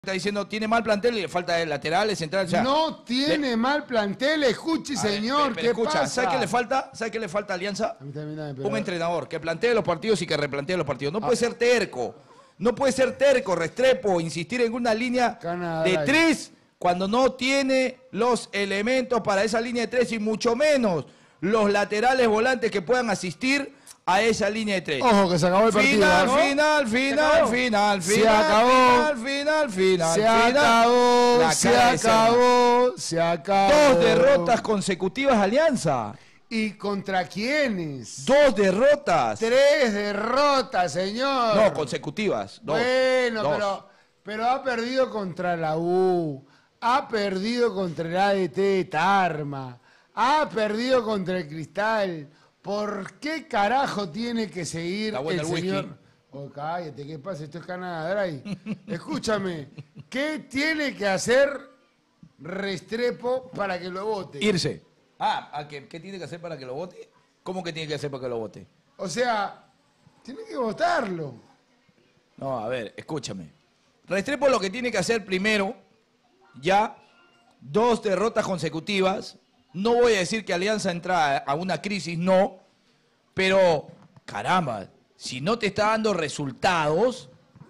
Está diciendo, tiene mal plantel y le falta laterales, centrales. O sea, no tiene mal plantel, escuche, señor, ¿qué escucha, pasa? ¿sabe qué le falta? ¿Sabe qué le falta a Alianza? Un entrenador que plantee los partidos y que replantee los partidos. No puede ser terco. No puede ser terco, Restrepo, insistir en una línea de 3 cuando no tiene los elementos para esa línea de 3 y mucho menos los laterales volantes que puedan asistir a esa línea de 3. Ojo que se acabó el partido. Final, ¿no? final. Se acabó. Se acabó. 2 derrotas consecutivas, Alianza. ¿Y contra quiénes? 2 derrotas. 3 derrotas, señor. No, consecutivas. 2. Bueno, 2. pero ha perdido contra la U, ha perdido contra el ADT de Tarma, ha perdido contra el Cristal. ¿Por qué carajo tiene que seguir el señor? Oh, cállate, ¿qué pasa? Esto es Canadá Dry. Escúchame, ¿qué tiene que hacer Restrepo para que lo vote? Irse. ¿Qué tiene que hacer para que lo vote? ¿Cómo que tiene que hacer para que lo vote? O sea, tiene que votarlo. No, a ver, escúchame. Restrepo lo que tiene que hacer primero, ya 2 derrotas consecutivas. No voy a decir que Alianza entra a una crisis, no. Pero, caramba, si no te está dando resultados,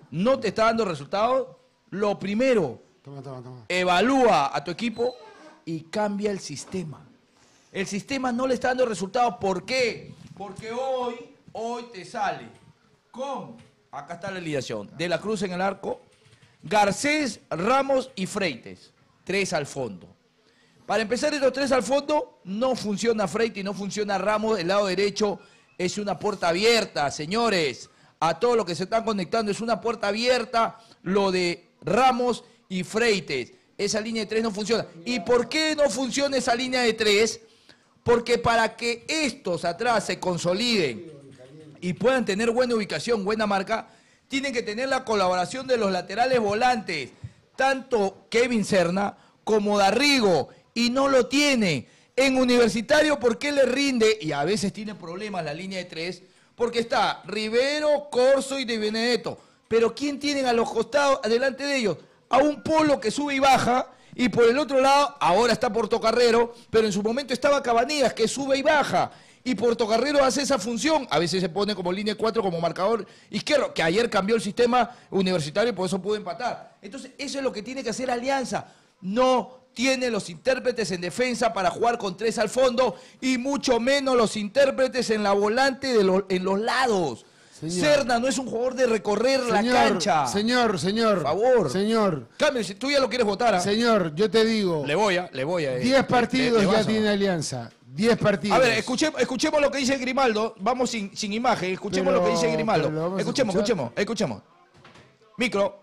lo primero, Toma. evalúa a tu equipo y cambia el sistema. El sistema no le está dando resultados. ¿Por qué? Porque hoy te sale con, acá está la alineación, De la Cruz en el arco, Garcés, Ramos y Freites. 3 al fondo. Para empezar, estos 3 al fondo, no funciona Freites y no funciona Ramos. El lado derecho es una puerta abierta, señores. A todos los que se están conectando, es una puerta abierta lo de Ramos y Freites. Esa línea de 3 no funciona. ¿Y por qué no funciona esa línea de 3? Porque para que estos atrás se consoliden y puedan tener buena ubicación, buena marca, tienen que tener la colaboración de los laterales volantes, tanto Kevin Serna como Darrigo, y no lo tiene. En Universitario, ¿por qué le rinde? Y a veces tiene problemas la línea de 3, porque está Rivero, Corso y De Benedetto. Pero ¿quién tienen a los costados, adelante de ellos? A un Polo que sube y baja, y por el otro lado, ahora está Portocarrero, pero en su momento estaba Cabanillas, que sube y baja. Y Portocarrero hace esa función, a veces se pone como línea 4, como marcador izquierdo, que ayer cambió el sistema Universitario y por eso pudo empatar. Entonces, eso es lo que tiene que hacer Alianza. No tiene los intérpretes en defensa para jugar con 3 al fondo y mucho menos los intérpretes en la volante en los lados. Serna no es un jugador de recorrer la cancha. Señor. Por favor. Señor. Cambio, si tú ya lo quieres votar. Señor, yo te digo. Le voy a. 10 partidos ya tiene Alianza. 10 partidos. A ver, escuchemos lo que dice Grimaldo. Vamos sin imagen. Escuchemos lo que dice Grimaldo. Escuchemos. Micro.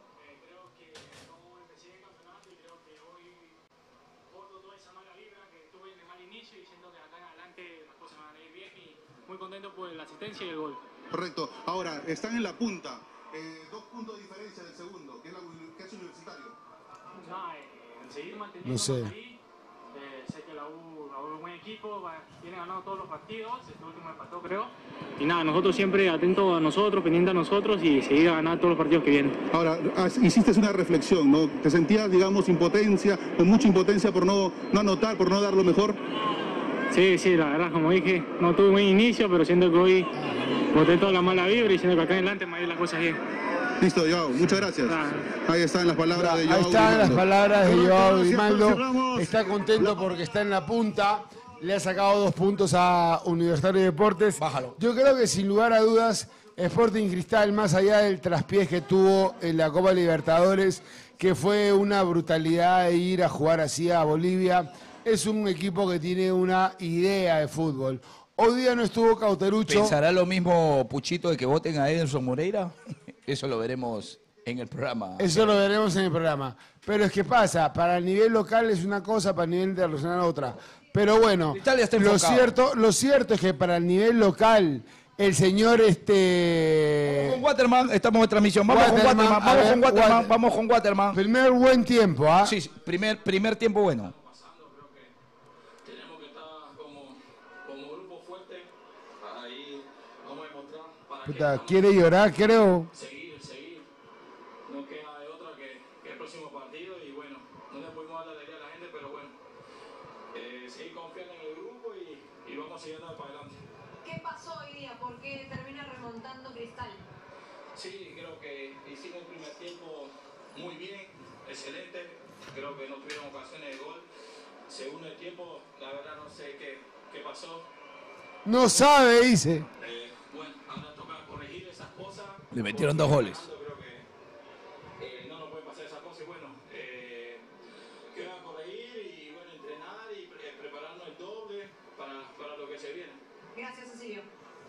Muy contento por la asistencia y el gol. Correcto. Ahora, están en la punta. 2 puntos de diferencia del segundo, que es Universitario. Seguir manteniendo No sé. ahí. Sé que la U es un buen equipo, viene ganando todos los partidos. Este último empató, creo. Y nada, nosotros siempre atentos a nosotros, pendientes a nosotros y seguir ganando todos los partidos que vienen. Ahora, hiciste una reflexión, ¿no? ¿Te sentías, digamos, impotencia, con mucha impotencia por no anotar, por no dar lo mejor? Sí, la verdad, como dije, no tuve un buen inicio, pero siento que hoy boté toda la mala vibra y siento que acá en adelante me van a ir las cosas bien. Listo, Joao, muchas gracias. Ahí están las palabras de Joao. Ahí están las palabras de Joao Grimaldo. Está contento porque está en la punta. Le ha sacado 2 puntos a Universitario de Deportes. Bájalo. Yo creo que sin lugar a dudas, Sporting Cristal, más allá del traspiés que tuvo en la Copa Libertadores, que fue una brutalidad de ir a jugar así a Bolivia, es un equipo que tiene una idea de fútbol. Hoy día no estuvo Cauterucho. ¿Pensará lo mismo Puchito de que voten a Edson Moreira? Eso lo veremos en el programa. Eso lo veremos en el programa. Pero es que pasa, para el nivel local es una cosa, para el nivel internacional otra. Pero bueno, lo cierto es que para el nivel local, el señor Vamos con Waterman, estamos en transmisión. Vamos con Waterman. Primer buen tiempo, ¿ah? Sí, primer tiempo bueno. Puta, quiere llorar, creo. Seguir. No queda de otra que el próximo próximo partido y bueno, no le pudimos dar la alegría a la gente, pero bueno, seguir confiando en el grupo y vamos siguiendo para adelante. ¿Qué pasó hoy día? ¿Por qué termina remontando Cristal? Sí, creo que hicimos el primer tiempo muy bien, excelente, creo que no tuvieron ocasiones de gol. Segundo tiempo, la verdad no sé qué pasó. No sabe, dice. Bueno, ahora toca corregir esas cosas. Le metieron 2 goles. Creo que no nos puede pasar esas cosas y bueno, queda corregir y bueno, entrenar y prepararnos el doble para lo que se viene. Gracias, Cecilio.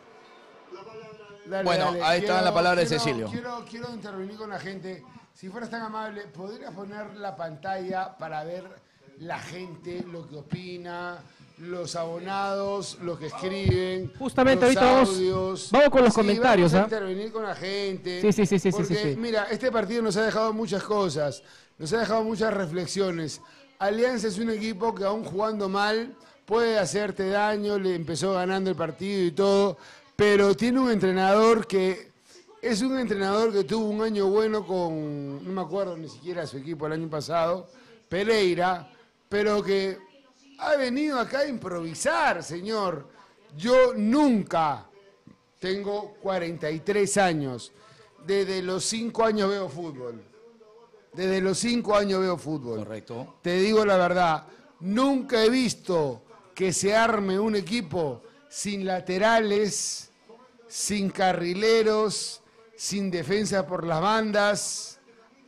Dale, Bueno, dale. ahí está la palabra de Cecilio. Quiero intervenir con la gente. Si fueras tan amable, ¿podrías poner la pantalla para ver la gente, lo que opina, los abonados, los que escriben, Justamente los ahorita audios? vamos con los Sí, comentarios, vamos a ¿ah? intervenir con la gente. Sí, Porque, sí. mira, este partido nos ha dejado muchas cosas, nos ha dejado muchas reflexiones. Alianza es un equipo que aún jugando mal puede hacerte daño, le empezó ganando el partido y todo, pero tiene un entrenador que es un entrenador que tuvo un año bueno con, no me acuerdo ni siquiera su equipo el año pasado, Pereira, pero que ha venido acá a improvisar, señor. Yo nunca, tengo 43 años, desde los 5 años veo fútbol. Desde los 5 años veo fútbol. Correcto. Te digo la verdad, nunca he visto que se arme un equipo sin laterales, sin carrileros, sin defensa por las bandas,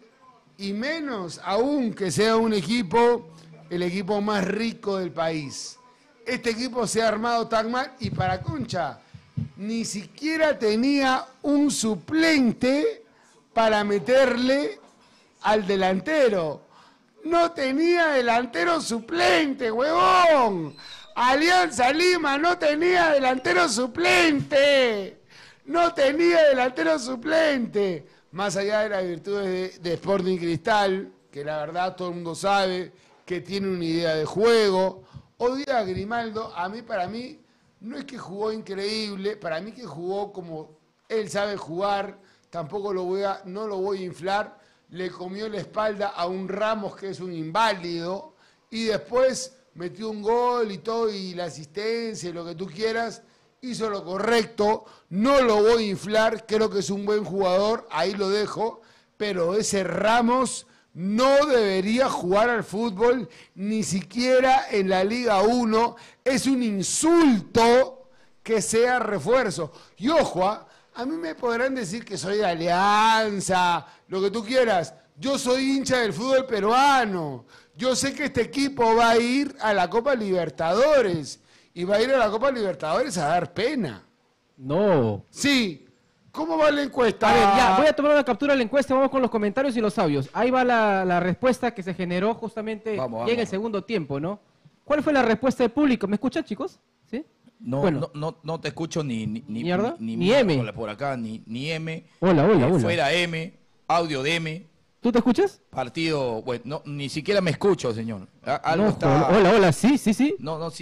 y menos aún que sea un equipo, el equipo más rico del país. Este equipo se ha armado tan mal y para Concha ni siquiera tenía un suplente para meterle al delantero. No tenía delantero suplente, huevón. Alianza Lima no tenía delantero suplente. No tenía delantero suplente. Más allá de las virtudes de Sporting Cristal, que la verdad todo el mundo sabe que tiene una idea de juego. Hoy día Grimaldo, para mí, no es que jugó increíble, para mí que jugó como él sabe jugar, tampoco no lo voy a inflar. Le comió la espalda a un Ramos que es un inválido y después metió un gol y todo y la asistencia y lo que tú quieras, hizo lo correcto, no lo voy a inflar, creo que es un buen jugador, ahí lo dejo, pero ese Ramos no debería jugar al fútbol ni siquiera en la Liga 1, es un insulto que sea refuerzo. Y ojo, a mí me podrán decir que soy de Alianza, lo que tú quieras. Yo soy hincha del fútbol peruano. Yo sé que este equipo va a ir a la Copa Libertadores. Y va a ir a la Copa Libertadores a dar pena. No. Sí. ¿Cómo va la encuesta? A ver, ya, voy a tomar una captura de la encuesta, vamos con los comentarios y los audios. Ahí va la respuesta que se generó justamente Vamos. en el segundo tiempo, ¿no? ¿Cuál fue la respuesta del público? ¿Me escuchan, chicos? ¿Sí? No, Bueno. no te escucho ni ¿Mierda? Ni mierda M. por acá, ni M. Hola. Fuera M, audio de M. ¿Tú te escuchas? Partido, bueno, no, ni siquiera me escucho, señor. Algo No, está... Hola, sí. Sí,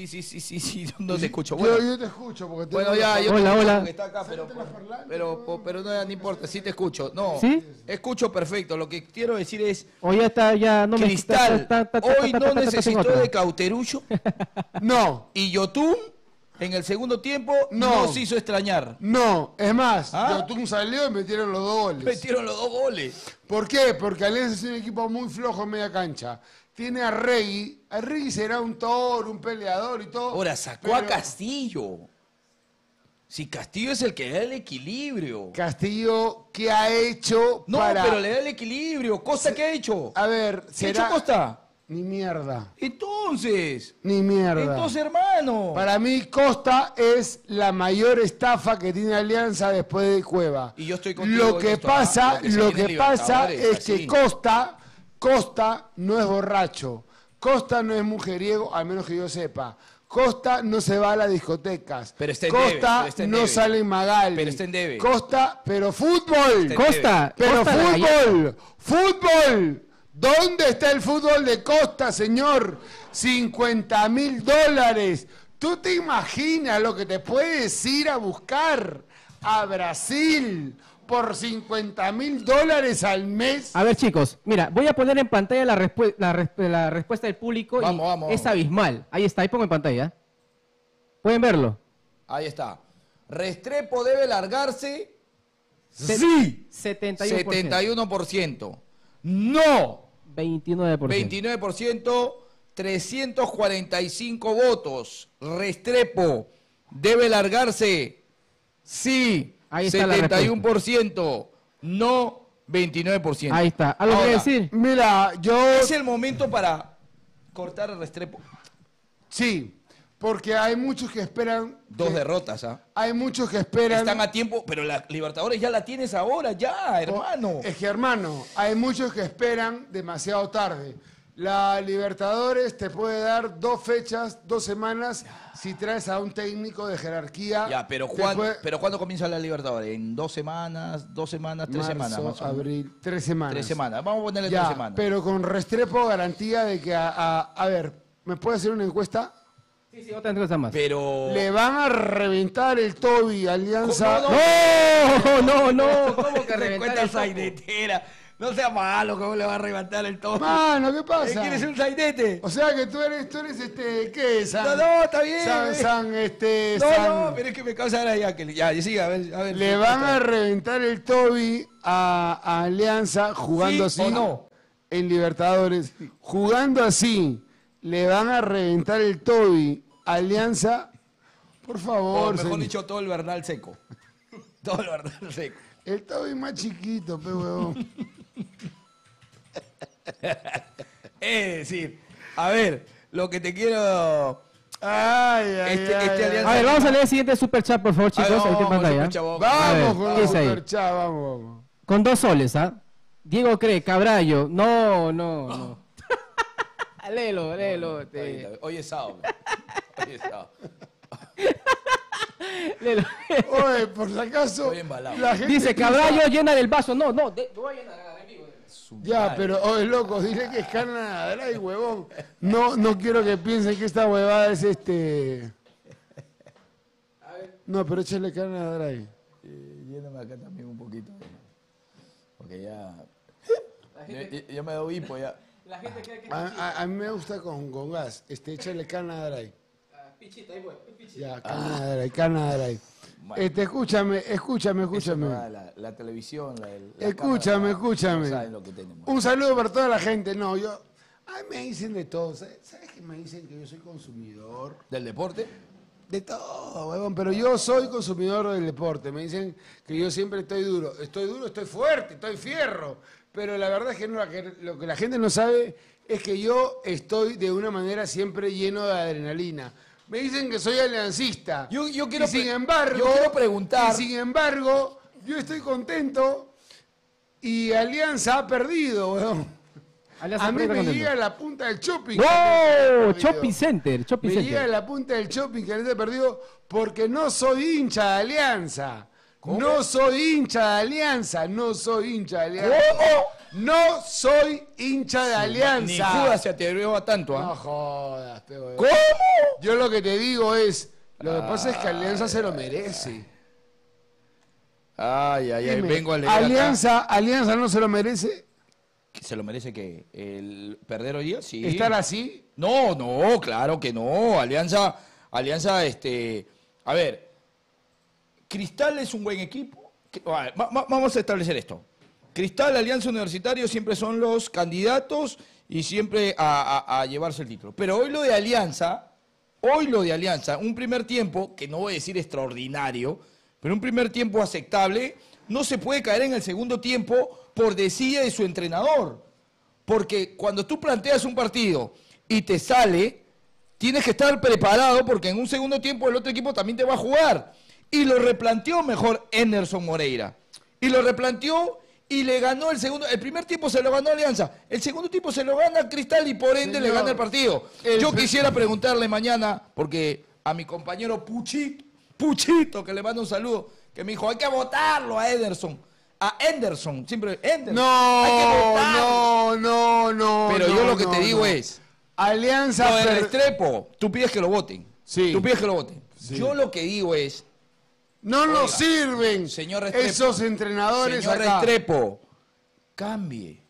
no te escucho. Bueno, Yo te escucho porque bueno, ya, yo Hola, te escucho hola. porque está acá, pero no importa, sí te escucho. No, ¿Sí? escucho perfecto. Lo que quiero decir es, O ya está, ya no me... Cristal, hoy no en necesitó otra. de Cauterullo No, y Yotun en el segundo tiempo No. nos hizo extrañar. no. Es más, ¿Ah? Yotun salió y metieron los 2 goles. Metieron los 2 goles. ¿Por qué? Porque Alianza es un equipo muy flojo en media cancha. Tiene a Regui. A Regui será un toro, un peleador y todo. Ahora sacó a pero Castillo. Si Castillo es el que da el equilibrio. Castillo, ¿qué ha hecho No, para...? pero le da el equilibrio. ¿Costa qué ha hecho? A ver, ¿Qué ha será... hecho Costa? Ni mierda. Entonces, hermano. Para mí, Costa es la mayor estafa que tiene Alianza después de Cueva. Y yo estoy contigo Lo que en esto, pasa, se lo viene que pasa Libertadores, es que así. Costa no es borracho. Costa no es mujeriego, al menos que yo sepa. Costa no se va a las discotecas. Pero está en Costa debe, pero está en no debe. sale en Magali. Pero está en debe. Costa, pero fútbol. en Costa, Pero Costa la fútbol, fútbol. ¿Dónde está el fútbol de Costa, señor? $50.000. ¿Tú te imaginas lo que te puedes ir a buscar a Brasil por $50.000 al mes. A ver, chicos, mira, voy a poner en pantalla la respuesta del público. Vamos. Es abismal. Ahí está, ahí pongo en pantalla. ¿Pueden verlo? Ahí está. Restrepo debe largarse. Sí. 71%. No. 29%. 29%. 345 votos. Restrepo debe largarse. Sí. Ahí está la 71%. No. 29%. Ahí está. ¿Algo que Ahora, decir? Mira, yo... ¿Es el momento para cortar el Restrepo? Sí, porque hay muchos que esperan... Dos derrotas, ¿ah? Hay muchos que esperan... Están a tiempo, pero la Libertadores ya la tienes ahora, ya, hermano. Es que, hermano, hay muchos que esperan demasiado tarde. La Libertadores te puede dar 2 fechas, 2 semanas, si traes a un técnico de jerarquía. Ya, pero ¿cuándo comienza la Libertadores? ¿En 2 semanas, 3 semanas? Marzo, Más o menos. abril, 3 semanas. 3 semanas, vamos a ponerle Ya, 3 semanas. pero con Restrepo garantía de que, a ver, ¿me puede hacer una encuesta? Sí, otra cosa más. Pero... Le van a reventar el Toby Alianza. No, ¿cómo que reventar reventar esa el topo? sainetera? No sea malo, ¿cómo le va a reventar el todo? Mano, ¿qué pasa? ¿Quieres un sainete? O sea que tú eres ¿qué? No, está bien. San- Pero es que me causa gracia que ya, siga, a ver. Le van a reventar el Toby a Alianza jugando ¿Sí así. o no? En Libertadores. Jugando así. Le van a reventar el Toby a Alianza. Por O favor, mejor señor. dicho, todo el Bernal seco. Todo el Bernal seco. El Toby más chiquito, pe huevón. Es decir, a ver, lo que te quiero... Este Alianza... A ver, vamos a leer el siguiente super chat, por favor, chicos. Ahí está en pantalla. chavo. Vamos con ¿qué el dice ahí? superchat, vamos. Con 2 soles, ¿ah? Diego cree, Cabrallo. No. léelo. Hoy es sábado. Hoy es sábado. Léelo. Oye, por si acaso, Estoy embalado. la gente Dice, piensa- Cabrallo llena del vaso. No, voy a llenar en vivo. Ya, pero, oye, loco, dile que es Canadá Dry, huevón. No quiero que piensen que esta huevada es No, pero échale Canadá Dry. Lléname acá también un poquito. Porque ya... Yo me doy hipo ya. La gente cree que A mí me gusta con gas. Échale Canadá Dry. pichita, ahí voy. Ya, Canadá Dry. Bueno. Escúchame. Eso no da la televisión, la Escúchame. cámara, no saben lo que tenemos. Un saludo para toda la gente. No, Ay, me dicen de todo. ¿Sabes que me dicen que yo soy consumidor? ¿Del deporte? De todo, huevón, pero yo soy consumidor del deporte. Me dicen que yo siempre estoy duro. Estoy fuerte, estoy fierro. Pero la verdad es que lo que la gente no sabe es que yo estoy de una manera siempre lleno de adrenalina. Me dicen que soy aliancista. Yo quiero y sin embargo, yo quiero preguntar. Y sin embargo, yo estoy contento y Alianza ha perdido, weón. A mí me llega a la punta del shopping. ¡Oh! Shopping Center. Me llega a la punta del shopping que Alianza ha perdido porque no soy hincha de Alianza. ¿Cómo? No soy hincha de Alianza. No soy hincha de Alianza. ¿Cómo? No soy hincha de Alianza. Ni Judas se atrevió a tanto, ¿ah? No jodas, pero... ¿Cómo? Yo lo que te digo es, lo que pasa es que Alianza se lo merece. Ay, Dime, vengo a leer acá. Alianza no se lo merece ¿Se lo merece que el perder hoy día? Sí. estar así. No, claro que no. Alianza, a ver, Cristal es un buen equipo. Vamos a establecer esto. Cristal, Alianza Universitario siempre son los candidatos y siempre a llevarse el título. Pero hoy lo de Alianza, un primer tiempo, que no voy a decir extraordinario, pero un primer tiempo aceptable, no se puede caer en el segundo tiempo por desidia de su entrenador. Porque cuando tú planteas un partido y te sale, tienes que estar preparado porque en un segundo tiempo el otro equipo también te va a jugar. Y lo replanteó mejor Anderson Moreira. Y lo replanteó y le ganó el segundo. El primer tiempo se lo ganó Alianza. El segundo tiempo se lo gana Cristal y por ende le gana el partido. Yo quisiera preguntarle mañana, porque a mi compañero Puchito, que le mando un saludo, que me dijo, hay que votarlo a Anderson. A Anderson, siempre Anderson. Hay que votarlo. No. Pero yo lo que te digo es, Alianza... lo de Restrepo, tú pides que lo voten. Sí. Tú pides que lo voten. Sí. Yo lo que digo es, No Oiga, nos sirven señor Restrepo, esos entrenadores señor acá. Restrepo, cambie.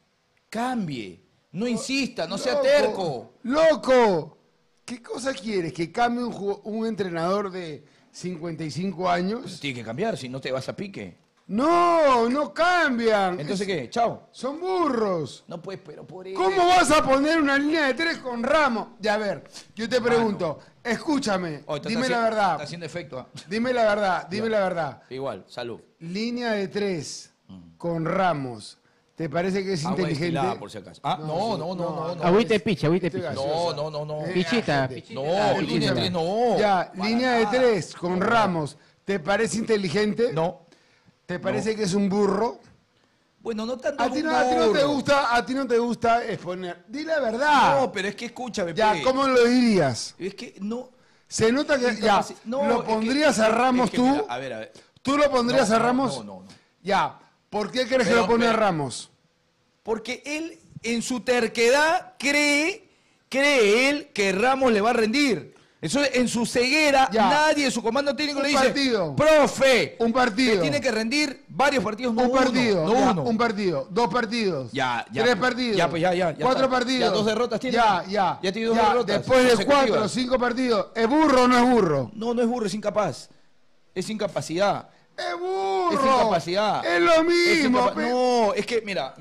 No insista, no sea Loco, terco. Loco, ¿qué cosa quieres? ¿Que cambie un entrenador de 55 años? Tiene que cambiar, si no te vas a pique. No cambian. Entonces, ¿qué? Chao. Son burros. No puedes, pero por eso. ¿Cómo vas a poner una línea de 3 con Ramos? Ya, a ver, yo te pregunto, escúchame, dime la verdad. Está haciendo efecto. ¿Ah? Dime la verdad, dime la verdad. Igual, salud. Línea de 3 con Ramos, ¿te parece que es Agua inteligente? destilada, por si acaso. Ah, no. Agüita de picha, agüita de Estoy picha. gaseosa. No. Pichita. No, línea de tres, no. Ya, Para línea de nada. 3 con Ramos, ¿te parece inteligente? No. ¿Te parece que es un burro? Bueno, no tanto A ti no te gusta exponer. Di la verdad. No, pero es que escúchame. Ya, pe. ¿cómo lo dirías? Es que no. Se nota que ya, No, ¿lo es que- pondrías a Ramos es que tú? mira, a ver. ¿Tú lo pondrías No, a Ramos? no. Ya, ¿por qué crees que Pero- lo pone a pero- Ramos? Porque él, en su terquedad, cree él que Ramos le va a rendir. Eso en su ceguera, Ya. nadie en su comando técnico Un le dice, partido. profe, Un partido. que tiene que rendir varios partidos, no Un partido, uno, no ya, uno. un partido, 2 partidos, Ya, 3 pues, partidos, ya, pues, ya 4 está. partidos, Ya 2 derrotas tiene. ya tiene 2 derrotas. después de consecutivas. 4 o 5 partidos, ¿es burro o no es burro? No es burro, es incapaz. Es incapacidad. ¡Es burro! Es incapacidad. Es lo mismo. No, es que, mira.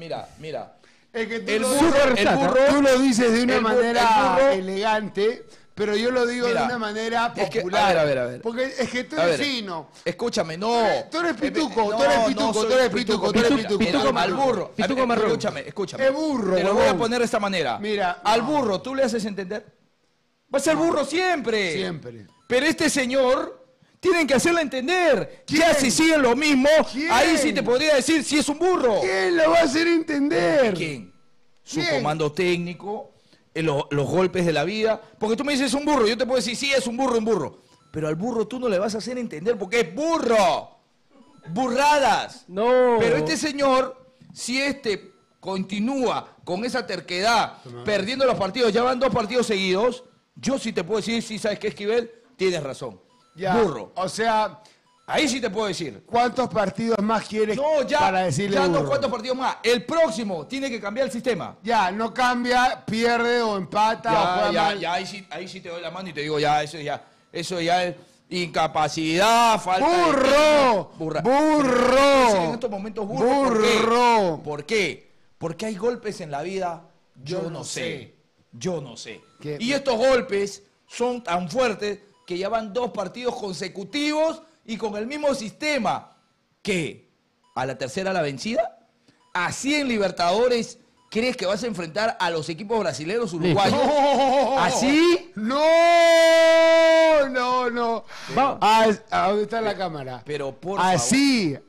Es que tú, El lo burro, dices, el burro, tú lo dices de una el manera burro- elegante, pero yo lo digo Mira, de una manera es que- popular. a ver. Porque es que tú A eres ver, fino. Escúchame, no. Tú eres pituco, No, tú eres no pituco, soy tú eres pituco, tú eres pituco. Pituco Al al burro. Pituco marrón. Escúchame. Es burro, Te lo voy a huevón. poner de esta manera. Mira, Al no. burro, ¿tú le haces entender? Va a ser burro siempre. Siempre. Pero este señor, tienen que hacerle entender. ¿Quién? Ya si siguen lo mismo, ¿Quién? ahí sí te podría decir si es un burro. ¿Quién lo va a hacer entender? ¿Quién? Su ¿Quién? comando técnico, los golpes de la vida. Porque tú me dices un burro, yo te puedo decir, sí, es un burro. Pero al burro tú no le vas a hacer entender porque es burro. Burradas. No. Pero este señor, si este continúa con esa terquedad, perdiendo los partidos, ya van 2 partidos seguidos, yo sí te puedo decir, sí, ¿sabes qué, Esquivel? Tienes razón. Ya, Burro. O sea, Ahí sí te puedo decir. ¿cuántos partidos más quieres No, ya, para decirle ya no, burro? ¿cuántos partidos más? El próximo tiene que cambiar el sistema. Ya, no cambia, pierde o empata o juega mal. Ahí sí te doy la mano y te digo, eso ya es incapacidad, falta de ¡Burro! burra. ¡Burro! Pero ¿por qué decir en estos momentos burro? ¡Burro! ¿Por qué? Porque hay golpes en la vida, yo no sé. ¿Qué? Y estos golpes son tan fuertes que ya van 2 partidos consecutivos y con el mismo sistema. ¿Qué? ¿A la tercera la vencida? ¿Así en Libertadores crees que vas a enfrentar a los equipos brasileños uruguayos? ¡No! ¿Así? ¡No! Va- ¿A dónde está la cámara? Pero por así,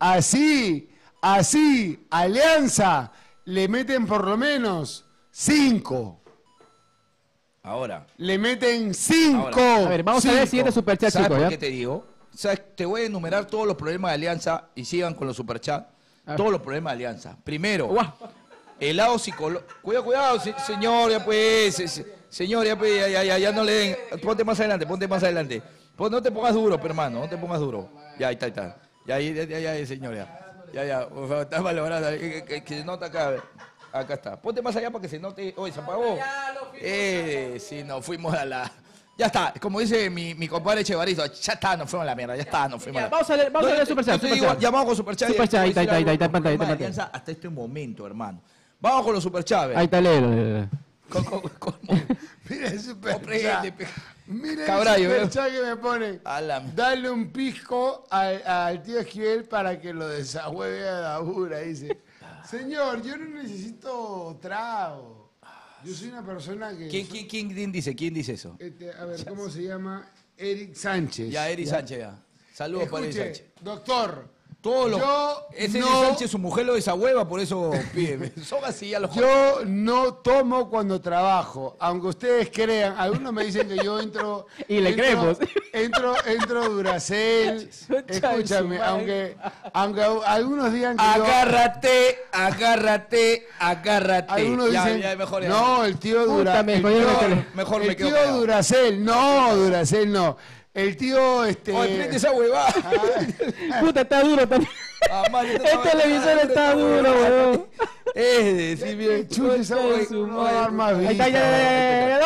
Alianza, le meten por lo menos 5. Ahora. Le meten 5. Ahora. A ver, vamos a ver el siguiente superchat, ¿Sabes chicos. por ¿ya? qué te digo? ¿Sabes? Te voy a enumerar todos los problemas de Alianza y sigan con los superchats. A ver. Todos los problemas de Alianza. Primero, Guau. el lado psicológico. Cuidado, señor, ya pues. Señor, ya pues, ya no le den. Ponte más adelante. Pues no te pongas duro, hermano, no te pongas duro. Ya, ahí está. Ya, señor, ya. Por favor, está valorado. Que se nota acá. Acá está. Ponte más allá para que se note. Oye, se apagó. Sí, nos fuimos a la. Ya está, como dice mi compadre Echevarrizo, ya está, nos fuimos a la mierda, nos fuimos a la. Vamos a leer el superchat. Yo te digo, ya vamos con superchat. Superchat, ahí está, ahí está en pantalla, Alianza hasta este momento, hermano. Vamos con los superchats. Ahí está, léelo. Mira el superchat. Comprende, Mira Cabrayo, el superchat que me pone. A la- Dale un pisco al tío Esquivel para que lo desahueve a la bura, dice. Señor, yo no necesito trago. Yo soy una persona que... ¿Quién dice eso? A ver, ¿cómo se llama? Eric Sánchez. Ya, Eric Sánchez, ya. Saludos para Eric Escuche, Sánchez. doctor, Ese Eric no- Sánchez, su mujer lo desahueva, por eso pide. Son así a los yo no tomo cuando trabajo, aunque ustedes crean, algunos me dicen que yo entro... Y le creemos. Entro Duracell, escúchame, aunque algunos digan que yo... Agárrate. Algunos dicen, ya, mejor ya. no, el tío Puta, Duracell. mejor yo me quedo- mejor me El quedo tío callado. Duracell, no. El tío, Oye, prende esa huevada. Puta, está duro también. El televisor está duro, weón. Es decir, bien. Chucha, esa huevada no va a dar más Ahí está, vida. ya.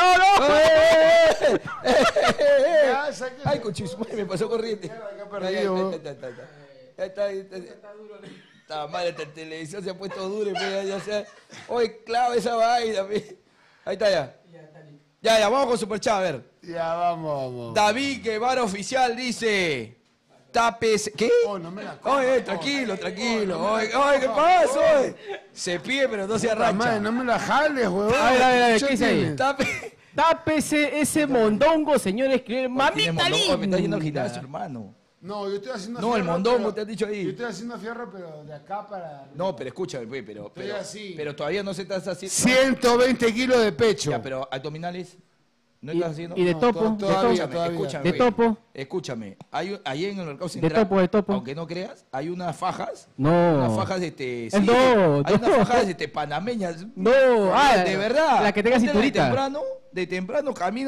¡No! Ay, cochis, me pasó corriente. Está duro. Está mal, esta televisión se ha puesto duro. Ya sea. Oye, clavo esa vaina. Ahí está ya. Ya, vamos con Superchat, a ver. Ya, vamos. David Guevara Oficial dice... Tapes... ¿Qué? Oh, no me la Oye, tranquilo. Oye, ¿qué pasa? Oye? Se pide, pero no se arrancha. Madre, no me la jales, huevón. A ver, ¿qué dice ahí? tiene? Tápese ese mondongo, señores. Mamita Me está yendo al linda. gimnasio, hermano. No, yo estoy haciendo No, el fierro, mondongo pero- te has dicho ahí. Yo estoy haciendo fierro, pero de acá para... No, pero escúchame, pues, Estoy así. pero todavía no se está haciendo... 120 kilos de pecho. Ya, pero abdominales, ¿no estás haciendo? Y de No, topo, todavía. Escúchame, de güey. topo. Escúchame, ahí en el mercado central, de topo. aunque no creas, hay unas fajas. No. Unas fajas hay No. unas fajas panameñas. No, de verdad. La que tenga Ponte cinturita. De temprano camina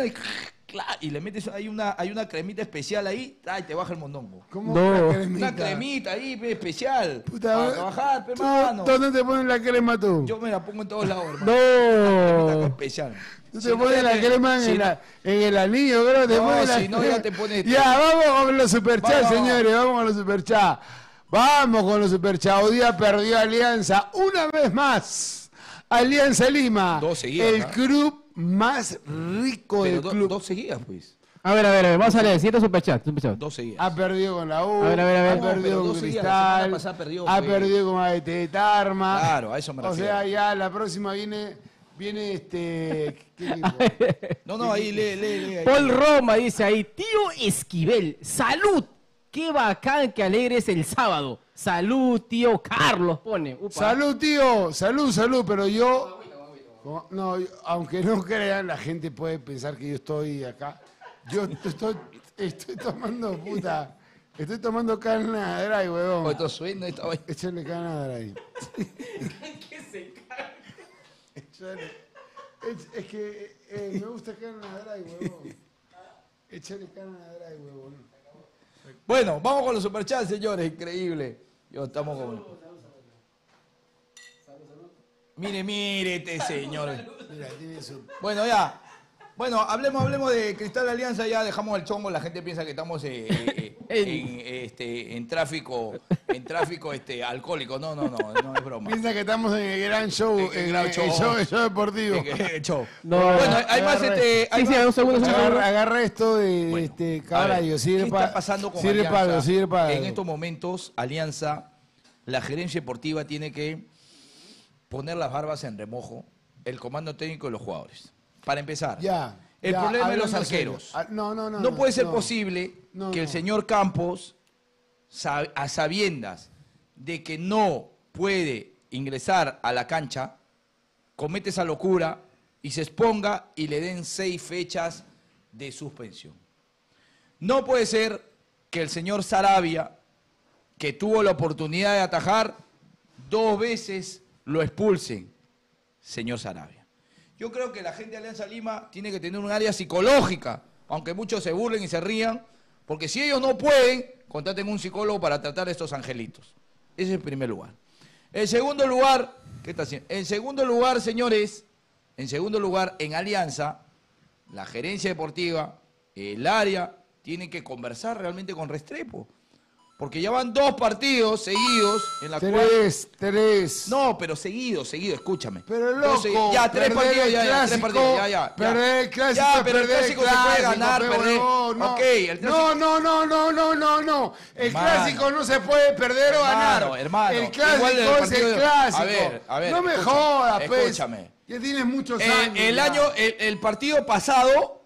y le metes, hay una cremita especial ahí, y te baja el mondongo. ¿Cómo No. una cremita? Una cremita ahí, especial. Puta, para ¿tú- trabajar, hermano. ¿Dónde te ponen la crema tú? Yo me la pongo en todos lados, hermano. Cremita No. especial. Tú Si te no, pones ya la te- crema si no- en el anillo, creo. Te No, pones la si no, crema. ya te pones- Ya, vamos con los superchats, Vamos. señores. Vamos con los superchats. Vamos con los superchats. Hoy día perdió Alianza una vez más. Alianza Lima. Dos seguidas, El ¿no? club más rico Pero del club. dos seguidas, pues. A ver, vamos a leer. Siguiente superchat. Dos seguidas. Ha perdido con la U, A ver. ha No, perdido pero con dos seguidas, la semana Cristal, pasada perdió, ha pues. perdido con ADT de Tarma. Claro, a eso me O refiero. sea, ya la próxima viene ¿qué equipo? No, ahí lee. ahí. Paul Roma dice ahí, tío Esquivel, salud. Qué bacán que alegres el sábado. Salud, tío Carlos, pone. Upa. Salud, tío. Salud, pero yo... No, aunque no crean, la gente puede pensar que yo estoy acá. Yo estoy tomando, puta... Estoy tomando cana de dry, Oh, huevón. esto suena, esta vaina. Échale cana de dry. ¿Qué se cae? Es que me gusta cana de dry, huevón. Échale cana de dry, huevón. Bueno, vamos con los superchats, señores. Increíble. Estamos con... Mire este señor. Mira, tiene su... Bueno, ya. Bueno, hablemos de Cristal Alianza, ya dejamos el chongo, la gente piensa que estamos en tráfico alcohólico. No es broma. Piensa que estamos en el gran show, El gran show. el show deportivo. El show. No, Bueno, hay más Sí, un segundo. Agarra esto de Bueno, caballo. ¿qué está pasando con sirve Alianza? para sirve para En estos momentos, Alianza, la gerencia deportiva tiene que poner las barbas en remojo, el comando técnico y los jugadores. Para empezar, el problema de los hablando arqueros. serio. No puede ser posible No, que el no. señor Campos, a sabiendas de que no puede ingresar a la cancha, comete esa locura y se exponga y le den 6 fechas de suspensión. No puede ser que el señor Sarabia, que tuvo la oportunidad de atajar, 2 veces lo expulsen, señor Sarabia. Yo creo que la gente de Alianza Lima tiene que tener un área psicológica, aunque muchos se burlen y se rían, porque si ellos no pueden, contraten un psicólogo para tratar a estos angelitos. Ese es el primer lugar. En segundo lugar, ¿qué está haciendo? En segundo lugar, señores, en Alianza, la gerencia deportiva, el área, tienen que conversar realmente con Restrepo. Porque ya van 2 partidos seguidos en la cual... 3. No, pero seguido, escúchame. Pero Dos loco, ya, 3 perder partidos, el ya, 3 clásico, partidos, ya. perder el clásico, Ya, pero el perder clásico se puede ganar, pe, perder. huevón, no. Ok, el clásico... No. El Hermano. clásico no se puede perder o ganar. Hermano, El clásico igual del es partido el de- clásico. A ver, no me escúchame, jodas, pues. escúchame. Ya tienes muchos años. El partido pasado,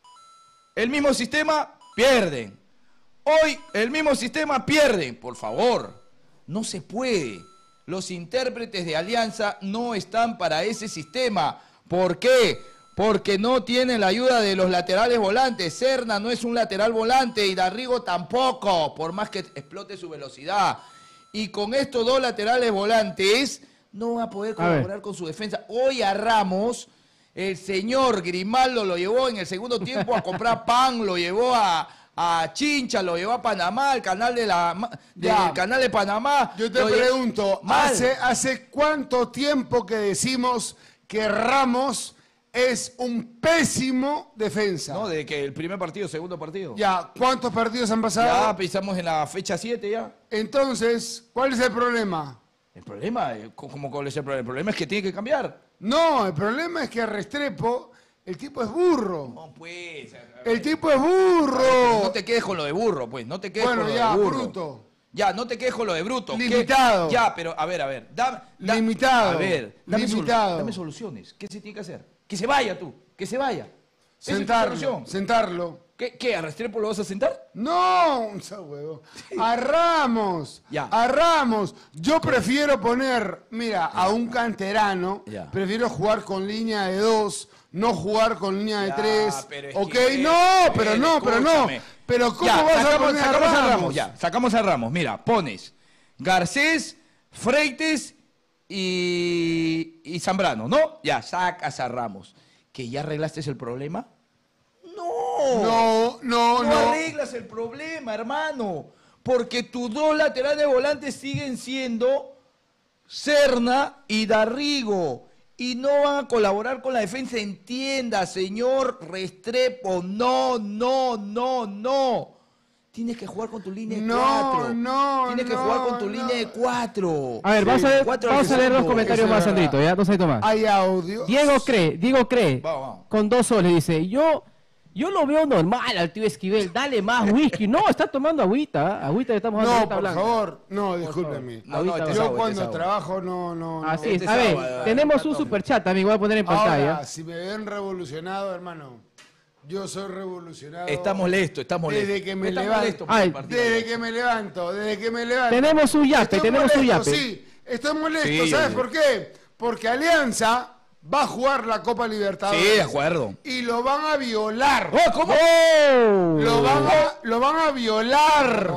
el mismo sistema, pierden. Hoy, el mismo sistema, pierden. Por favor, no se puede. Los intérpretes de Alianza no están para ese sistema. ¿Por qué? Porque no tienen la ayuda de los laterales volantes. Serna no es un lateral volante y Darrigo tampoco, por más que explote su velocidad. Y con estos 2 laterales volantes no va a poder colaborar con su defensa. Hoy a Ramos, el señor Grimaldo lo llevó en el segundo tiempo a comprar pan, lo llevó a a Chincha, lo llevó a Panamá, al canal del canal de Panamá. Yo te lo llevó- pregunto, Mal. ¿hace cuánto tiempo que decimos que Ramos es un pésimo defensa? No, de que el primer partido, segundo partido. Ya, ¿cuántos partidos han pasado? Ya pisamos en la fecha 7 ya. Entonces, ¿cuál es el problema? El problema, ¿cómo cuál es el problema? El problema es que tiene que cambiar. No, el problema es que Restrepo, el tipo es burro. No, pues. El tipo es Pero burro. no te quedes con lo de burro, pues. No te quedes Bueno, con lo ya, de burro. bruto. Ya, no te quedes con lo de bruto. ¿Qué? Limitado. Ya, pero a ver. Limitado. A ver, Limitado. dame soluciones. ¿Qué se tiene que hacer? Que se vaya tú, que se vaya. Esa es tu Sentarlo, solución. sentarlo. ¿Qué? ¿A Restrepo lo vas a sentar? No, esa huevo. A Ramos. Ya. A Ramos. Yo prefiero poner, mira, a un canterano. Ya. Prefiero jugar con línea de 2, no jugar con línea de Ya, 3. pero es Ok, que- no, pero no. escúchame. Pero ¿cómo Ya, vas a sacamos poner a a Ramos? Ramos? Ya, sacamos a Ramos. Mira, pones Garcés, Freites y Zambrano, ¿no? Ya, sacas a Ramos. ¿Que ya arreglaste el problema? No arreglas el problema, hermano. Porque tus dos laterales volantes siguen siendo Serna y Darrigo. Y no van a colaborar con la defensa. Entienda, señor Restrepo. No. Tienes que jugar con tu línea de 4. Tienes que jugar con tu línea de 4. A ver, vamos a leer, Cuatro vamos a leer dos segundos. comentarios Eso es más, verdad. Sandrito, ¿ya? 2 ahí más. Hay audio. Diego cree, Vamos. con 2 soles, dice, yo lo veo normal al tío Esquivel, dale más whisky. No, está tomando agüita, agüita que estamos dando No, agüita por blanca. favor. No, discúlpeme. No, este es Yo agua, cuando este es agua. trabajo no. Así Este es. es A ver, agua, tenemos un superchat también, voy a poner en pantalla. Ahora, si me ven revolucionado, hermano, yo soy revolucionado. Está molesto. Desde que me Está levanto. molesto por el Ay, partido. Desde que me levanto. Tenemos un yape, Estoy tenemos un molesto, yape. Sí, estoy molesto. Sí, ¿Sabes sí. por qué? Porque Alianza va a jugar la Copa Libertadores. Sí, de acuerdo. Y lo van a violar. ¡Oh, cómo! Lo van a violar.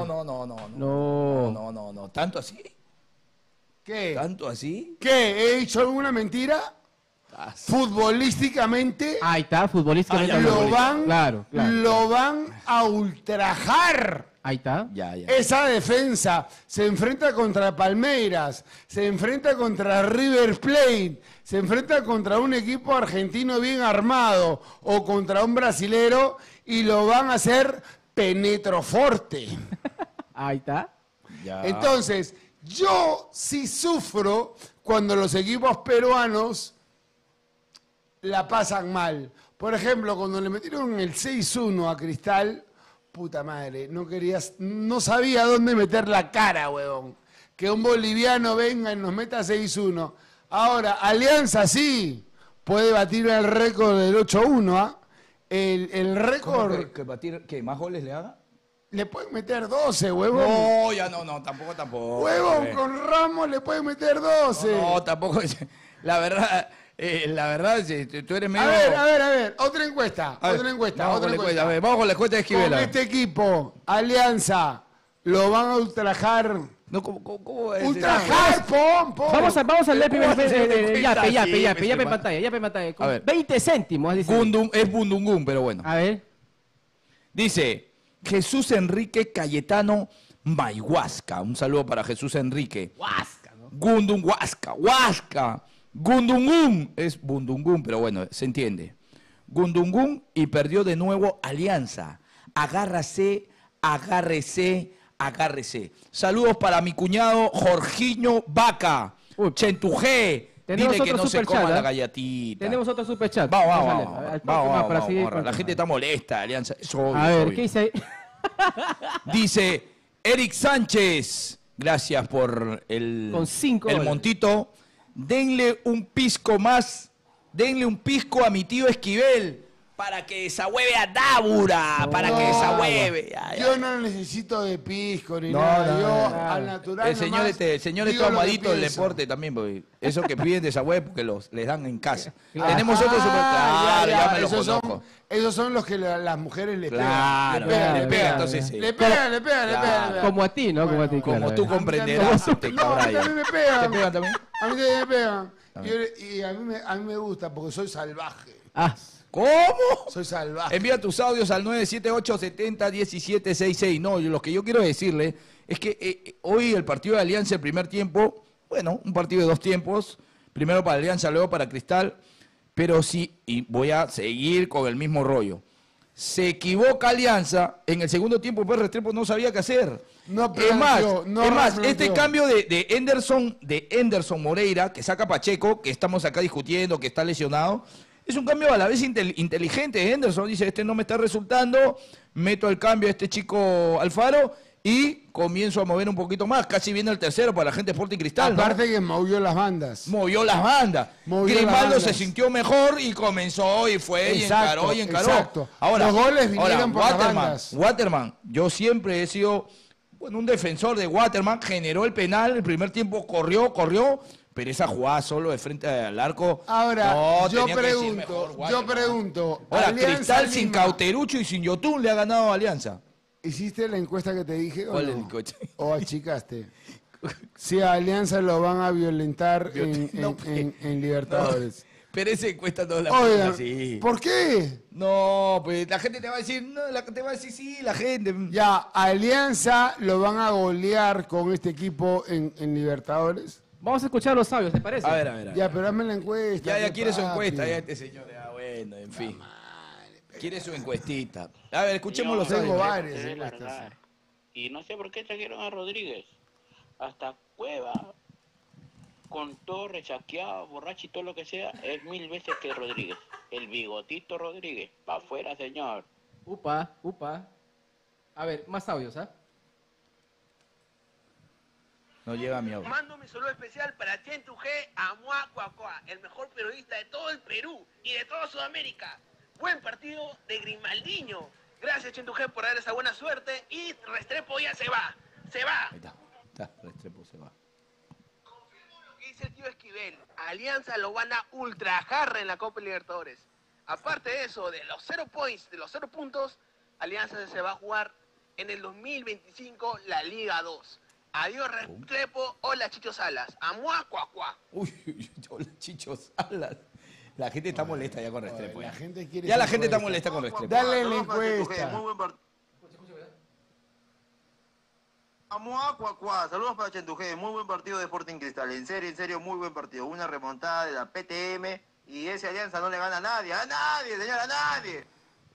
No. ¿Tanto así? ¿Qué? ¿Tanto así? ¿Qué? ¿He dicho alguna mentira? Futbolísticamente Ahí está, futbolísticamente. Ah, ya, hablando. lo Claro. van a ultrajar. Ahí está. Ya. Esa defensa se enfrenta contra Palmeiras, se enfrenta contra River Plate, se enfrenta contra un equipo argentino bien armado o contra un brasilero y lo van a hacer penetroforte. Ahí está. Ya. Entonces, yo sí sufro cuando los equipos peruanos la pasan mal. Por ejemplo, cuando le metieron el 6-1 a Cristal, puta madre, no sabía dónde meter la cara, huevón. Que un boliviano venga y nos meta 6-1. Ahora, Alianza sí puede batir el récord del 8-1, ¿ah? El récord ¿Que batir, que más goles le haga? le pueden meter 12, huevón. No, ya no, tampoco. Huevón, con Ramos le pueden meter 12. No, tampoco. La verdad, si tú eres medio... A ver, otra encuesta. A ver, Otra encuesta. Vamos con la encuesta de Esquivel. Con este equipo, Alianza, lo van a ultrajar. No, ¿cómo es? ¡Ultrajar, pom! Vamos a leer ¿Cómo vas a hacer primero. encuesta así, Yape este en pantalla, yape en pantalla. Con A ver. 20 céntimos, dice. Es Bundungún, pero bueno. A ver. Dice Jesús Enrique Cayetano Mayhuasca. Un saludo para Jesús Enrique. Huasca, ¿no? Gundung Huasca. Gundungún es Bundungún, pero bueno, se entiende. Gundungún y perdió de nuevo Alianza. Agárrese. Saludos para mi cuñado Jorginho Vaca. Uy. Chentujé. Tenemos Dile que otro no se superchat, coma ¿eh? la galletita. Tenemos otro superchat. Vamos. La gente está molesta, Alianza. Es obvio, A ver, obvio. ¿qué dice ahí? Dice Eric Sánchez. Gracias por Con 5 el dólares. montito. Denle un pisco más. Denle un pisco a mi tío Esquivel. Para que desahueve a Dávora. Para que desahueve. Ya. Yo no necesito de pisco ni No, nada. no, Yo no. al natural El señor, nomás el señor digo está lo que amadito del pienso. deporte también, porque eso que piden desahueve porque les dan en casa. Claro. Tenemos otro super. Claro, ya me lo conozco. Esos son los que las mujeres le Claro, pegan. le pega, entonces sí. Le pegan. Claro. Como a ti, ¿no? Como a ti, Como claro. tú comprenderás, No, te a mí también me pegan. ¿Te pegan también? A mí también me pegan. Y a mí me gusta porque soy salvaje. Ah, ¿Cómo? Soy salvaje. Envía tus audios al 978-70-1766. No, lo que yo quiero decirle es que hoy el partido de Alianza, el primer tiempo, bueno, un partido de 2 tiempos, primero para Alianza, luego para Cristal, pero sí, y voy a seguir con el mismo rollo. Se equivoca Alianza, en el segundo tiempo pues Restrepo no sabía qué hacer. No es más, planteó. este cambio de Henderson Moreira, que saca a Pacheco, que estamos acá discutiendo, que está lesionado, es un cambio a la vez inteligente. Henderson dice, este no me está resultando, meto el cambio a este chico Alfaro y comienzo a mover un poquito más. Casi viene el tercero para la gente de Sporting Cristal, ¿no? Aparte que movió las bandas. Movió las bandas. Movió las Grimaldo bandas. se sintió mejor y comenzó y fue Exacto, y encaró. exacto. Ahora, Los goles vinieron por las bandas. Waterman, yo siempre he sido un defensor de Waterman, generó el penal, el primer tiempo corrió, pero esa jugada solo de frente al arco. Ahora, no, yo tenía que decir mejor, pregunto. Ahora, Alianza Cristal sin Lima, Cauterucho y sin Yotun le ha ganado a Alianza. ¿hiciste la encuesta que te dije o ¿Cuál no? es el coche? ¿O achicaste? Si a Alianza lo van a violentar No, en Libertadores. Pero esa encuesta no la Oigan, así. ¿por qué? No, pues la gente te va a decir, no, te va a decir sí, la gente. Ya, Alianza lo van a golear con este equipo en Libertadores. vamos a escuchar los audios, ¿te parece? A ver. Ya, pero dame la encuesta. Ya qué quiere su papi. encuesta, ya este señor. Bueno, en fin. Quiere su encuestita. A ver, escuchemos los tengo audios. varias Debe encuestas. largar. Y no sé por qué trajeron a Rodríguez. Hasta Cueva, con todo rechaqueado, borracho y todo lo que sea, es 1000 veces que Rodríguez. El bigotito Rodríguez. Pa' afuera, señor. Upa. A ver, más audios, ¿ah? No llega mi audio. Mando mi saludo especial para Chentu G, Amua Cuacua, el mejor periodista de todo el Perú y de toda Sudamérica. Buen partido de Grimaldiño. Gracias, Chentu G, por dar esa buena suerte. Y Restrepo ya se va. Se va. Ahí está, Restrepo se va. Confirmo lo que dice el tío Esquivel. Alianza lo van a ultrajar en la Copa Libertadores. Aparte de eso, de los 0 points, de los 0 puntos, Alianza se va a jugar en el 2025 la Liga 2. Adiós, Restrepo. Hola, Chicho Salas. Amua Cuacua. Uy, hola, Chicho Salas. La gente está molesta ya con Restrepo. La Ya, gente quiere ya la su gente está encuesta. molesta con Restrepo. Dale la encuesta. Muy buen partido. Amua Cuacua, saludos para Chentujé, muy buen partido de Sporting Cristal, en serio, muy buen partido, una remontada de la PTM y ese Alianza no le gana a nadie, señor, a nadie.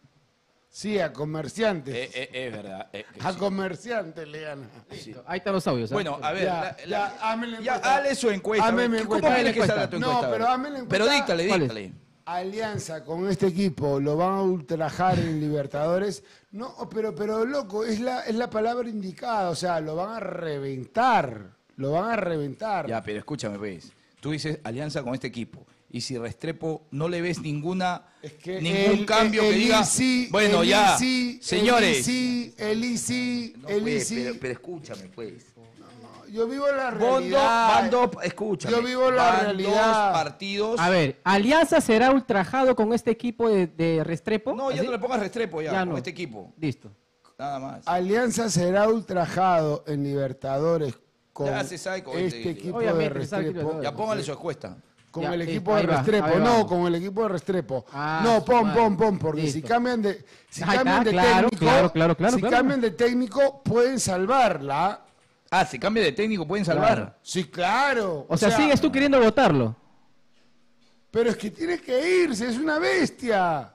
Sí, a comerciantes. Es verdad. A sí. comerciantes le gana. Listo, ahí están los audios. ¿ah? Bueno, a ver. Ya, hazme la encuesta. Hazle su encuesta. Hazme a ver, mi ¿cómo encuesta. quieres que salga tu No, encuesta? A ver. pero hazme la encuesta. Pero díctale. ¿Cuál es? Alianza con este equipo lo van a ultrajar en Libertadores. No, pero loco, es la palabra indicada. O sea, lo van a reventar. Lo van a reventar. Ya, pero escúchame, pues. Tú dices Alianza con este equipo. Y si Restrepo no le ves ningún cambio que diga. Bueno, ya. Señores. El ICI. Pero escúchame, pues. Yo vivo la realidad. Escúchame. Yo vivo la realidad. Dos partidos. A ver, ¿Alianza será ultrajado con este equipo de Restrepo? No, ya ¿Así? no le pongas Restrepo ya con no. este equipo. Listo. Nada más. Alianza será ultrajado en Libertadores con Ya se sabe con este equipo Obviamente, de se sabe que Restrepo. Ya póngale su encuesta. Con Ya, el sí, equipo de ahí va, Restrepo. ahí No, vamos. con el equipo de Restrepo. Ah, No, su pon, madre. porque Listo. si cambian de, si Ahí cambian está, de claro, técnico, claro, si claro. cambian de técnico, pueden salvarla. Ah, si cambia de técnico pueden salvar. Sí, claro. O sea, sigues tú queriendo votarlo. Pero es que tiene que irse, es una bestia.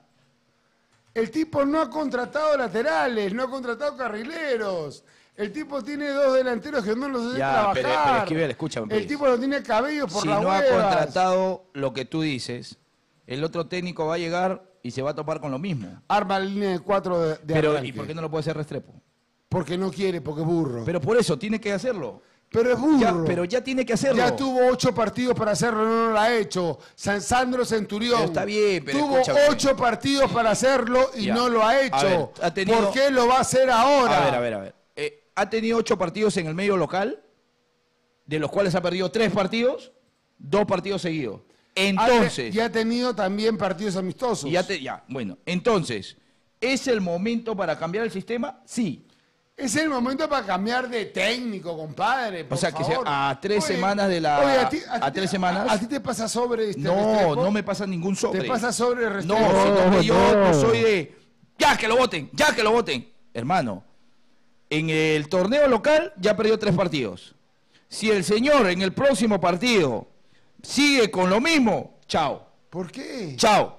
El tipo no ha contratado laterales, no ha contratado carrileros. El tipo tiene 2 delanteros que no los hace Ya, trabajar. pero Esquivel, escúchame, El pues. tipo no tiene cabello por Si las no ha huevas. contratado lo que tú dices, el otro técnico va a llegar y se va a topar con lo mismo. Arma la línea de 4 de Pero, arranque. ¿y por qué no lo puede hacer Restrepo? Porque no quiere, porque es burro. Pero por eso tiene que hacerlo. Pero es burro. Pero ya tiene que hacerlo. Ya tuvo 8 partidos para hacerlo, no lo ha hecho. Sandro Centurión. Pero está bien, pero tuvo escúchame. 8 partidos para hacerlo y Ya. no lo ha hecho. A ver, ha tenido- ¿Por qué lo va a hacer ahora? A ver. Ha tenido 8 partidos en el medio local, de los cuales ha perdido 3 partidos, 2 partidos seguidos. Entonces, Ya ha tenido también partidos amistosos. bueno, entonces, ¿es el momento para cambiar el sistema? Sí. Es el momento para cambiar de técnico, compadre. Por O sea, que favor. a 3 Oye, semanas de la... oye, a 3 semanas... ¿A ti te pasa sobre No, no me pasa ningún sobre. ¿Te pasa sobre No, Restrepo? sino que yo no soy de... Ya que lo voten, ya que lo voten. Hermano, en el torneo local ya perdió 3 partidos. Si el señor en el próximo partido sigue con lo mismo, chao. ¿Por qué? Chao.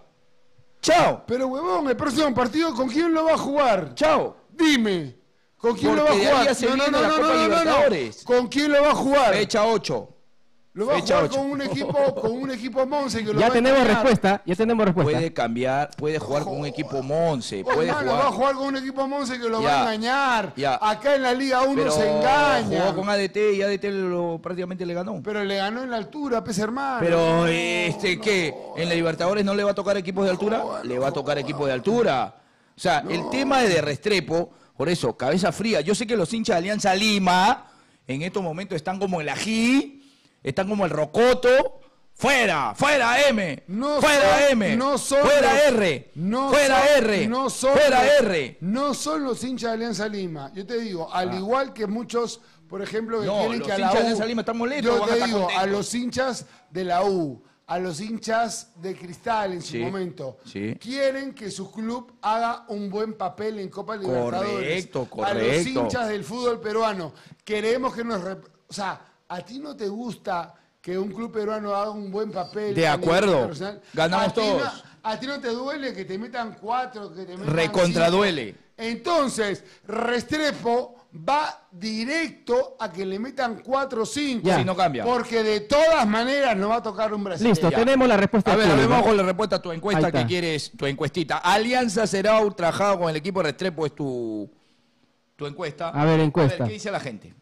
Chao. Pero, huevón, el próximo partido, ¿con quién lo va a jugar? Chao. Dime. ¿Con quién lo va a Porque de ahí jugar? ya se viene la Copa Libertadores. ¿Con quién lo va a jugar? Fecha 8. Lo va a Fecha jugar 8. con un equipo Monse que lo Ya va a tenemos engañar. respuesta, ya tenemos respuesta. Puede cambiar, puede jugar con un equipo Monse, puede Hermano, va a jugar... jugar con un equipo Monse que lo Ya, va a engañar. ya. Acá en la Liga 1 Pero se engaña. jugó con ADT y ADT prácticamente le ganó. Pero le ganó en la altura, pez hermano. Pero, ¿qué? ¿En la Libertadores no le va a tocar equipos de altura? Le va a tocar equipos de altura. O sea, el tema de Restrepo, por eso, cabeza fría. Yo sé que los hinchas de Alianza Lima en estos momentos están como el ají, están como el rocoto. ¡Fuera! ¡Fuera M! No ¡Fuera son- M! no son ¡Fuera los- R! no ¡Fuera son- R! no son ¡Fuera los- R! No son los hinchas de Alianza Lima. Yo te digo, al igual que muchos, por ejemplo, que No, quieren los que a la hinchas de U... Alianza Lima están molestos, Yo van a te estar digo, a contentos. los hinchas de la U, a los hinchas de Cristal en su Sí, momento, sí. quieren que su club haga un buen papel en Copa Libertadores. Correcto, A los correcto. hinchas del fútbol peruano, queremos que nos... O sea, ¿a ti no te gusta que un club peruano haga un buen papel? De a nivel acuerdo. internacional? Ganamos ¿A ti no- todos. ¿A ti no te duele que te metan 4, que te metan Recontra 5? duele. Entonces, Restrepo va directo a que le metan 4 o 5. Ya. Si no cambia. Porque de todas maneras no va a tocar un brasileño. Listo, Ya. tenemos la respuesta. A ver, pública. vamos con la respuesta a tu encuesta Ahí está. que quieres, tu encuestita. ¿Alianza será ultrajado con el equipo de Restrepo? Es tu encuesta. A ver, encuesta. A ver, ¿qué dice la gente?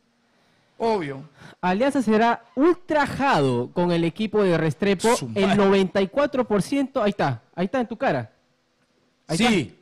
Obvio. Alianza será ultrajado con el equipo de Restrepo. Su El madre. 94%, ahí está en tu cara. Ahí Sí. está.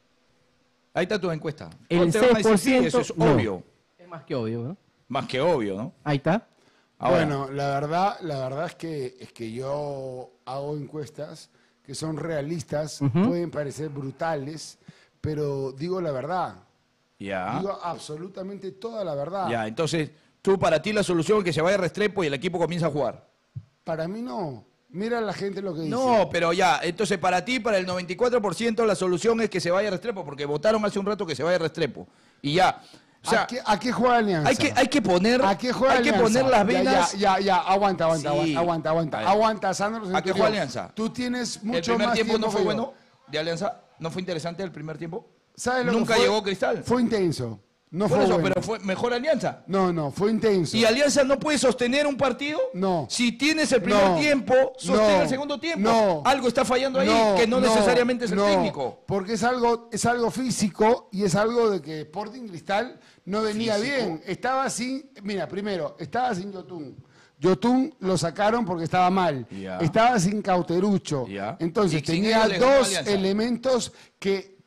Ahí está tu encuesta. El Te van a decir, sí, 6% eso es no. obvio. Es más que obvio, ¿no? Más que obvio, ¿no? Ahí está. Ahora, Bueno, la verdad es que yo hago encuestas que son realistas, pueden parecer brutales, pero digo la verdad. ya. Digo absolutamente toda la verdad. Ya, entonces, tú para ti la solución es que se vaya Restrepo y el equipo comienza a jugar. Para mí no. Mira la gente lo que dice. No, pero ya, entonces para ti, para el 94%, la solución es que se vaya Restrepo, porque votaron hace un rato que se vaya Restrepo. Y ya. O sea, ¿A qué juega Alianza? hay que poner, ¿A qué juega hay que Alianza? poner las venas. Ya, aguanta, Sí. aguanta. A ver. Aguanta, Sandro. ¿A qué Centurión. juega Alianza? Tú tienes mucho ¿El primer más tiempo no tiempo fue que yo. bueno de Alianza? ¿No fue interesante el primer tiempo? ¿Sabes lo que Nunca fue? llegó Cristal. Fue intenso. No Por fue eso, bueno. pero fue mejor Alianza. No, fue intenso. ¿Y Alianza no puede sostener un partido? No. Si tienes el primer No. tiempo, sostén No. el segundo tiempo. No. Algo está fallando ahí, que no necesariamente es el técnico. Porque es algo físico y es algo de que Sporting Cristal no venía ¿Físico? bien. Estaba sin, mira, primero, estaba sin Yotun. Yotun lo sacaron porque estaba mal. Ya. Estaba sin Cauterucho. Ya. Entonces Y sin tenía ellos le ganó dos Alianza. elementos que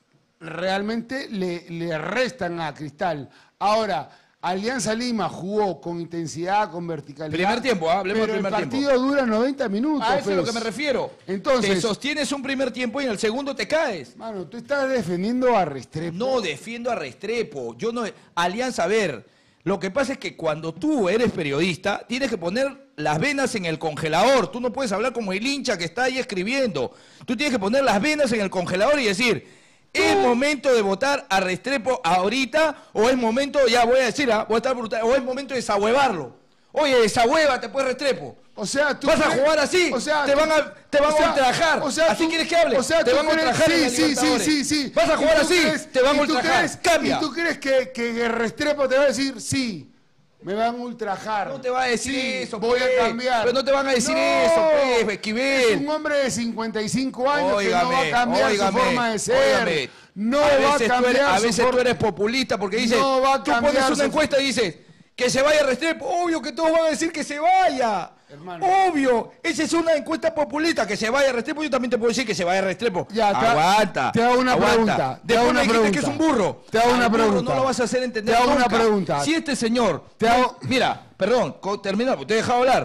realmente le restan a Cristal. Ahora, Alianza Lima jugó con intensidad, con verticalidad. Primer tiempo, hablemos pero del primer el tiempo. partido dura 90 minutos. A eso es lo que pues. me refiero. Entonces- te sostienes un primer tiempo y en el segundo te caes. Mano, tú estás defendiendo a Restrepo. No defiendo a Restrepo. Yo no. Alianza, a ver. Lo que pasa es que cuando tú eres periodista, tienes que poner las venas en el congelador. Tú no puedes hablar como el hincha que está ahí escribiendo. Tú tienes que poner las venas en el congelador y decir, ¿es momento de votar a Restrepo ahorita o es momento, ya voy a decir, voy a estar brutal, o es momento de desahuevarlo? Oye, desahuévate pues Restrepo. O sea, tú ¿Vas a crees- jugar así? o sea, te van a o sea, ultrajar. o sea, ¿Así tú- quieres que hable? o sea, te tú van a crees- ultrajar en la sí, Libertadores. sí. ¿Vas a ¿Y jugar tú así? crees- te van a y tú ultrajar. crees- Cambia. ¿Y tú crees que Restrepo te va a decir sí? Me van a ultrajar. No te va a decir Sí, eso, voy pues. a cambiar. Pero no te van a decir No, eso, pues, Esquivel. Es un hombre de 55 años que no va a Óigame, cambiar óigame, su forma de ser. óigame. No A va a veces tú cambiar eres- a su veces tú forma. eres populista porque dices, No va a tú cambiar pones su- una encuesta y dices que se vaya Restrepo. Obvio que todos van a decir que se vaya. Hermano. Obvio. Esa es una encuesta populista, que se vaya Restrepo. Yo también te puedo decir que se vaya Restrepo. Ya, aguanta. te hago una aguanta. pregunta, te Después hago una me dijiste pregunta. que es un burro. Te hago Al una burro pregunta. no lo vas a hacer entender Te hago una nunca. pregunta. Si este señor... Te hago- Mira, perdón, termina, te he dejado hablar.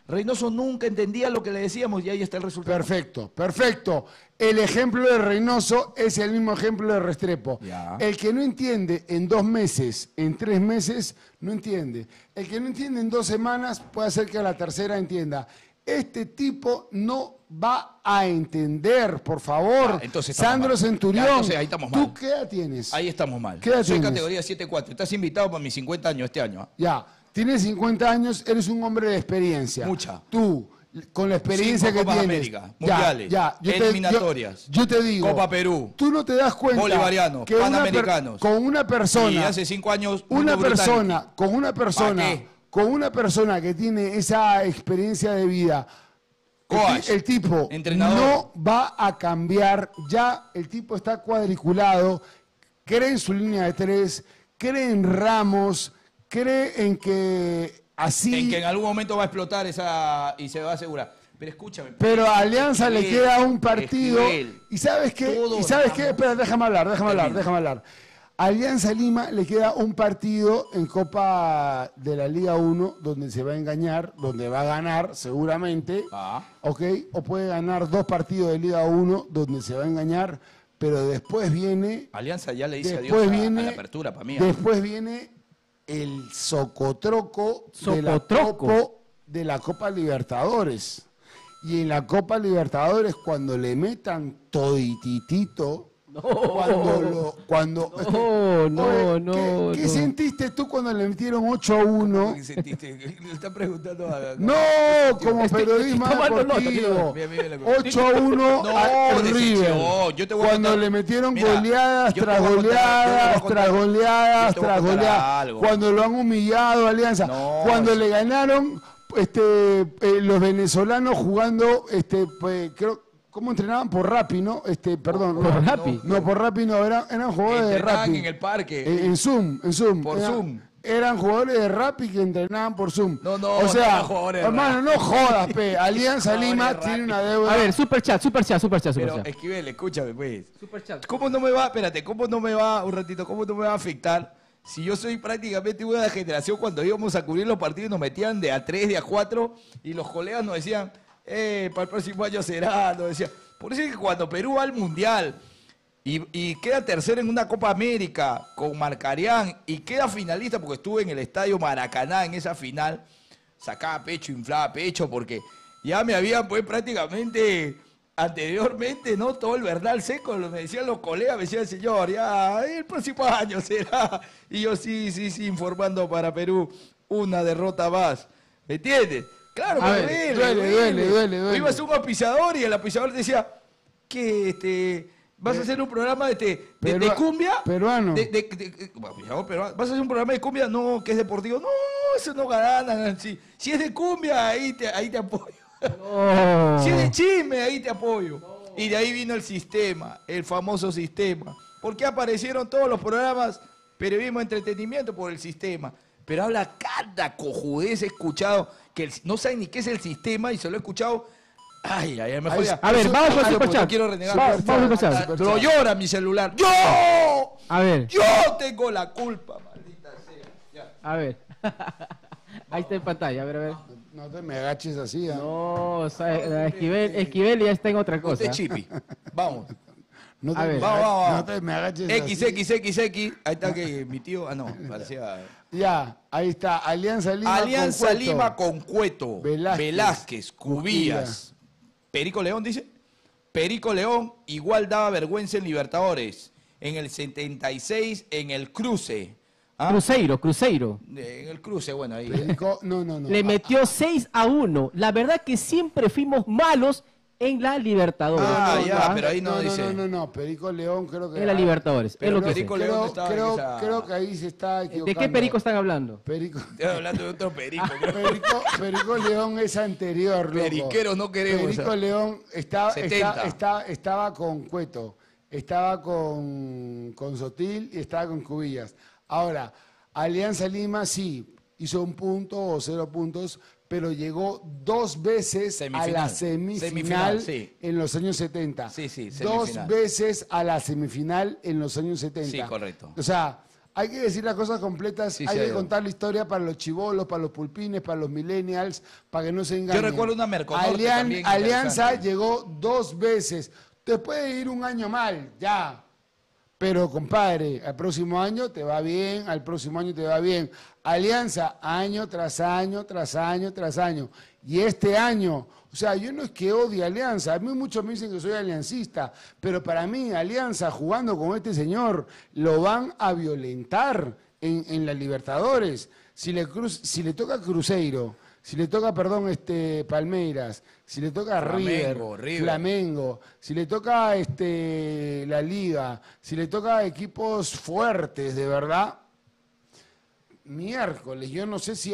Reynoso nunca entendía lo que le decíamos y ahí está el resultado. Perfecto, perfecto. El ejemplo de Reynoso es el mismo ejemplo de Restrepo. Ya. El que no entiende en 2 meses, en 3 meses, no entiende. El que no entiende en 2 semanas puede hacer que a la tercera entienda. Este tipo no va a entender, por favor. Ya, entonces estamos Sandro mal. Centurión, Ya, entonces ahí estamos mal. ¿tú qué edad tienes? Ahí estamos mal. ¿Qué edad Soy tienes? categoría 7-4. Estás invitado para mis 50 años este año. Ya, tienes 50 años, eres un hombre de experiencia. Mucha. Tú, con la experiencia 5 que Copas tienes. América, mundiales, eliminatorias. Yo te digo. Copa Perú. Tú no te das cuenta Bolivarianos, que panamericanos. con una persona. Y hace 5 años. Una Mundo persona, con una persona, ¿Pa qué? con una persona que tiene esa experiencia de vida. Coach, el tipo entrenador. no va a cambiar. Ya el tipo está cuadriculado. Cree en su línea de 3. Cree en Ramos. Cree en que así. En que en algún momento va a explotar esa y se va a asegurar. Pero escúchame. Pero a Alianza le Esquivel, queda un partido. Esquivel. ¿Y sabes qué? Todos ¿Y sabes qué? Ramos. Espera, déjame hablar. Termina. A Alianza Lima le queda un partido en Copa de la Liga 1 donde se va a engañar, donde va a ganar seguramente. ¿Ok? O puede ganar 2 partidos de Liga 1 donde se va a engañar, pero después viene. Alianza ya le dice adiós Después a viene. la apertura para mí. Después viene el socotroco de la Copa Libertadores. Y en la Copa Libertadores, cuando le metan todititito, ¿Qué sentiste tú cuando le metieron 8-1? ¿Qué sentiste? Le está preguntando a... No, como periodismo deportivo. 8-1 a River. Yo te voy a Cuando contar- le metieron Mira, goleadas yo te tras voy a contar- goleadas, yo te voy a tras contar- goleadas, yo te voy a tras contar goleadas. algo. Cuando lo han humillado Alianza. Cuando le ganaron los venezolanos jugando, creo... ¿Cómo entrenaban? Por Rappi, ¿no? Perdón. ¿Por Rappi? No, por Rappi no, eran jugadores de Entrenaban Rappi. en el parque. En Zoom. Por Zoom. Eran jugadores de Rappi que entrenaban por Zoom. No, o sea, eran jugadores de hermano, Rappi. no jodas, pe. Alianza Jugadores Lima de tiene Rappi. una deuda. A ver, superchat. Pero Esquivel, escúchame pues. Superchat. ¿Cómo no me va, espérate, cómo no me va a afectar si yo soy prácticamente una generación cuando íbamos a cubrir los partidos y nos metían de a 3, de a 4 y los colegas nos decían, para el próximo año será, nos decían. Por eso es que cuando Perú va al Mundial y queda tercero en una Copa América con Marcarián y queda finalista porque estuve en el Estadio Maracaná en esa final, sacaba pecho, inflaba pecho porque ya me habían pues prácticamente anteriormente, ¿no? Todo el verdal seco, me decían los colegas, me decían, señor, ya el próximo año será. Y yo sí, informando para Perú una derrota más. ¿Me entiendes? Claro, A me ver, duele. Ibas a un auspiciador y el auspiciador decía que vas a hacer un programa de cumbia. Peruano. ¿Vas a hacer un programa de cumbia? No, que es deportivo. No, eso no ganan. Si es de cumbia, ahí te apoyo. Si es de chisme, ahí te apoyo. Y de ahí vino el sistema, el famoso sistema. ¿Por qué aparecieron todos los programas periodismo entretenimiento? Por el sistema. Pero habla cada cojudez, he escuchado que no sabe ni qué es el sistema y se lo he escuchado. Ay, mejor ya. A ver, vamos con el superchat. No quiero renegar. Vamos con el superchat. Lo llora mi celular. ¡Yo! A ver. Yo tengo la culpa, maldita sea. Ya. A ver. Ahí está en pantalla, a ver. No te me agaches así. No, Esquivel ya está en otra cosa. Usted chipi. Vamos. No te, A ver. Vamos. No te me agaches así. XX. Ahí está que mi tío. Ah, no. Parecía. Ya, ahí está. Alianza Lima con Cueto. Velázquez, Cubillas. Perico León dice. Perico León igual daba vergüenza en Libertadores. En el 76, en el cruce. ¿Ah? Cruzeiro. En el cruce, bueno, ahí. Perico, no. Le metió 6-1. La verdad que siempre fuimos malos en la Libertadores. Pero ahí no dice. No. Perico León creo que... En la Libertadores. Pero es lo que Perico sé. León estaba en esa... Creo que ahí se está equivocando. ¿De qué Perico están hablando? Estoy hablando de otro Perico. Perico León es anterior, loco. Periqueros no queremos. Perico León estaba 70. con Cueto, estaba con Sotil y estaba con Cubillas. Ahora, Alianza Lima sí, hizo 1 punto o 0 puntos, pero llegó 2 veces a la semifinal sí. en los años 70. Sí, 2 veces a la semifinal en los años 70. Sí, correcto. O sea, Hay que decir las cosas completas, Sí, hay sí, que contar la historia para los chibolos, para los pulpines, para los millennials, para que no se engañen. Yo recuerdo una Merconorte también Alianza interesante. llegó 2 veces. Te puede ir un año mal, ya. Pero, compadre, al próximo año te va bien, al próximo año te va bien. Alianza, año tras año, tras año, tras año. Y este año, o sea, yo no es que odie a Alianza, a mí muchos me dicen que soy aliancista, pero para mí Alianza jugando con este señor lo van a violentar en la Libertadores. Si le toca Cruzeiro, si le toca, perdón, Palmeiras, si le toca River, Flamengo, si le toca la Liga, si le toca equipos fuertes, de verdad, miércoles, yo no sé si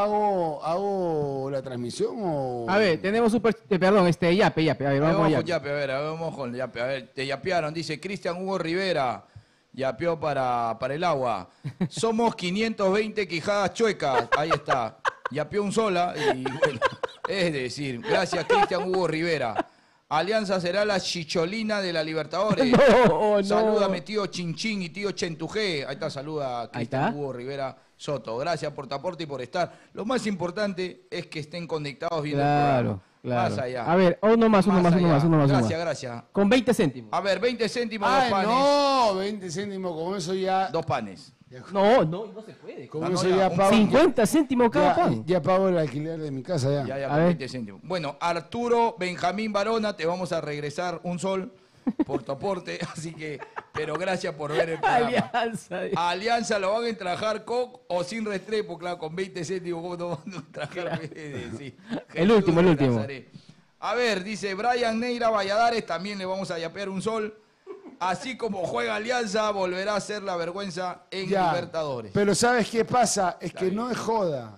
hago la transmisión o... A ver, tenemos perdón, Yape, a ver, vamos con Yape. A ver, vamos con Yape. A ver, te yapearon, dice Cristian Hugo Rivera, yapeó para el agua. Somos 520 quijadas chuecas, ahí está. Yapeó un sola y bueno, es decir, gracias Cristian Hugo Rivera. Alianza será la chicholina de la Libertadores. No. Salúdame tío Chinchín y tío Chentujé. Ahí está, saluda a Cristian Hugo Rivera Soto. Gracias por tu aporte y por estar. Lo más importante es que estén conectados viendo el programa. Claro. Más allá. A ver, uno más. Gracias. Con 20 céntimos. A ver, 20 céntimos, Ay, 2 panes. no, 20 céntimos, con eso ya... 2 panes. No se puede. Con eso ya pago... 50 céntimos cada pan. Ya pago el alquiler de mi casa ya. Ya, con 20 céntimos. Bueno, Arturo Benjamín Barona, te vamos a regresar un sol por tu aporte, así que, pero gracias por ver el programa. Alianza lo van a entrajar con o sin Restrepo, claro, con 20 céntimos, ¿cómo no van a entrajar? Sí. El último. A ver, dice Brian Neira Valladares, también le vamos a yapear un sol. Así como juega Alianza, volverá a ser la vergüenza en Libertadores. Pero ¿sabes qué pasa? Es que no es joda.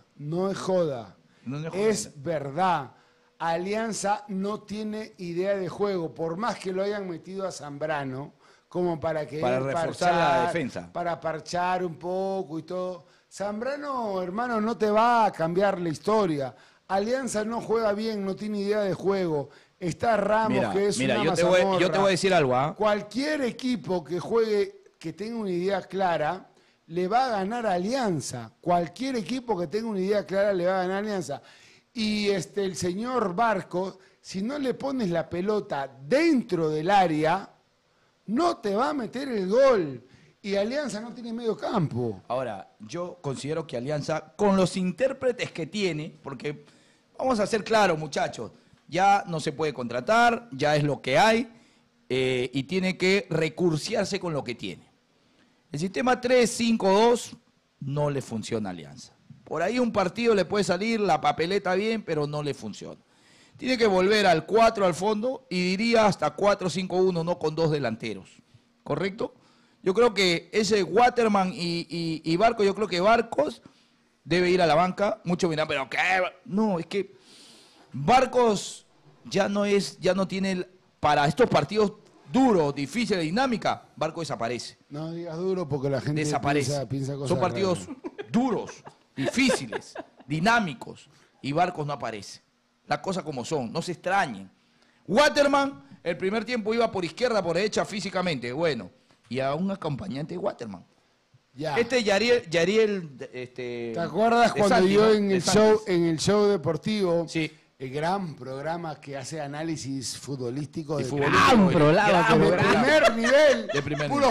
Es verdad. Alianza no tiene idea de juego. Por más que lo hayan metido a Zambrano, como para reforzar la defensa. Para parchar un poco y todo. Zambrano, hermano, no te va a cambiar la historia. Alianza no juega bien, no tiene idea de juego. Está Ramos, que es una mazamorra. Yo te voy a decir algo, ¿ah? Cualquier equipo que juegue, que tenga una idea clara, le va a ganar a Alianza. Cualquier equipo que tenga una idea clara le va a ganar a Alianza. Y el señor Barco, si no le pones la pelota dentro del área, no te va a meter el gol. Y Alianza no tiene medio campo. Ahora, yo considero que Alianza, con los intérpretes que tiene, porque vamos a ser claros, muchachos, ya no se puede contratar, ya es lo que hay, y tiene que recursearse con lo que tiene. El sistema 3-5-2 no le funciona a Alianza. Por ahí un partido le puede salir la papeleta bien, pero no le funciona. Tiene que volver al 4 al fondo y diría hasta 4-5-1, no con 2 delanteros. ¿Correcto? Yo creo que ese Waterman y Barco, yo creo que Barcos debe ir a la banca. Muchos dirán, pero ¿qué? No, es que Barcos ya no tiene para estos partidos duros, difíciles, de dinámica. Barco desaparece. No digas duro porque la gente desaparece. Piensa cosas Son partidos raras. duros, difíciles, dinámicos, y Barcos no aparece. Las cosas como son, no se extrañen. Waterman, el primer tiempo iba por izquierda, por derecha físicamente, bueno, y a un acompañante de Waterman. Ya. Yariel, ¿te acuerdas cuando Santi, yo ¿no? en el show deportivo, sí, el gran programa que hace análisis futbolístico de primer nivel, puro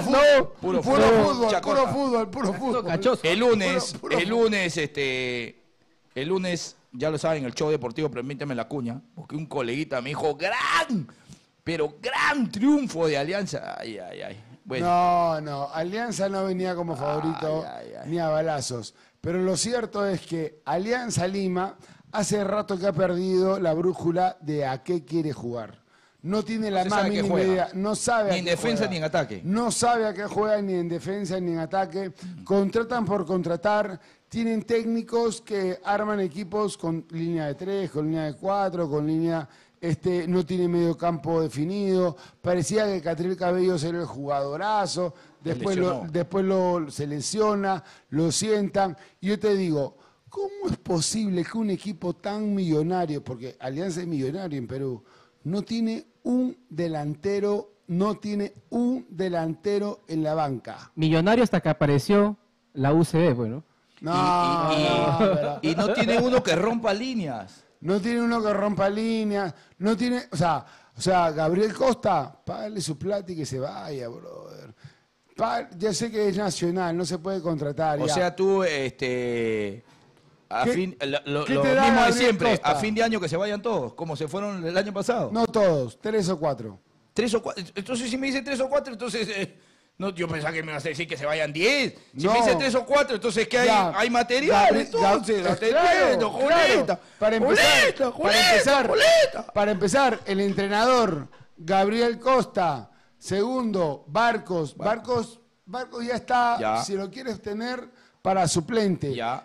fútbol. El lunes, ya lo saben, el show deportivo, permíteme la cuña, porque un coleguita me dijo, gran triunfo de Alianza. Ay. Bueno. No, Alianza no venía como favorito ni a balazos. Pero lo cierto es que Alianza Lima hace rato que ha perdido la brújula de a qué quiere jugar. No tiene la más mínima idea. No sabe ni en defensa ni en ataque. No sabe a qué juega ni en defensa ni en ataque. Contratan por contratar. Tienen técnicos que arman equipos con línea de 3, con línea de 4, con línea... no tiene medio campo definido. Parecía que Catriel Cabellos era el jugadorazo. Después se lesiona, lo sientan. Y yo te digo, ¿cómo es posible que un equipo tan millonario, porque Alianza es millonario en Perú, no tiene un delantero no tiene un delantero en la banca. Millonario hasta que apareció la UCB, bueno. Y no tiene uno que rompa líneas. No tiene uno que rompa líneas, no tiene, o sea, Gabriel Costa, págale su plata y que se vaya, brother. Ya sé que es nacional, no se puede contratar. O ya. sea, tú, lo mismo de siempre, Costa? a fin de año que se vayan todos, como se fueron el año pasado. No todos, 3 o 4. 3 o 4. Entonces, si me dice 3 o 4, entonces... no, yo pensaba que me ibas a decir que se vayan 10. Si No. me dice 3 o 4, entonces ¿qué hay? Ya. Hay material, entonces. Claro. Para empezar, el entrenador, Gabriel Costa. Segundo, Barcos. Barcos ya está, Ya. si lo quieres tener, para suplente. Ya.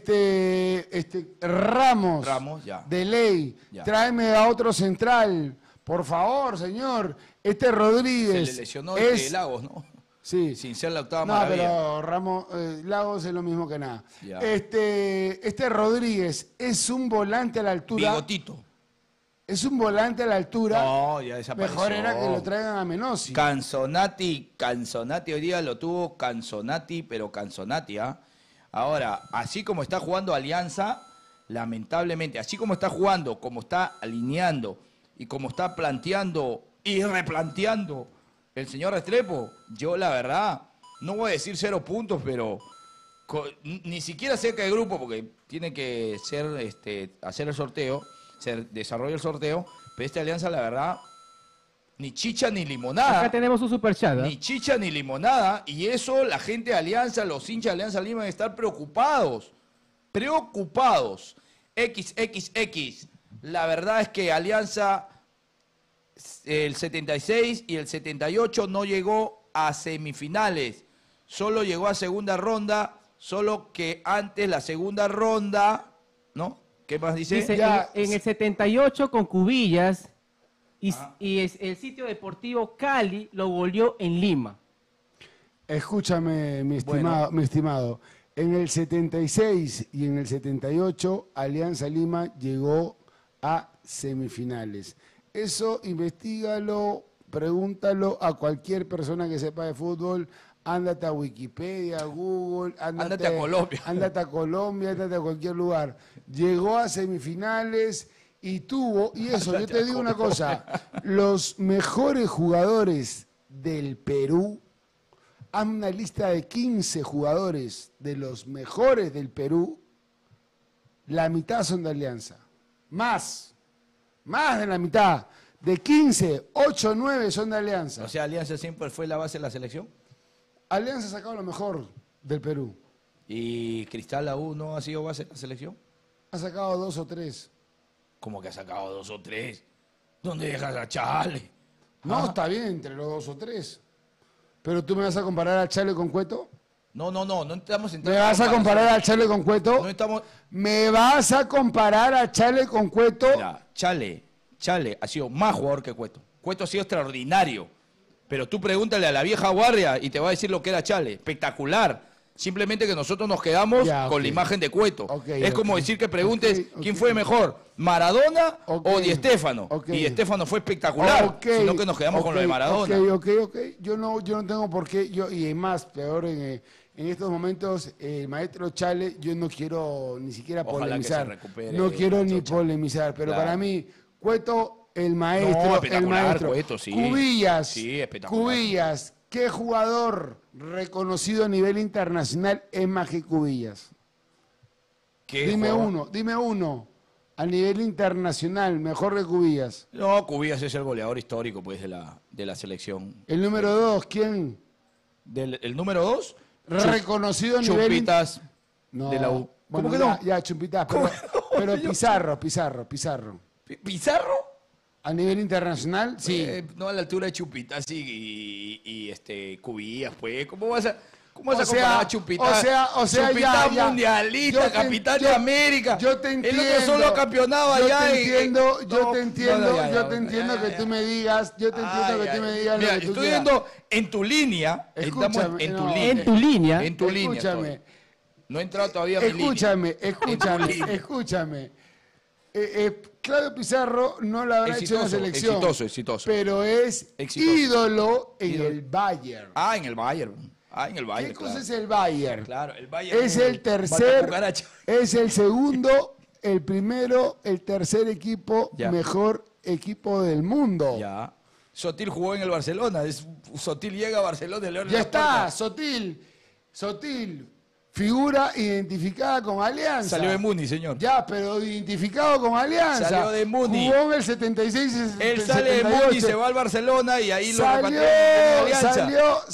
Ramos. Ramos, ya. De ley. Ya. Tráeme a otro central. Por favor, señor. Rodríguez. Se le lesionó es... Lagos, ¿no? Sí. Sin ser la octava No, maravilla. pero Ramos, Lagos es lo mismo que nada. Ya. Rodríguez es un volante a la altura. Bigotito. Es un volante a la altura. No, ya desapareció. Mejor era que lo traigan a Menossi. Canzonati hoy día lo tuvo Canzonati, pero Canzonati, ¿ah? Ahora, así como está jugando Alianza, lamentablemente, así como está jugando, como está alineando y como está planteando y replanteando el señor Restrepo, yo la verdad, no voy a decir 0 puntos, pero ni siquiera cerca del grupo, porque tiene que ser, hacer el sorteo, se desarrolla el sorteo, pero esta Alianza, la verdad, ni chicha ni limonada. Acá tenemos un superchat. Ni chicha ni limonada, y eso la gente de Alianza, los hinchas de Alianza Lima, van a estar preocupados. Preocupados. XXX. La verdad es que Alianza, el 76 y el 78 no llegó a semifinales. Solo llegó a segunda ronda, solo que antes la segunda ronda, ¿no? ¿Qué más dice? Dice, en el 78 con Cubillas y el sitio deportivo Cali lo volvió en Lima. Escúchame, mi estimado. En el 76 y en el 78, Alianza Lima llegó a semifinales. Eso investígalo, pregúntalo a cualquier persona que sepa de fútbol. Ándate a Wikipedia, a Google, Ándate a Colombia. Ándate a Colombia, ándate a cualquier lugar. Llegó a semifinales y tuvo, y eso, yo te digo una cosa, los mejores jugadores del Perú, haz una lista de 15 jugadores de los mejores del Perú, la mitad son de Alianza. Más de la mitad. De 15, 8 o 9 son de Alianza. O sea, Alianza siempre fue la base de la selección. Alianza ha sacado lo mejor del Perú. ¿Y Cristal aún no ha sido base de la selección? Ha sacado 2 o 3. ¿Cómo que ha sacado 2 o 3? ¿Dónde dejas a Chale? No, está bien entre los 2 o 3. Pero tú me vas a comparar a Chale con Cueto. No estamos ¿Me vas a comparar a Chale con Cueto? No estamos... ¿Me vas a comparar a Chale con Cueto? Mira, Chale ha sido más jugador que Cueto. Cueto ha sido extraordinario. Pero tú pregúntale a la vieja guardia y te va a decir lo que era Chale. Espectacular. Simplemente que nosotros nos quedamos con la imagen de Cueto. Es como decir que preguntes quién fue mejor, Maradona o Di Stéfano. Y Di Stéfano fue espectacular, sino que nos quedamos con lo de Maradona. Ok. Yo no tengo por qué, y es más, peor en estos momentos, el maestro Chale, yo no quiero ni siquiera Ojalá que se polemizar. recupere, No quiero ni Chale. polemizar, pero Claro. para mí, Cueto, el maestro, No, el espectacular, maestro. Cueto, sí. Cubillas, Sí, espectacular. Cubillas, ¿qué jugador reconocido a nivel internacional es más que Cubillas? Dime uno, a nivel internacional, mejor que Cubillas. No, Cubillas es el goleador histórico pues de la selección. El número 2, ¿quién? ¿El número 2? Reconocido a nivel... Chumpitas No, de la U. bueno, ¿Cómo que no? Ya, Chumpitas, pero Pizarro. ¿Pizarro? A nivel internacional, sí. No a la altura de Chumpitas y Cubillas, pues. ¿Cómo vas a comparar a Chumpitas? Chumpitas ya. mundialista, capitán de América. Yo te entiendo. El otro solo campeonado allá. Yo te entiendo que tú me digas, lo que Mira, tú estoy quieras. viendo en tu línea. Estamos Escúchame, en no. tu línea. En tu línea. En tu línea. Escúchame. estoy. No he entrado todavía a mi línea. Escúchame. Claudio Pizarro no lo habrá hecho en la selección. Exitoso. Pero es ídolo en el Bayern. En el Bayern. En el Bayern. ¿Qué cosa es el Bayern? Claro, el Bayern es el tercer, es el segundo, el primero, el tercer equipo, mejor equipo del mundo. Ya. Sotil jugó en el Barcelona. Sotil llega a Barcelona y le abre ya la está, puerta. Sotil, figura identificada con Alianza. Salió de Muni, señor. Ya, pero identificado con Alianza. Salió de Muni. Jugó en el 76 y el 78. Él sale de Muni, se va al Barcelona y ahí lo repatrió en Alianza.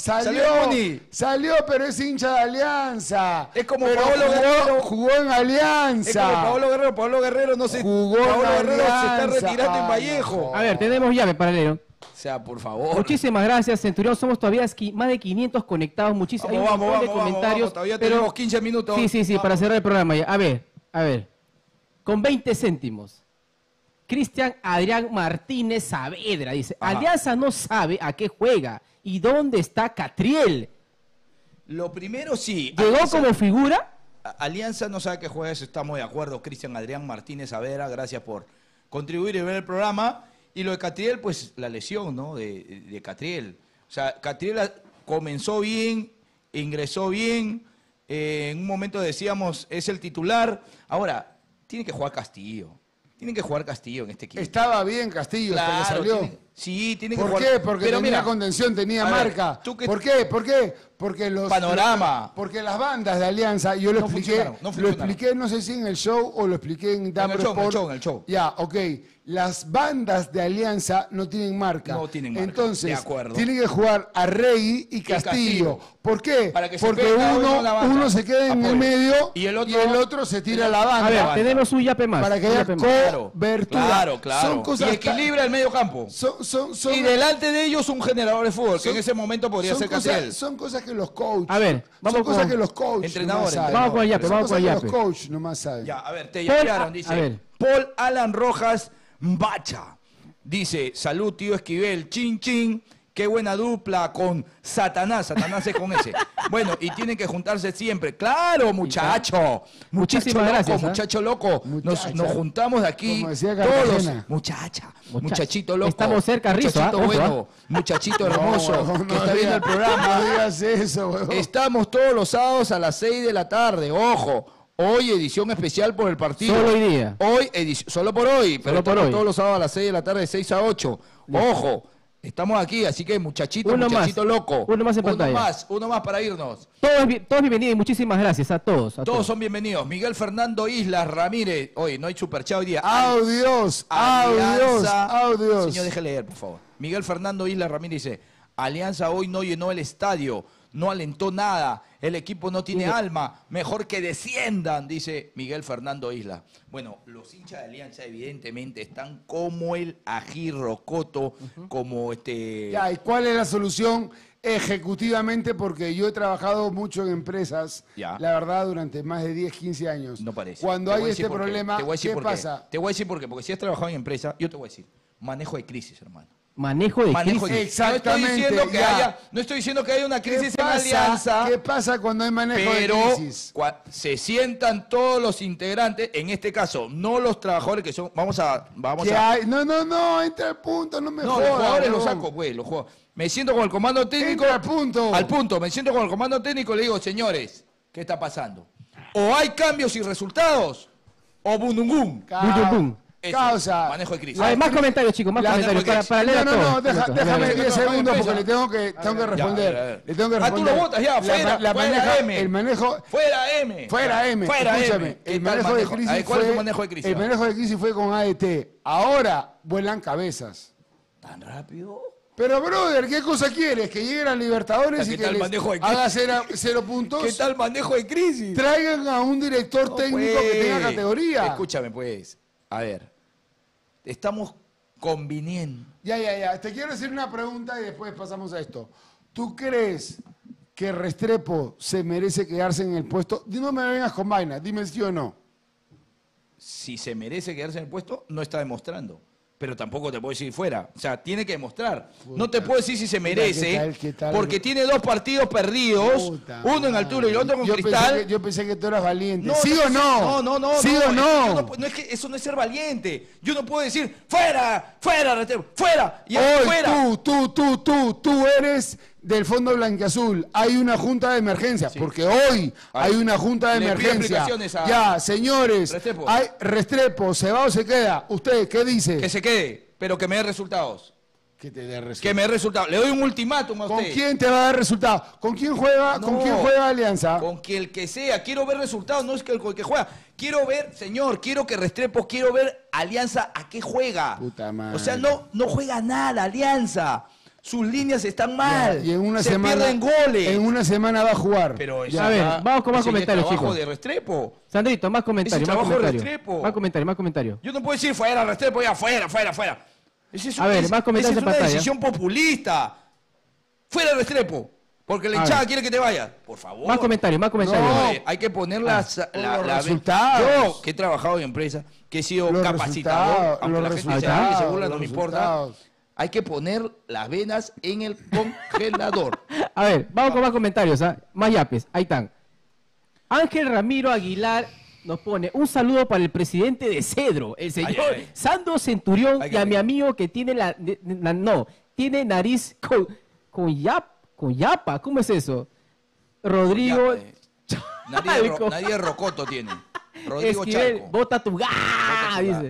Salió, pero es hincha de Alianza. Es como pero Paolo Guerrero. Jugó en Alianza. Es como Paolo Guerrero no se jugó Paolo en Guerrero Alianza. se está retirando en Vallejo. A ver, tenemos llave, paralelo. O sea, por favor. Muchísimas gracias, Centurión. Somos todavía más de 500 conectados. Hay un montón de comentarios. Todavía pero... tenemos 15 minutos. Sí, para cerrar el programa ya. A ver. Con 20 céntimos. Cristian Adrián Martínez Saavedra dice, Alianza no sabe a qué juega y dónde está Catriel. Lo primero sí. ¿Llegó como figura? Alianza no sabe a qué juega, eso estamos de acuerdo. Cristian Adrián Martínez Saavedra, gracias por contribuir y ver el programa. Y lo de Catriel, pues la lesión, ¿no? De Catriel. O sea, Catriel comenzó bien, ingresó bien. En un momento decíamos, es el titular. Ahora, tiene que jugar Castillo. Tienen que jugar Castillo en este equipo. Estaba bien Castillo hasta que salió. Tiene que jugar. ¿Por qué? Porque tenía contención, tenía marca. ¿Por qué? Porque los panorama. Porque las bandas de Alianza, yo lo expliqué, no sé si en el show o lo expliqué en Damper Sport. En el show. Ya, ok. Las bandas de Alianza no tienen marca. Entonces, de acuerdo. Tienen que jugar a Rey y Castillo. ¿Por qué? Porque uno se queda en el medio y el otro se tira a la banda. A ver, tenemos un yape más. Para que haya cobertura. Claro. Son cosas y equilibra el medio campo. Y delante de ellos un generador de fútbol, que en ese momento podría ser Catriel. Son cosas que los coaches. A ver, vamos con que los coaches. Entrenadores. Vamos con el yape, vamos con el yape. Los coaches nomás saben. Ya, a ver, te yapearon, dice. Paul Alan Rojas Bacha. Dice, salud tío Esquivel, chin chin. Qué buena dupla con Satanás. Satanás es con ese. Bueno, y tienen que juntarse siempre. Claro, muchacho. Muchísimas gracias. Muchacho loco. Nos juntamos de aquí todos. Muchachito loco. Estamos cerca, Rizo. Muchachito bueno. Muchachito hermoso. Que está viendo el programa. No digas eso, weón. Estamos todos los sábados a las 6 de la tarde. Ojo. Hoy edición especial por el partido. Solo hoy día. Solo por hoy. Pero estamos todos los sábados a las 6 de la tarde, de 6 a 8. Ojo. Estamos aquí, así que muchachito loco. Uno más en pantalla. Uno más para irnos. Todos bienvenidos y muchísimas gracias a todos. Todos son bienvenidos. Miguel Fernando Islas Ramírez. Hoy no hay superchat hoy día. Audios. Señor, deje leer, por favor. Miguel Fernando Islas Ramírez dice, Alianza hoy no llenó el estadio, no alentó nada, el equipo no tiene alma, mejor que desciendan, dice Miguel Fernando Isla. Bueno, los hinchas de Alianza evidentemente están como el ají rocoto, como Ya, ¿y cuál es la solución ejecutivamente? Porque yo he trabajado mucho en empresas, la verdad, durante más de 10, 15 años. No parece. Cuando hay este problema, ¿qué pasa? Te voy a decir por qué, porque si has trabajado en empresa, yo te voy a decir, manejo de crisis, hermano. Manejo de crisis. Exactamente. No estoy diciendo que haya una crisis en Alianza. ¿Qué pasa cuando hay manejo de crisis? Pero se sientan todos los integrantes, en este caso, no los trabajadores que son, vamos a. No, entra al punto, no me jodas. Los jugadores los saco, güey, los jugadores. Me siento con el comando técnico. Entra al punto. Me siento con el comando técnico y le digo, señores, ¿qué está pasando? O hay cambios y resultados, o bundungum. Causa. Manejo de crisis. Hay más comentarios, chicos, más comentarios. Para leer a todos. No, déjame 10 segundos porque le tengo que responder. Le tengo que responder. Tú lo votas ya, fuera M. El manejo. Fuera M. Escúchame. El manejo de crisis. ¿Cuál es tu manejo de crisis? El manejo de crisis fue con ADT. Ahora vuelan cabezas. ¿Tan rápido? Pero, brother, ¿qué cosa quieres? ¿Que lleguen a Libertadores y que les haga 0 puntos? ¿Qué tal manejo de crisis? Traigan a un director técnico que tenga categoría. Escúchame, pues. A ver. Estamos conviniendo. Ya. Te quiero decir una pregunta y después pasamos a esto. ¿Tú crees que Restrepo se merece quedarse en el puesto? No me vengas con vaina, dime sí o no. Si se merece quedarse en el puesto, no está demostrando. pero tampoco te puedo decir fuera. O sea, tiene que demostrar. No te puedo decir si se merece, ¿qué tal? porque tiene 2 partidos perdidos, uno en altura y el otro con Cristal. Yo pensé que tú eras valiente. No, ¿Sí o no? No. ¿Sí o no? No es que eso no es ser valiente. Yo no puedo decir fuera, Restrepo, fuera, y Hoy, fuera. tú eres del Fondo Blanquiazul. Hay una junta de emergencia, porque hoy hay una junta de Le pido emergencia. explicaciones a Ya, señores, Restrepo. Restrepo, ¿se va o se queda? ¿Usted qué dice? Que se quede, pero que me dé resultados. Que te dé resultados. Que me dé resultados. Le doy un ultimátum a usted. ¿Con quién te va a dar resultados? ¿Con quién juega? No, ¿Con quién juega Alianza? Con que el que sea. Quiero ver resultados, no es que el que juega. Quiero ver, señor, quiero que Restrepo, quiero ver Alianza a qué juega. Puta madre. O sea, no juega nada Alianza. Sus líneas están mal. Y en una se semana, pierden goles. En una semana va a jugar. Pero A ver, vamos con más comentarios, trabajo chicos. de Restrepo. Sandrito, más comentarios. Es el Más trabajo de comentarios. Restrepo. Más comentarios. Yo no puedo decir fuera Restrepo, ya fuera. Ese es A ver, más comentarios esa es en una pantalla. decisión populista. Fuera Restrepo. Porque la A hinchada ver. quiere que te vayas. Por favor. Más comentarios. No, hay que poner los la resultados. Yo, que he trabajado en empresas, que he sido Los capacitador, resultados, aunque los la gente resultados, se burla, no los me importa. resultados. Hay que poner las venas en el congelador. A ver, vamos con más comentarios, ¿ah? Más yapes, ahí están. Ángel Ramiro Aguilar nos pone un saludo para el presidente de Cedro, el señor Ay. Sandro Centurión, y a mi amigo que tiene tiene nariz con yapa, ¿cómo es eso? Rodrigo Nadie Rocoto tiene. Rodrigo Esquivel, Charco. bota tu ga, dice.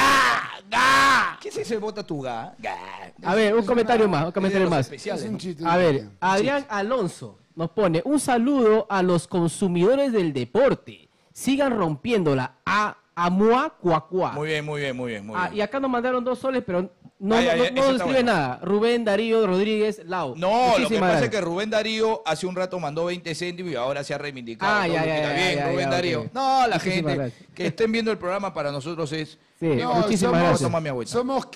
¿Qué es ese bota tu ga? A ver, un comentario más, un comentario más. Especiales, Es un ¿no? chiste. A ver, Adrián Alonso nos pone un saludo a los consumidores del deporte. Sigan rompiéndola. A Mua Cuacuá. Muy bien. Y acá nos mandaron 2 soles, pero no Eso está escribe bueno. nada. Rubén Darío Rodríguez Lau. No, lo que Muchísimas pasa es gracias. que Rubén Darío hace un rato mandó 20 céntimos y ahora se ha reivindicado. Ah, todo ya, lo que ya, está ya, bien, ya, Rubén ya, Darío. ok. No, la Muchísimas gente gracias. que estén viendo el programa para nosotros es... Sí, muchísimas vamos a gracias. tomar mi agüita. Somos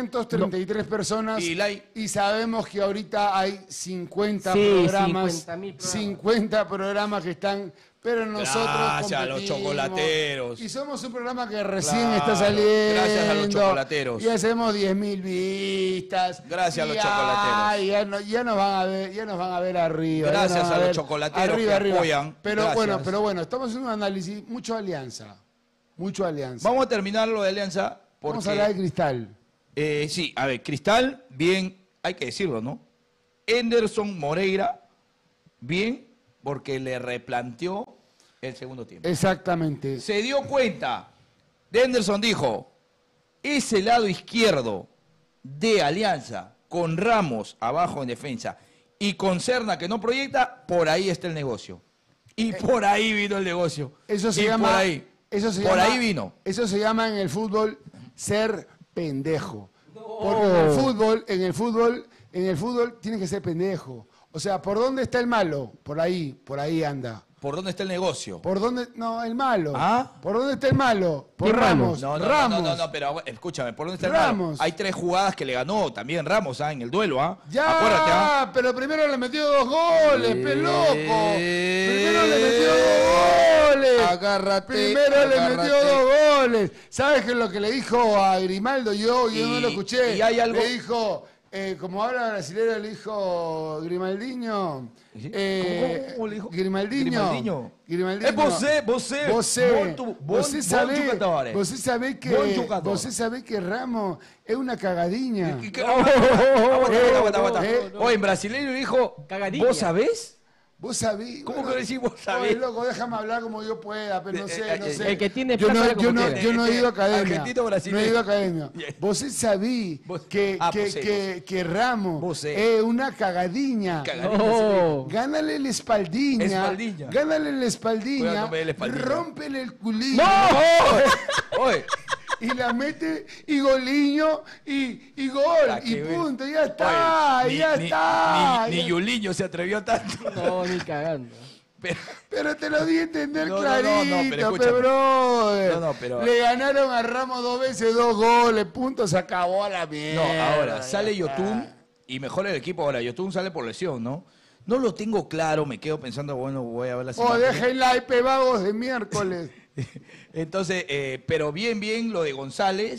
533 personas Y y sabemos que ahorita hay 50 Sí, programas, 50.000 programas. 50 programas que están, pero nosotros Gracias a los competimos. chocolateros. Y somos un programa que recién Claro, está saliendo. gracias a los chocolateros. Y hacemos 10.000 vistas. Gracias a los Y, chocolateros. ay, ya nos van a ver arriba. ya Gracias nos van a los ver chocolateros que apoyan. Pero Gracias. bueno, estamos haciendo un análisis, mucho alianza. Vamos a terminar lo de Alianza porque... Vamos a hablar de Cristal. Sí, a ver, Cristal, bien, hay que decirlo, ¿no? Henderson Moreira, bien, porque le replanteó el segundo tiempo. Exactamente. Se dio cuenta, Henderson dijo, ese lado izquierdo de Alianza, con Ramos abajo en defensa y con Serna que no proyecta, por ahí está el negocio. Y por ahí vino el negocio. Eso se Y llama. por ahí. Eso se Por llama- ahí vino. Eso se llama en el fútbol ser pendejo. Porque en el fútbol tienes que ser pendejo. O sea, ¿por dónde está el malo? Por ahí anda. ¿Por dónde está el negocio? ¿Por dónde? No, el malo. ¿Ah? ¿Por dónde está el malo? Por ¿Qué malo? Ramos. No, Ramos. pero escúchame, ¿por dónde está el Ramos. malo? Hay 3 jugadas que le ganó también Ramos en el duelo, ¿ah? Ya, Acuérdate, pero primero le metió 2 goles, peloco. Primero le metió 2 goles. Agárrate. Primero le agárrate. metió 2 goles. ¿Sabes qué es lo que le dijo a Grimaldo? Yo no lo escuché. y hay algo- Le dijo, como habla brasileño, le dijo Grimaldinho. ¿Cómo le dijo? Grimaldinho. É você. Muito bom jogador. Você sabe que Bom jogador. você sabe que Ramos es una cagadinha. Aguanta. Oye, en brasileño dijo, Cagadinha. ¿vos sabés? Vos sabés. ¿Cómo que decís vos Oye, sabés? loco, déjame hablar como yo pueda, pero no sé. El que tiene Yo plata no, habla como quiere. yo no he ido a academia. Argentino, brasileño. No he ido a academia. Vos sabés que Ramos Vos sé. es una cagadinha. Oh. Gánale la espaldinha. Espaldinha. Gánale la espaldinha. Cuidado, no me dé la espaldinha. Rómpele el culillo. Oye, Y la mete y goliño y gol. La Y que punto. Ya está. oye, ya está. Ni Yuliño se atrevió tanto. No, ni cagando. Pero te lo di a entender No, no, clarito, no, pero pe, escúchame. brother. No, pero- Le ganaron a Ramos 2 veces, 2 goles, punto, se acabó a la mierda. No, ahora ya sale está. Yotun y mejora el equipo. Ahora, Yotun sale por lesión, ¿no? No lo tengo claro, me quedo pensando, bueno, voy a ver las Oh, imágenes. dejen like, vagos de miércoles. Entonces, pero bien lo de González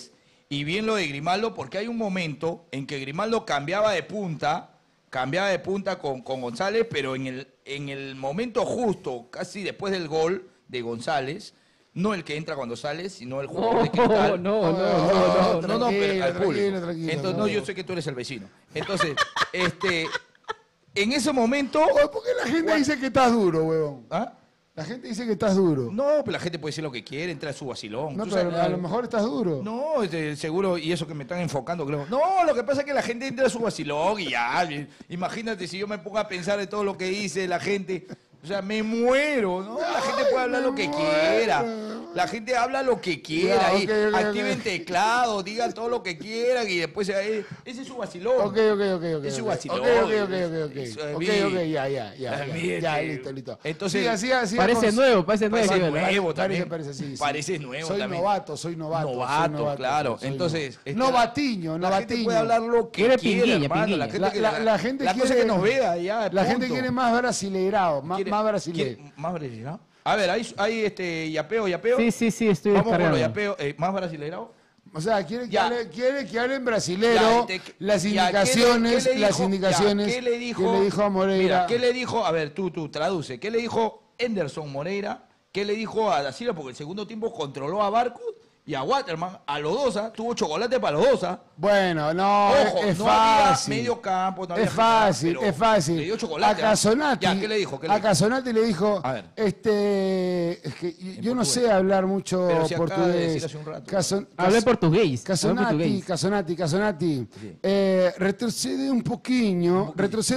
Y bien lo de Grimaldo, porque hay un momento en que Grimaldo cambiaba de punta con González, pero en el momento justo, casi después del gol de González, no el que entra cuando sale, sino el jugador de Cristal. No, pero al público. tranquilo. Entonces, no, yo sé que tú eres el vecino. Entonces, en ese momento... ¿Por qué la gente dice que estás duro, huevón? ¿Ah? La gente dice que estás duro. No, pero la gente puede decir lo que quiere, entra a su vacilón. No, Tú pero sabes, a lo mejor estás duro. No, seguro, y eso que me están enfocando, creo. No, lo que pasa es que la gente entra a su vacilón y ya. Imagínate si yo me pongo a pensar en todo lo que dice la gente. O sea, me muero, ¿no? La gente puede hablar lo que quiera. La gente habla lo que quiera. Ya, ok, activen teclado, digan todo lo que quieran y después ese es su vacilón. Ok. Es su vacilón. Ok, ya, listo. Entonces, Siga, parece nuevo. Parece nuevo también. Parece nuevo soy también. Soy novato, claro. Entonces, novatiño. La gente puede hablar lo que quiera, hermano. La gente quiere, cosa que nos vea ya. La gente quiere más brasileirado, más brasileiro. ¿Más brasileirado? A ver, hay yapeo. Sí, estoy Vamos con los descargando. yapeos. ¿Más brasileirado? O sea, quiere que hable en brasilero, las indicaciones, ¿qué le dijo a Moreira? Mira, ¿qué le dijo? A ver, tú traduce. ¿Qué le dijo Anderson Moreira? ¿Qué le dijo a Da Silva? Porque el segundo tiempo controló a Barcos y a Waterman, a los dos, tuvo chocolate para los dos. Bueno, no, ojo, es no fácil. Había medio campo, no había es fácil. Le dio chocolate. A Casonati, Ya, ¿qué le dijo? Casonati le dijo, a ver. es que yo no sé hablar mucho pero si acaba de decir portugués. hace un rato. Hablé portugués. Casonati, retrocede un poquillo,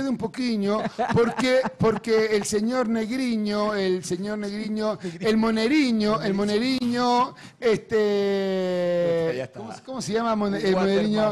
porque el señor Negriño, el Moneriño, ¿cómo se llama el Moneriño?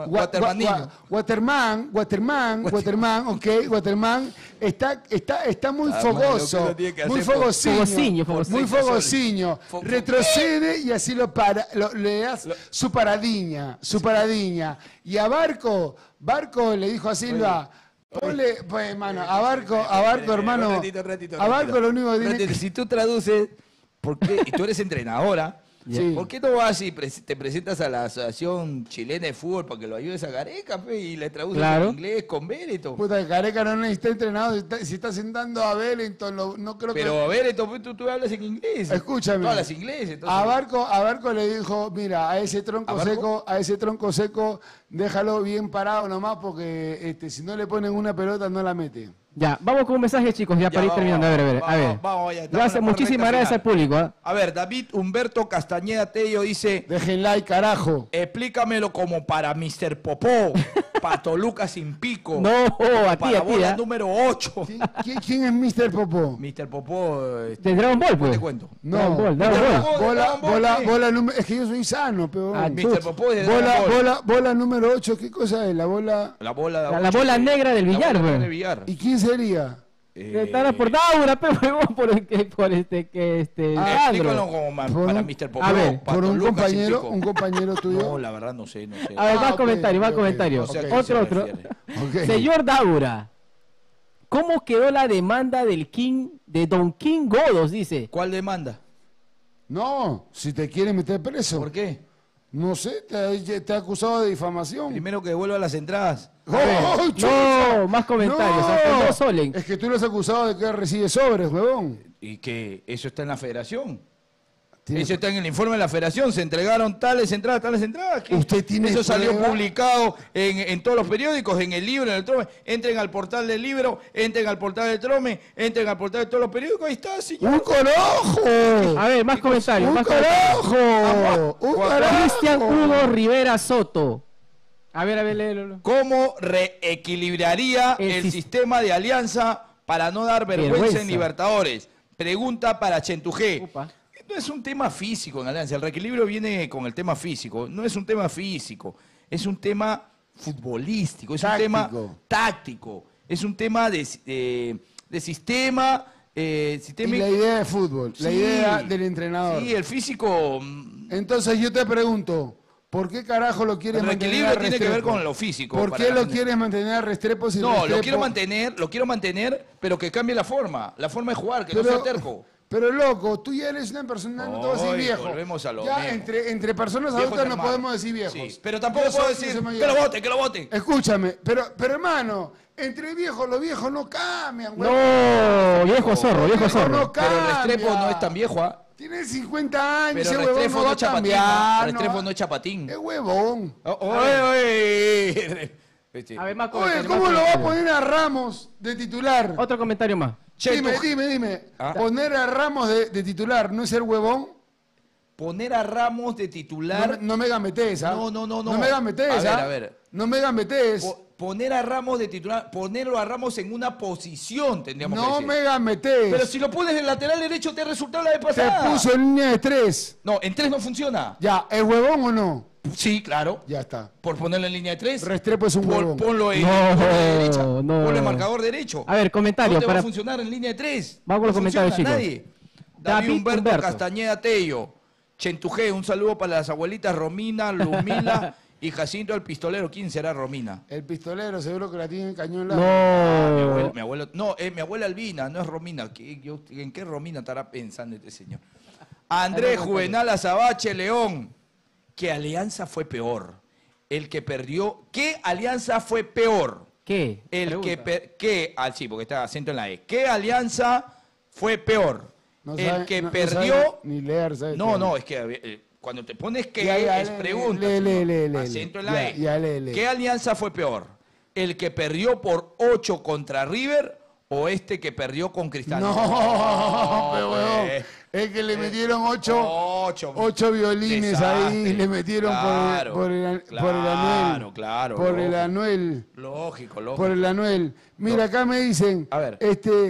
Waterman, está muy fogoso, muy fogosiño. Retrocede y así le das su paradiña. Y a Barco le dijo a Silva, ponle, pues hermano, a Barco, hermano, a Barco lo único que tiene... Si tú traduces, ¿por qué? Y tú eres entrenadora, Sí. ¿por qué no vas y te presentas a la Asociación Chilena de Fútbol para que lo ayudes a Gareca y le traduces en inglés con mérito? Puta, Gareca no necesita entrenado, si está sentando a Wellington, no creo que... Pero a Wellington, tú hablas en inglés. Escúchame. Tú hablas inglés, entonces... A Barco le dijo, mira, a ese tronco seco, déjalo bien parado nomás porque si no le ponen una pelota no la mete. Ya, vamos con un mensaje, chicos, ya para ir terminando. A ver. Gracias, muchísimas gracias al público. A ver, David Humberto Castañeda Tello dice... Dejen like, carajo. Explícamelo como para Mr. Popó, para Toluca sin pico. No, a ti, para bola ¿eh? número 8. ¿Quién es Mr. Popó? Mr. Popó... ¿De Dragon Ball, pues? Te cuento. No, bola número... Es que yo soy sano, pero... Mr. Popó es de Dragon Ball. Bola número 8, ¿qué cosa es? La bola negra del billar, güey. ¿Y quién sería? Estará por Daura, pero explícalo como para Mr. Popó. A ver, para por un Toluca sin pico. compañero tuyo. No, la verdad no sé. A ver, más comentarios. No sé a quién se Otro. refiere. Señor Daura, ¿cómo quedó la demanda de Don King Godos? Dice. ¿Cuál demanda? No, si te quieren meter preso. ¿Por qué? No sé, te ha acusado de difamación. Primero que devuelva las entradas. No, más comentarios. No. Solen. Es que tú lo has acusado de que recibe sobres, huevón. Y que eso está en la federación. Eso está en el informe de la federación. Se entregaron tales entradas. Usted tiene eso salió prueba. publicado en todos los periódicos, en el libro, en el Trome. Entren al portal del libro, entren al portal del Trome, entren al portal de todos los periódicos. Ahí está, señor. ¡Un carajo! A ver, más comentarios. ¡Un carajo! Cristian Hugo Rivera Soto. A ver, léelo. ¿Cómo reequilibraría el sistema de Alianza para no dar vergüenza en Libertadores? Pregunta para Chentujé. No es un tema físico en Alianza. El reequilibrio viene con el tema físico. No es un tema físico. Es un tema futbolístico. Es un tema táctico. Es un tema de sistema. Y la idea de fútbol. La idea del entrenador. Sí, el físico. Entonces yo te pregunto. ¿Por qué carajo lo quieres mantener? El reequilibrio tiene que ver con lo físico. ¿Por qué lo quieres mantener a Restrepo? No, lo quiero mantener, pero que cambie la forma de jugar, que no sea terco. Pero loco, tú ya eres una persona, no te vas a decir viejo. Volvemos a lo ya mismo. entre personas Viejos adultas no hermanos. podemos decir viejos. Sí, pero tampoco puedo decir que lo voten. Escúchame, pero hermano, entre viejos, los viejos no cambian, güey. No, viejo zorro, viejo zorro. No Pero cambia. Restrepo no es tan viejo, ¿ah? Tiene 50 años, Pero ese huevón Restrepo no va no a es chapatín. cambiar. Restrepo no es chapatín. Es huevón. Oye. A ver, más Oye, comentarios, ¿cómo más lo va a comentarios. poner a Ramos de titular? Otro comentario más. Dime. Poner a Ramos de titular, ¿no es ser huevón? Poner a Ramos de titular. No me gametes, ¿ah? No. No me gametes, ¿ah? A ver. No me gametes. Poner a Ramos de titular, ponerlo a Ramos en una posición, tendríamos que No decir. me gametes. Pero si lo pones de lateral derecho, te ha resultado la vez Te pasada. puso en línea de 3. No, en 3 no funciona. Ya, ¿es huevón o no? Sí, claro. Ya está. Por ponerlo en línea de 3. Restrepo es un huevón. Ponlo en No, derecha. no. Ponlo en marcador derecho. A ver, comentario No te va para- a funcionar en línea de 3. Vamos con los comentarios, chicos. Nadie. David David Humberto Humberto. Castañeda Tello. Chentujé, un saludo para las abuelitas Romina, Lumila y Jacinto el Pistolero. ¿Quién será Romina? El pistolero seguro que la tiene en cañón No. largo. Mi abuelo, no, mi abuela Albina, no es Romina. ¿En qué Romina estará pensando este señor? Andrés Juvenal Azabache León. ¿Qué alianza fue peor? El que perdió. ¿Qué alianza fue peor? ¿Qué? El Pregunta. sí, porque está acento en la E. ¿Qué alianza fue peor? No El sabe- que no perdió. sabe ni leer, ¿sabes? No, es que cuando te pones que Ya, es lee, pregunta. lee, señor. lee. Acento en la Ya, E. ya, lee. ¿Qué alianza fue peor? ¿El que perdió por 8 contra River o este que perdió con Cristal? No, pero huevón. Es que le metieron 8 violines ahí, le metieron por el Anuel. Claro. Por el Anuel. Lógico. Por el Anuel. Mira, acá me dicen, A ver.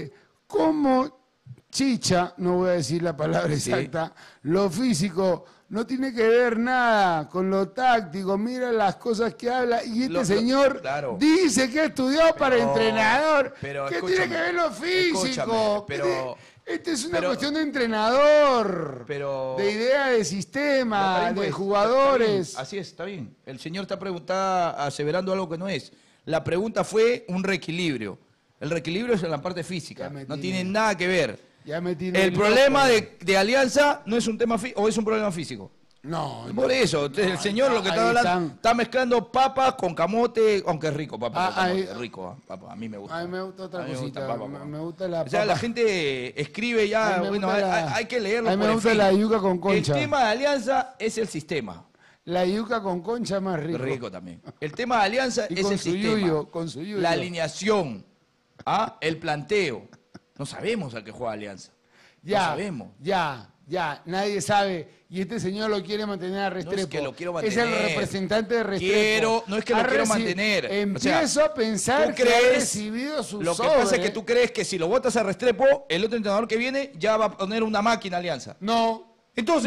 ¿cómo chicha, no voy a decir la palabra exacta, lo físico no tiene que ver nada con lo táctico? Mira las cosas que habla y señor claro. dice que ha estudiado para entrenador. pero ¿Qué escúchame, tiene que ver lo físico? escúchame, pero- Esta es una pero- cuestión de entrenador, Pero de idea de sistema, Está bien, de pues, jugadores. está bien, así es, está bien. El señor está aseverando algo que no es. La pregunta fue un reequilibrio. El reequilibrio es en la parte física. No tiene nada que ver. Ya me tiene El loco. problema de Alianza no es un tema o es un problema físico. No, Por eso, el señor lo que está ahí hablando, están. está mezclando papas con camote, aunque es rico, papa con ahí- camote, es rico, papa, a mí me gusta. A mí me gusta otra A mí me gusta cosita, papa con- me gusta la O sea, la papa. gente escribe A ya, mí me bueno, gusta la- hay que leerlo a mí me por gusta fin. la yuca con concha. El tema de Alianza es el sistema. La yuca con concha más rico. Rico también. El tema de Alianza Y es con el su sistema. yuyo, con su yuyo. La alineación, el planteo. No sabemos a qué juega Alianza. Ya, No sabemos. ya, nadie sabe. Y este señor lo quiere mantener a Restrepo. No es que lo quiero Es mantener. el representante de Restrepo. No es que lo quiero mantener. Empiezo a pensar ¿tú que ha crees? recibido su Lo que sobre. pasa es que tú crees que si lo votas a Restrepo, el otro entrenador que viene ya va a poner una máquina Alianza. No. Entonces,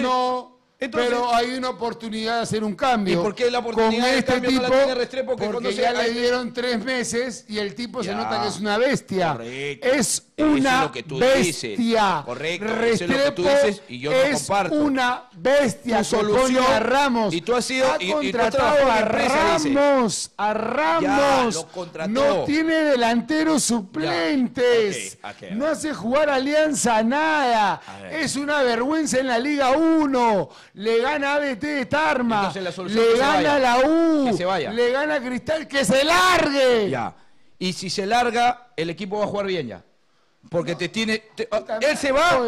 pero hay una oportunidad de hacer un cambio. ¿Y por qué la oportunidad con de este cambio no la tipo? tiene Restrepo que Porque conoce ya a le este? dieron 3 meses y el tipo se Ya. nota que es una bestia. Correcto. Es Eso una es lo que tú dices. bestia. Correcto. Eso es lo que tú Restrepo dices y yo no es comparto. una bestia. Tu solución- pone a Ramos. y tú has sido- Ha y tú has contratado trabajado en a empresa, dice. Ramos. A Ramos. lo contrató. No tiene delanteros suplentes. Ya. Ok, No hace jugar Alianza nada. A ver. Es una vergüenza en la Liga 1. Le gana ABT de Tarma. Entonces la solución Le que se gana vaya. la U. Que se vaya. Le gana Cristal. ¡Que se largue! Ya. Y si se larga, el equipo va a jugar bien ya. Porque él se va,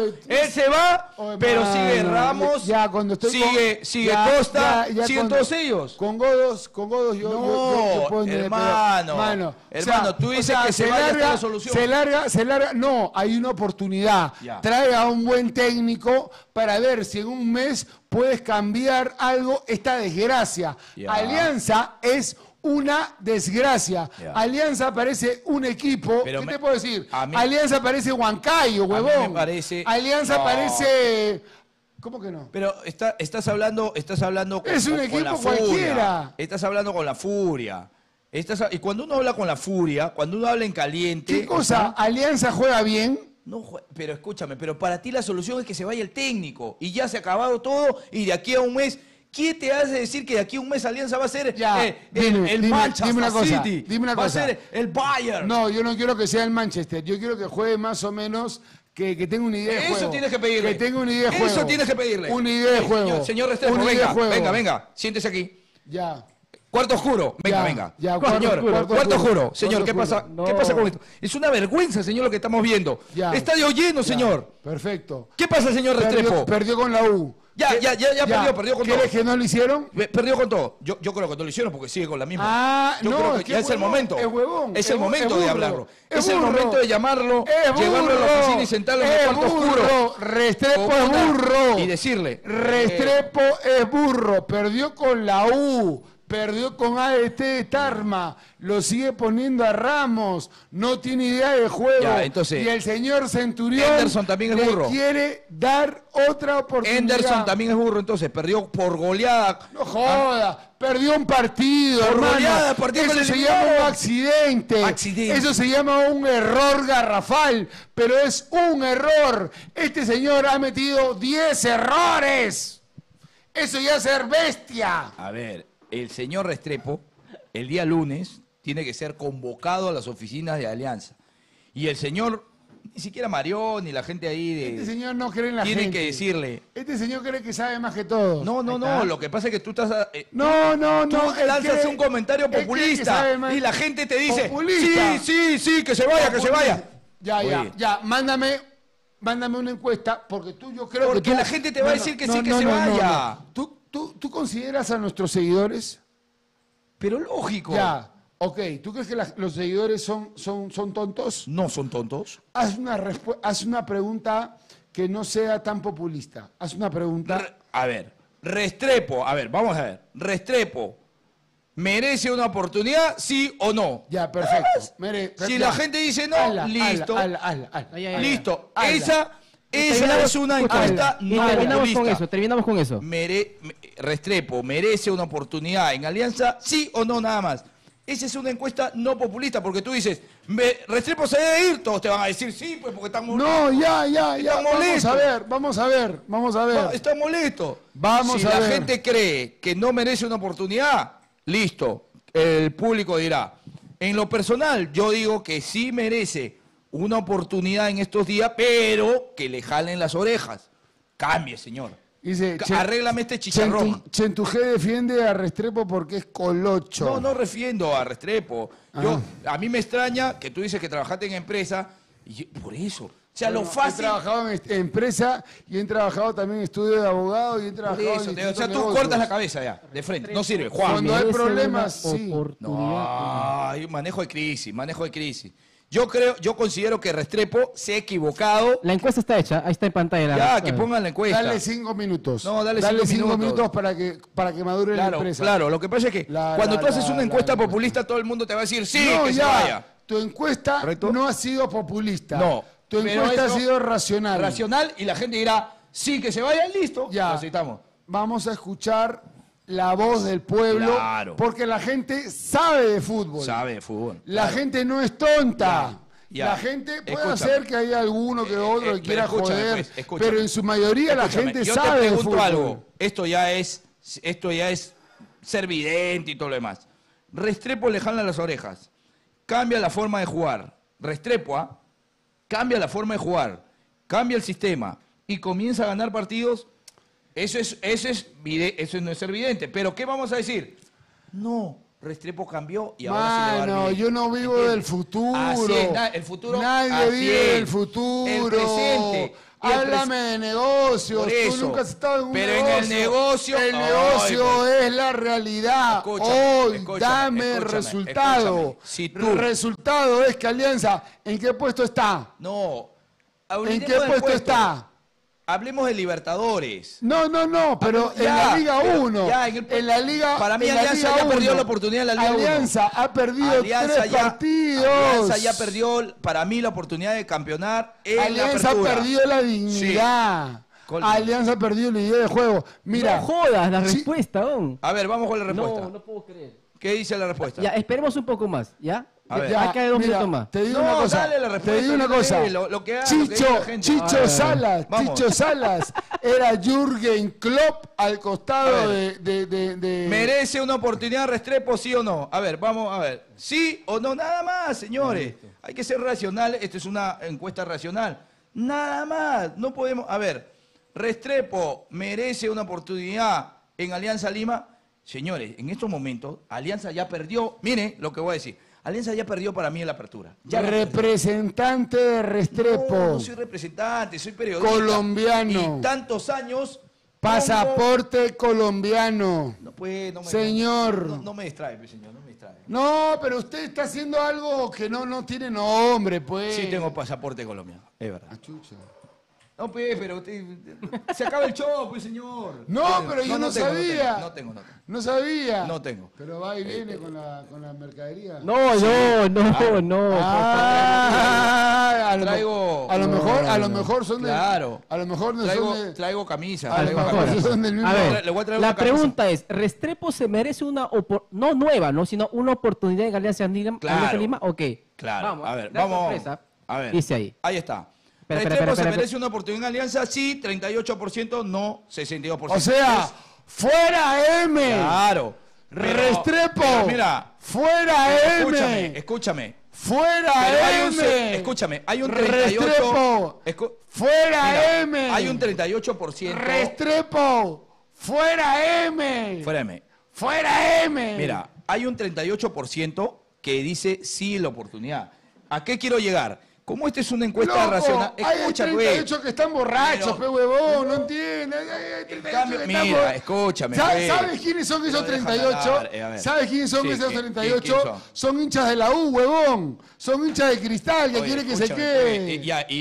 pero sigue Mano, Ramos, ya, cuando estoy sigue ya, Costa, ya siguen cuando- todos ellos. Con Godos yo No, puedo entender, hermano, pero, hermano, tú dices que se vaya hasta la solución. Se larga, no, hay una oportunidad. Ya. Trae a un buen técnico para ver si en un mes puedes cambiar algo esta desgracia. Ya. Alianza es una desgracia. Ya. Alianza parece un equipo. Pero ¿Qué me- te puedo decir? a mí- Alianza parece Huancayo, A mí huevón. me parece- Alianza No. parece. ¿Cómo que no? Pero estás hablando con, Es un con equipo la furia. cualquiera. Estás hablando con la furia. Y cuando uno habla con la furia, cuando uno habla en caliente. ¿Qué cosa? ¿Alianza juega bien? No, pero escúchame, pero para ti la solución es que se vaya el técnico y ya se ha acabado todo y de aquí a un mes, ¿qué te hace decir que de aquí a un mes Alianza va a ser el Manchester una cosa, City? dime una va cosa. a ser el Bayern. No, yo no quiero que sea el Manchester. Yo quiero que juegue más o menos que tenga una idea de juego. Eso tienes que pedirle. Que tenga una idea de juego. Eso tienes que pedirle. Una idea de juego. Señor Restrepo, Una idea de venga, juego. venga, venga. Siéntese aquí. Ya. Cuarto oscuro, venga, Ya, venga. ya, Señor, cuarto oscuro. Señor, ¿qué pasa? No. ¿Qué pasa con esto? Es una vergüenza, señor, lo que estamos viendo. Ya. Estadio lleno, señor. Perfecto. ¿Qué pasa, señor Restrepo? Perdió con la U. Ya perdió con todo. ¿Quieres que no lo hicieron? Perdió con todo. Yo creo que no lo hicieron porque sigue con la misma. Ah, yo no, creo es que ya es el huevón, momento. es huevón, Es el es momento burro, de hablarlo. es Es el burro. momento de llamarlo, Es llevarlo a la burro, oficina y sentarlo en el es cuarto burro. oscuro. Restrepo Con es una- burro. Y decirle. Restrepo es burro. Perdió con la U. Perdió con ADT de Tarma, lo sigue poniendo a Ramos, no tiene idea de juego. Ya, entonces, y el señor Centurión Henderson también es le burro. quiere dar otra oportunidad. Henderson también es burro, entonces perdió por goleada. No joda, perdió un partido, Por hermano. goleada, partido Eso que le se eliminaron. llama un accidente. Accidente. Eso se llama un error garrafal, pero es un error. Este señor ha metido 10 errores. Eso ya es ser bestia. A ver, el señor Restrepo, el día lunes, tiene que ser convocado a las oficinas de Alianza. Y el señor, ni siquiera Marión, ni la gente ahí de... Este señor no cree en la tiene gente. que decirle... Este señor cree que sabe más que todos. No, no, no, lo que pasa es que tú estás... No, no, tú no. él lanzas cree- un comentario él cree que populista sabe más. y la gente te dice, Populista. sí, que se vaya, que se vaya. Ya, Oye. ya. Mándame una encuesta, porque yo creo que Porque tú... la gente te va a decir que sí, que se vaya. ¿Tú consideras a nuestros seguidores? Pero lógico. Ya, ok. ¿Tú crees que los seguidores son tontos? No son tontos. Haz una pregunta que no sea tan populista. Haz una pregunta... A ver, Restrepo, vamos a ver. Restrepo, ¿merece una oportunidad, sí o no? Ya, perfecto. Si la gente dice no, listo. Hazla. Listo. Hazla. Esa es una encuesta Y no terminamos con eso. Restrepo, ¿merece una oportunidad en Alianza, sí o no, nada más? Esa es una encuesta no populista, porque tú dices, Restrepo se debe ir, todos te van a decir sí, pues porque están molestos. No, ya. Están molestos. Vamos a ver. Está molesto. Vamos si a la ver. gente cree que no merece una oportunidad, listo. El público dirá. En lo personal, yo digo que sí merece una oportunidad en estos días, pero que le jalen las orejas. Cambie, señor. Dice, Arréglame este chicharrón. Chentujé defiende a Restrepo porque es colocho. No refiendo a Restrepo. A mí me extraña que tú dices que trabajaste en empresa y por eso. O sea, Bueno, lo fácil... He trabajado en empresa y he trabajado también en estudio de abogado y he Por trabajado eso, en o sea, distintos tú negocios. cortas la cabeza ya, de frente, no sirve. Juan. Cuando hay problemas, sí. No, hay un manejo de crisis. Yo considero que Restrepo se ha equivocado. La encuesta está hecha, ahí está en pantalla. Ya, que pongan la encuesta. Dale 5 minutos. No, dale 5 cinco minutos para que madure la empresa. Claro, lo que pasa es que cuando tú haces una encuesta populista, todo el mundo te va a decir sí, No, que se ya. vaya. Tu encuesta no ha sido populista. No. Tu pero encuesta ha eso- sido racional. Racional y la gente dirá sí, que se vaya, listo. Ya. Lo aceptamos. Vamos a escuchar la voz del pueblo. Claro. Porque la gente sabe de fútbol. Sabe de fútbol. La claro. gente no es tonta. Ya. La gente puede Escúchame. hacer que haya alguno que otro que pero quiera escúchame, joder, pues, escúchame. pero en su mayoría la Escúchame, gente yo sabe te de pregunto fútbol. algo. Esto ya es ser vidente y todo lo demás. Restrepo le jala las orejas. Cambia la forma de jugar. Restrepo, cambia la forma de jugar. Cambia el sistema. Y comienza a ganar partidos. Eso no es ser vidente. Pero ¿qué vamos a decir? No, Restrepo cambió y ahora sí le va a dar bien. Yo no vivo ¿Entiendes? del futuro. Así es, el futuro. Nadie así vive es. del futuro. El presente. Y el Háblame de negocios. Por Tú eso. nunca has estado en un Pero negocio. en el negocio... El Ay, negocio pues. es la realidad. Escúchame, Hoy dame resultado. escúchame. Si tú- Resultado es que Alianza, ¿en qué puesto está? No. ¿En Hablemos qué del puesto puesto. está? Hablemos de Libertadores. No, pero en la Liga 1. En la Liga Para mí en la Alianza Liga ya perdió 1. la oportunidad en la Liga 1. Alianza ha perdido Alianza 3 partidos. Alianza ya perdió, para mí, la oportunidad de campeonar en la Alianza ha apertura. perdido la dignidad. Alianza ha perdido la idea de juego. Mira, No jodas la respuesta, don. A ver, vamos con la respuesta. No puedo creer. ¿Qué dice la respuesta? Ya, esperemos un poco más, ¿ya? A ver. Ya, acá hay 2 mira, minutos más. Te digo No, una cosa. dale la respuesta, Te digo una no cosa. sé, lo que haga, lo que diga la gente. Chicho Salas. Vamos. Chicho Salas era Jürgen Klopp al costado A ver. de... ¿Merece una oportunidad Restrepo, sí o no? A ver, vamos a ver. ¿Sí o no? Nada más, señores. Hay que ser racional. Esto es una encuesta racional. Nada más. No podemos... A ver, Restrepo merece una oportunidad en Alianza Lima. Señores, en estos momentos, Alianza ya perdió. Miren lo que voy a decir. Alianza ya perdió para mí en la apertura. Ya representante de Restrepo. No soy representante, soy periodista. Colombiano. Y tantos años... Pasaporte colombiano. No puede, no me, señor. No me distrae, señor, no me distrae. No, pero usted está haciendo algo que no tiene nombre, pues. Sí tengo pasaporte colombiano, es verdad. Chucha. No, pues, pero usted... Se acaba el show, pues, señor. No, pero yo no sabía. No tengo. No sabía. No tengo. Pero va y viene con la mercadería. No. A lo mejor son de... Claro. A lo mejor no traigo, son de... Traigo camisas. A lo mejor son del mismo... A ver, le voy a traer la una camisa. pregunta es, ¿Restrepo se merece una no nueva, ¿no? Sino una oportunidad en Alianza Lima? Claro. Lima? Ok. Claro. Vamos, a ver, la vamos. sorpresa. A ver. Dice ahí. Ahí está. Espera, Restrepo se merece una oportunidad en Alianza, sí, 38%, no, 62%. O sea, fuera M. Claro. Restrepo. Pero mira. Fuera M. M. Escúchame. Fuera M. Escúchame, hay un 38%. Restrepo. Fuera M. Hay un 38%. Restrepo. Fuera M. Fuera M. Fuera M. Mira, hay un 38% que dice sí la oportunidad. ¿A qué quiero llegar? Como esta es una encuesta Loco, racional. hay 38 que están borrachos, pe huevón, no entiendes. Hay 38 que están Mira, escúchame. ¿Sabes quiénes son esos 38? ¿Sabes quiénes son esos 38? ¿quién son hinchas de la U, huevón. Son hinchas de Cristal que quieren que se quede.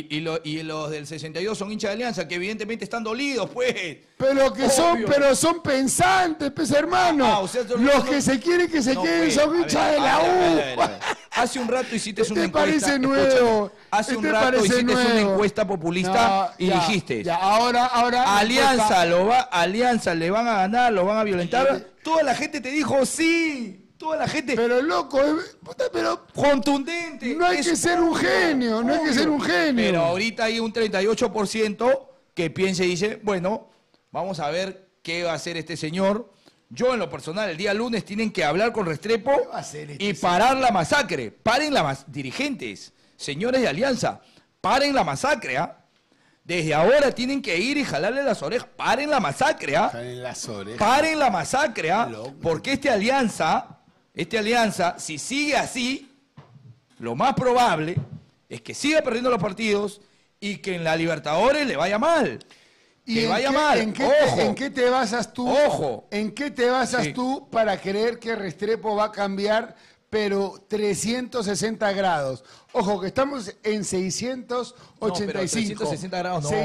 Y los del 62 son hinchas de Alianza, que evidentemente están dolidos, pues. Pero son pensantes, pues hermano. Los que se quieren que se queden son hinchas de la U. Hace un rato hiciste una encuesta. Parece nuevo. Hace un rato hiciste una encuesta populista y dijiste. Ahora. Alianza Alianza le van a ganar, lo van a violentar. Toda la gente te dijo sí. Toda la gente. Pero loco, pero contundente. No hay que ser un genio, no hay que ser un genio. Pero ahorita hay un 38% que piensa y dice, bueno, vamos a ver qué va a hacer este señor. Yo, en lo personal, el día lunes tienen que hablar con Restrepo y parar la masacre. Paren dirigentes, señores de Alianza, paren la masacre, ¿ah? Desde ahora tienen que ir y jalarle las orejas. Paren la masacre, ¿ah? Paren la masacre, ¿ah? Porque este Alianza, si sigue así, lo más probable es que siga perdiendo los partidos y que en la Libertadores le vaya mal. ¿Y en qué te basas tú? Ojo. ¿En qué te basas tú para creer que Restrepo va a cambiar, pero 360 grados? Ojo, que estamos en 685. No, pero 360 grados no,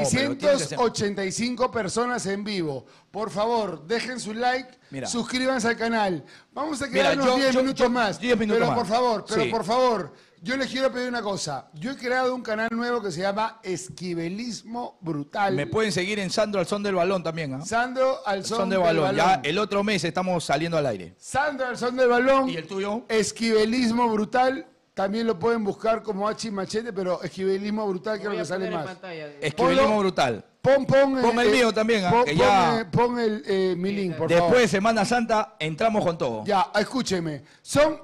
685 personas en vivo. Por favor, dejen su like, suscríbanse al canal. Vamos a quedarnos 10 minutos más. 10 minutos pero más. por favor, yo les quiero pedir una cosa. Yo he creado un canal nuevo que se llama Esquivelismo Brutal. Me pueden seguir en Sandro al son del balón también, ¿ah? Sandro al son del balón. Ya el otro mes estamos saliendo al aire. Sandro al son del balón. ¿Y el tuyo? Esquivelismo Brutal. También lo pueden buscar como H Machete, pero Esquivelismo Brutal creo que sale más. Esquivelismo Brutal. Pon el mío también, pon mi link, por favor. Después de Semana Santa, entramos con todo. Ya, escúcheme. Son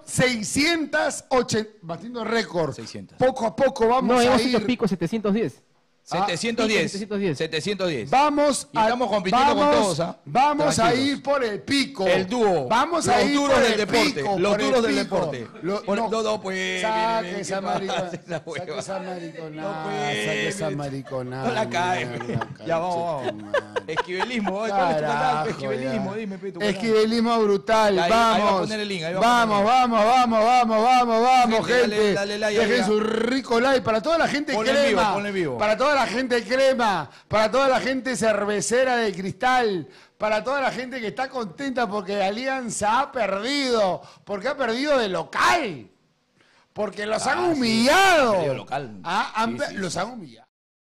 680, batiendo récord. 600. Poco a poco vamos a ir. No, pico 710. 710. Vamos y estamos compitiendo con todos, ¿ah? Vamos a ir por el pico. El dúo. Vamos a ir por el pico. Los duros del deporte. No, pues. Saque esa mariconada. Saque esa mariconada. No la caes. Ya vamos. Esquivelismo. ¿Cuál es tu canal? Esquivelismo, dime, tu canal. Esquivelismo Brutal. Vamos. Ahí va a poner el link. Vamos, gente. Dejen su rico like para toda la gente crema. Para toda la gente crema, para toda la gente cervecera de Cristal, para toda la gente que está contenta porque Alianza ha perdido, porque ha perdido de local, porque los han humillado. Local. Los han humillado.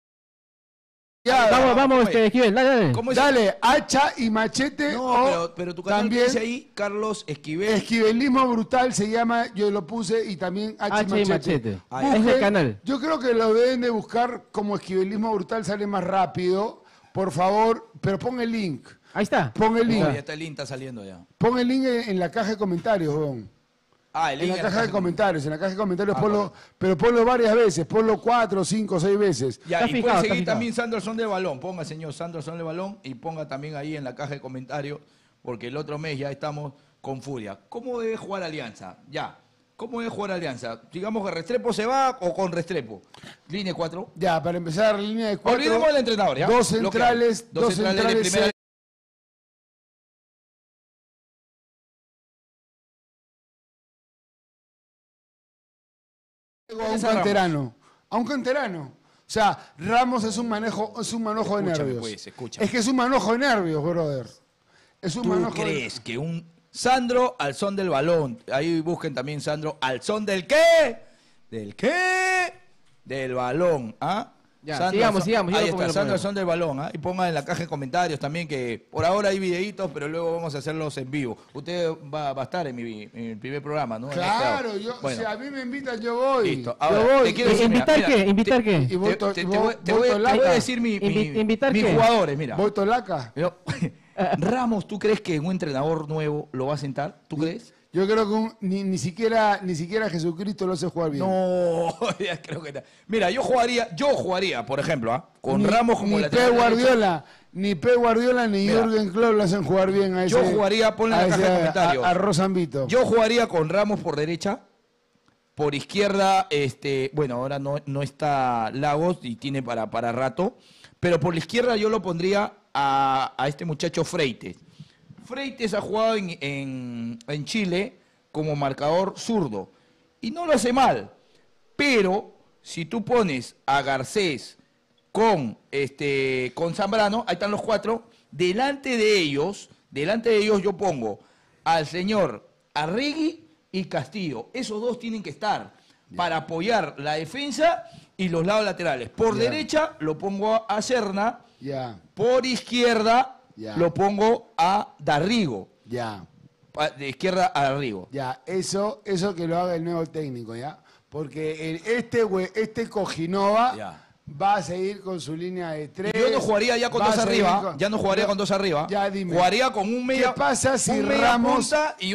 Vamos, Esquivel, dale. Dale, hacha y machete. No, pero tu canal también dice ahí, Carlos Esquivel. Esquivelismo Brutal se llama, yo lo puse, y también hacha y machete. Es el canal. Yo creo que lo deben de buscar como Esquivelismo Brutal, sale más rápido. Por favor, pero pon el link. Ahí está. Pon el link. Ya está el link, está saliendo ya. Pon el link en la caja de comentarios, weón. Ah, el En link la caja de comentarios, ponlo, pero ponlo varias veces, ponlo 4, 5, 6 veces. Ya, y puede seguir también Sandro al son del balón. Ponga, señor, Sandro al son del balón y ponga también ahí en la caja de comentarios, porque el otro mes ya estamos con furia. ¿Cómo debe jugar Alianza? Ya. ¿Cómo debe jugar Alianza? Digamos que Restrepo se va o con Restrepo. Línea 4. Ya, para empezar, línea de 4. Olvidemos del entrenador, ¿ya? Dos centrales de primera. A un canterano. O sea, Ramos es un manojo de nervios. Pues, escúchame. Es que es un manojo de nervios, brother. Es un manojo ¿Tú crees que un Sandro al son del balón? Ahí busquen también Sandro al son del qué? ¿Del qué? Del balón, ¿ah? Ya, Sandro, sigamos. Ahí está, Sandro al son del balón, ¿ah? Y pongan en la caja de comentarios también que por ahora hay videitos, pero luego vamos a hacerlos en vivo. Usted va a estar en mi primer programa, ¿no? Claro, bueno. si a mí me invitan, yo voy. Listo. Ahora, yo voy. te quiero decir, ¿Invitar qué? ¿Invitar qué? Te voy a decir mis jugadores, mira. ¿Voy Tolaca? Ramos, ¿tú crees que un entrenador nuevo lo va a sentar? ¿Tú crees? Yo creo que ni siquiera Jesucristo lo hace jugar bien. No, ya creo que no. Mira, yo jugaría, por ejemplo, con Ramos como lateral derecho. Ni Pep Guardiola ni Jürgen Klopp lo hacen jugar bien a ese. Yo jugaría, ponle en la caja de comentarios. A Rosambito. Yo jugaría con Ramos por derecha. Por izquierda, bueno, ahora no está Lagos y tiene para rato. Pero por la izquierda yo lo pondría a este muchacho Freites. Freites ha jugado en Chile como marcador zurdo y no lo hace mal, pero si tú pones a Garcés con Zambrano, ahí están los cuatro, delante de ellos yo pongo al señor Arregui y Castillo. Esos dos tienen que estar para apoyar la defensa y los lados laterales. Por derecha lo pongo a Serna, por izquierda lo pongo a Darrigo. De izquierda a Darrigo. Eso que lo haga el nuevo técnico, ¿ya? Porque este Cojinova va a seguir con su línea de 3. Yo no jugaría ya con dos arriba. Ya no jugaría con dos arriba. Ya dime. Jugaría con un media. ¿Qué pasa si Ramos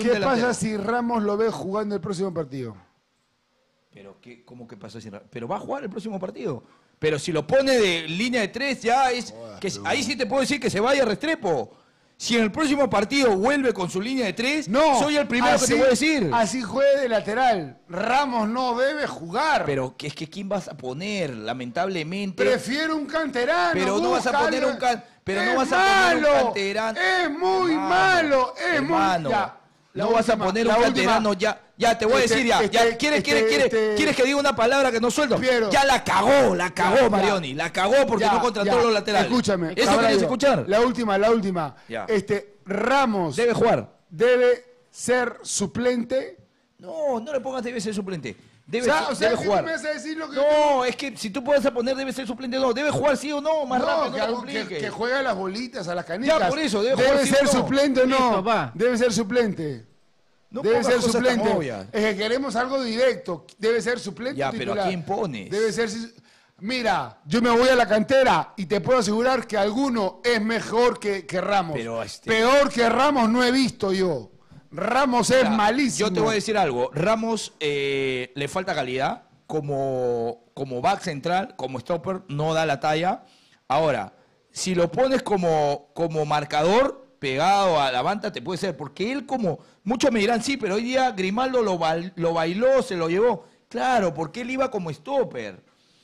lo ve jugando el próximo partido? Pero ¿cómo que pasa si Pero va a jugar el próximo partido. Pero si lo pone de línea de 3 ya es ahí sí te puedo decir que se vaya Restrepo. Si en el próximo partido vuelve con su línea de 3, soy el primero que te voy a decir. Así juegue de lateral. Ramos no debe jugar. Pero es que ¿quién vas a poner? Lamentablemente. Prefiero un canterano. Pero no vas a poner un canterano. Es muy malo. Es muy malo. No vas a poner un canterano ya. Ya, te voy a decir ya. ¿Quieres que diga una palabra que no suelto? Ya la cagó Marioni. La cagó porque no contrató los laterales. Escúchame. ¿Eso quieres escuchar? La última. Ya. Ramos. Debe jugar. Debe ser suplente. No le pongas debe ser suplente. Debe ¿qué jugar. me vas a decir lo que es que si tú puedes poner debe ser suplente, no. Debe jugar sí o no, más rápido, que juegue a las bolitas, a las canicas. Ya, por eso, debe ser sí suplente o no. Debe ser suplente. No debe ser cosas suplente. tan obvias. Es que queremos algo directo. Debe ser suplente. Ya, pero ¿a quién pones? Debe ser. Mira, yo me voy a la cantera y te puedo asegurar que alguno es mejor que Ramos. Pero peor que Ramos no he visto yo. Ramos es malísimo. Yo te voy a decir algo. Ramos le falta calidad. Como back central, como stopper, no da la talla. Ahora, si lo pones como marcador, pegado a la banda, te puede ser. Porque él muchos me dirán, sí, pero hoy día Grimaldo lo bailó, se lo llevó. Claro, porque él iba como stopper.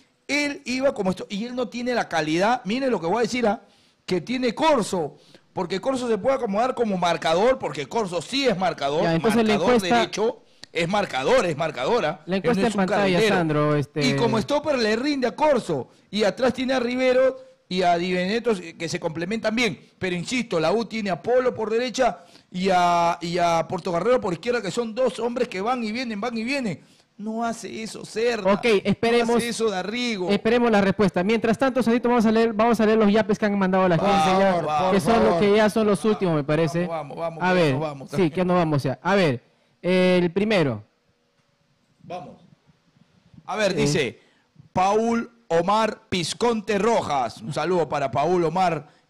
Y él no tiene la calidad, miren lo que voy a decir, que tiene Corso. Porque Corso se puede acomodar como marcador, porque Corso sí es marcador. Ya, entonces marcador derecho. Es marcadora. La encuesta en pantalla, Sandro. Y como stopper le rinde a Corso. Y atrás tiene a Rivero y a Di Benedetto que se complementan bien. Pero insisto, la U tiene a Polo por derecha y a Portocarrero por izquierda, que son dos hombres que van y vienen. No hace eso Serna. Ok, esperemos. No hace eso Darrigo. Esperemos la respuesta. Mientras tanto, Sandito, vamos a leer los yapes que han mandado a la gente. Que son los que ya son los últimos, me parece. Vamos. A ver, sí, que no vamos ya. A ver, el primero. Vamos. A ver, dice Paul Omar Pisconte Rojas. Un saludo para Paul Omar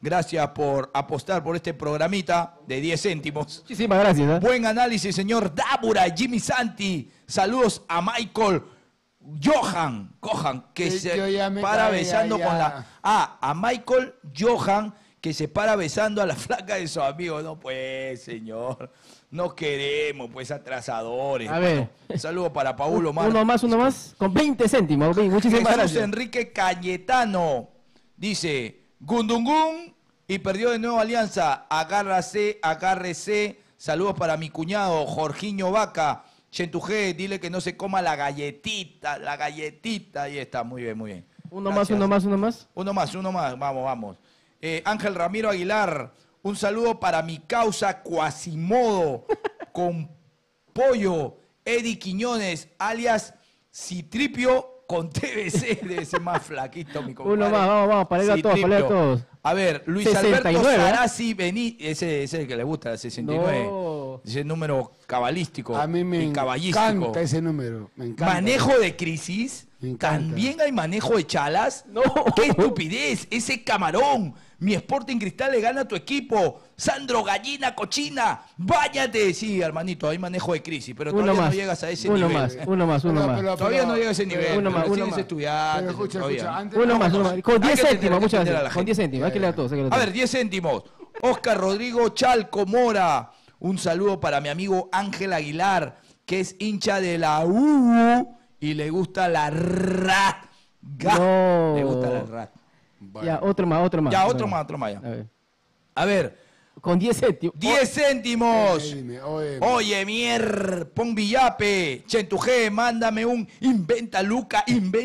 Gracias por apostar por este programita de 10 céntimos. Muchísimas gracias. ¿Eh? Buen análisis, señor Dábura, Jimmy Santi. Saludos a Michael Johan, que se para besando con la... a Michael Johan, que se para besando a la flaca de su amigo. No, pues, señor. No queremos, pues, atrasadores. A ver. Bueno, saludo para Paulo Mar. Uno más, con 20 céntimos. Muchísimas Jesús gracias. Enrique Cayetano dice, Gundungún y perdió de nuevo Alianza. Agárrese. Saludos para mi cuñado, Jorginho Vaca. Chentujé, dile que no se coma la galletita. Ahí está, muy bien. Uno Gracias. más. Uno más. Vamos. Ángel Ramiro Aguilar, un saludo para mi causa Quasimodo con pollo, Eddie Quiñones, alias Citripio con TBC, debe ser más flaquito mi compadre. Uno más, vamos, para ir a todos. A ver, Luis 69, Alberto Sarasi ese es el que le gusta, el 69. No. Ese número cabalístico. A mí me encanta ese número. Me encanta. Manejo de crisis. También hay manejo de chalas. No. ¡Qué estupidez! Ese camarón. Mi Sporting Cristal le gana a tu equipo. Sandro Gallina Cochina. Váyate. Sí, hermanito, hay manejo de crisis, pero todavía no llegas a ese nivel. Uno más. Todavía no llega a ese nivel. Uno más. Estudiantes. Escucha. Uno más. Con 10 céntimos, muchas gracias. gracias. Con 10 céntimos, hay que leer todos. A ver, 10 céntimos. Oscar Rodrigo Chalco Mora. Un saludo para mi amigo Ángel Aguilar, que es hincha de la U y le gusta la RAT. No. Le gusta la RAT. Ya, otro más. Ya, otro más ya. A ver. Con 10 céntimos. 10 céntimos. Dime. Oye, pon Villape. Chentujé, mándame un inventa Luca.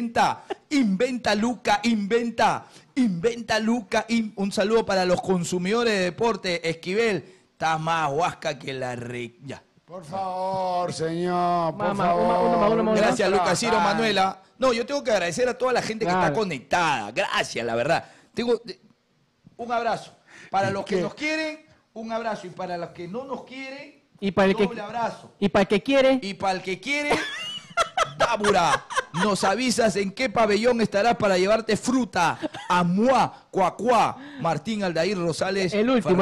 Un saludo para los consumidores de deporte. Esquivel, está más huasca que la ya. Por favor, señor, por Mamá, favor. uno más. Gracias, Lucas Ciro Manuela. No, yo tengo que agradecer a toda la gente que está conectada. Gracias, la verdad. Tengo un abrazo. Para los que nos quieren, un abrazo. Y para los que no nos quieren, doble abrazo. Y para el que quiere. Y para el que quiere, Tábura, nos avisas en qué pabellón estarás para llevarte fruta. Amuá, Cuacuá, Martín Aldair Rosales. El último.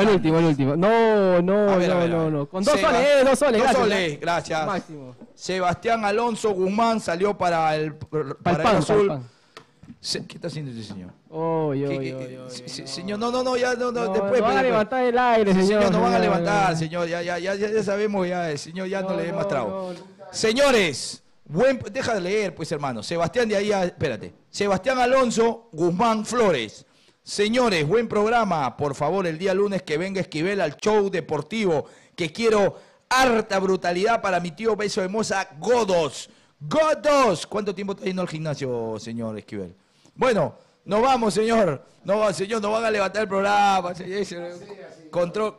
No. Con 2 soles, 2 soles. 2 Gracias. soles, gracias. Máximo. Sebastián Alonso Guzmán salió para el azul. ¿Qué está haciendo este señor? Señor, no, ya, después. No van a levantar el aire, señor. No van a levantar, señor. Ya sabemos, el señor ya no le dé más trago. Señores, deja de leer, pues, hermano. Sebastián Alonso Guzmán Flores. Señores, buen programa. Por favor, el día lunes que venga Esquivel al show deportivo, que quiero harta brutalidad para mi tío Beso de Moza Godos. ¿Cuánto tiempo está yendo al gimnasio, señor Esquivel? Bueno, nos vamos, señor. No van a levantar el programa. Control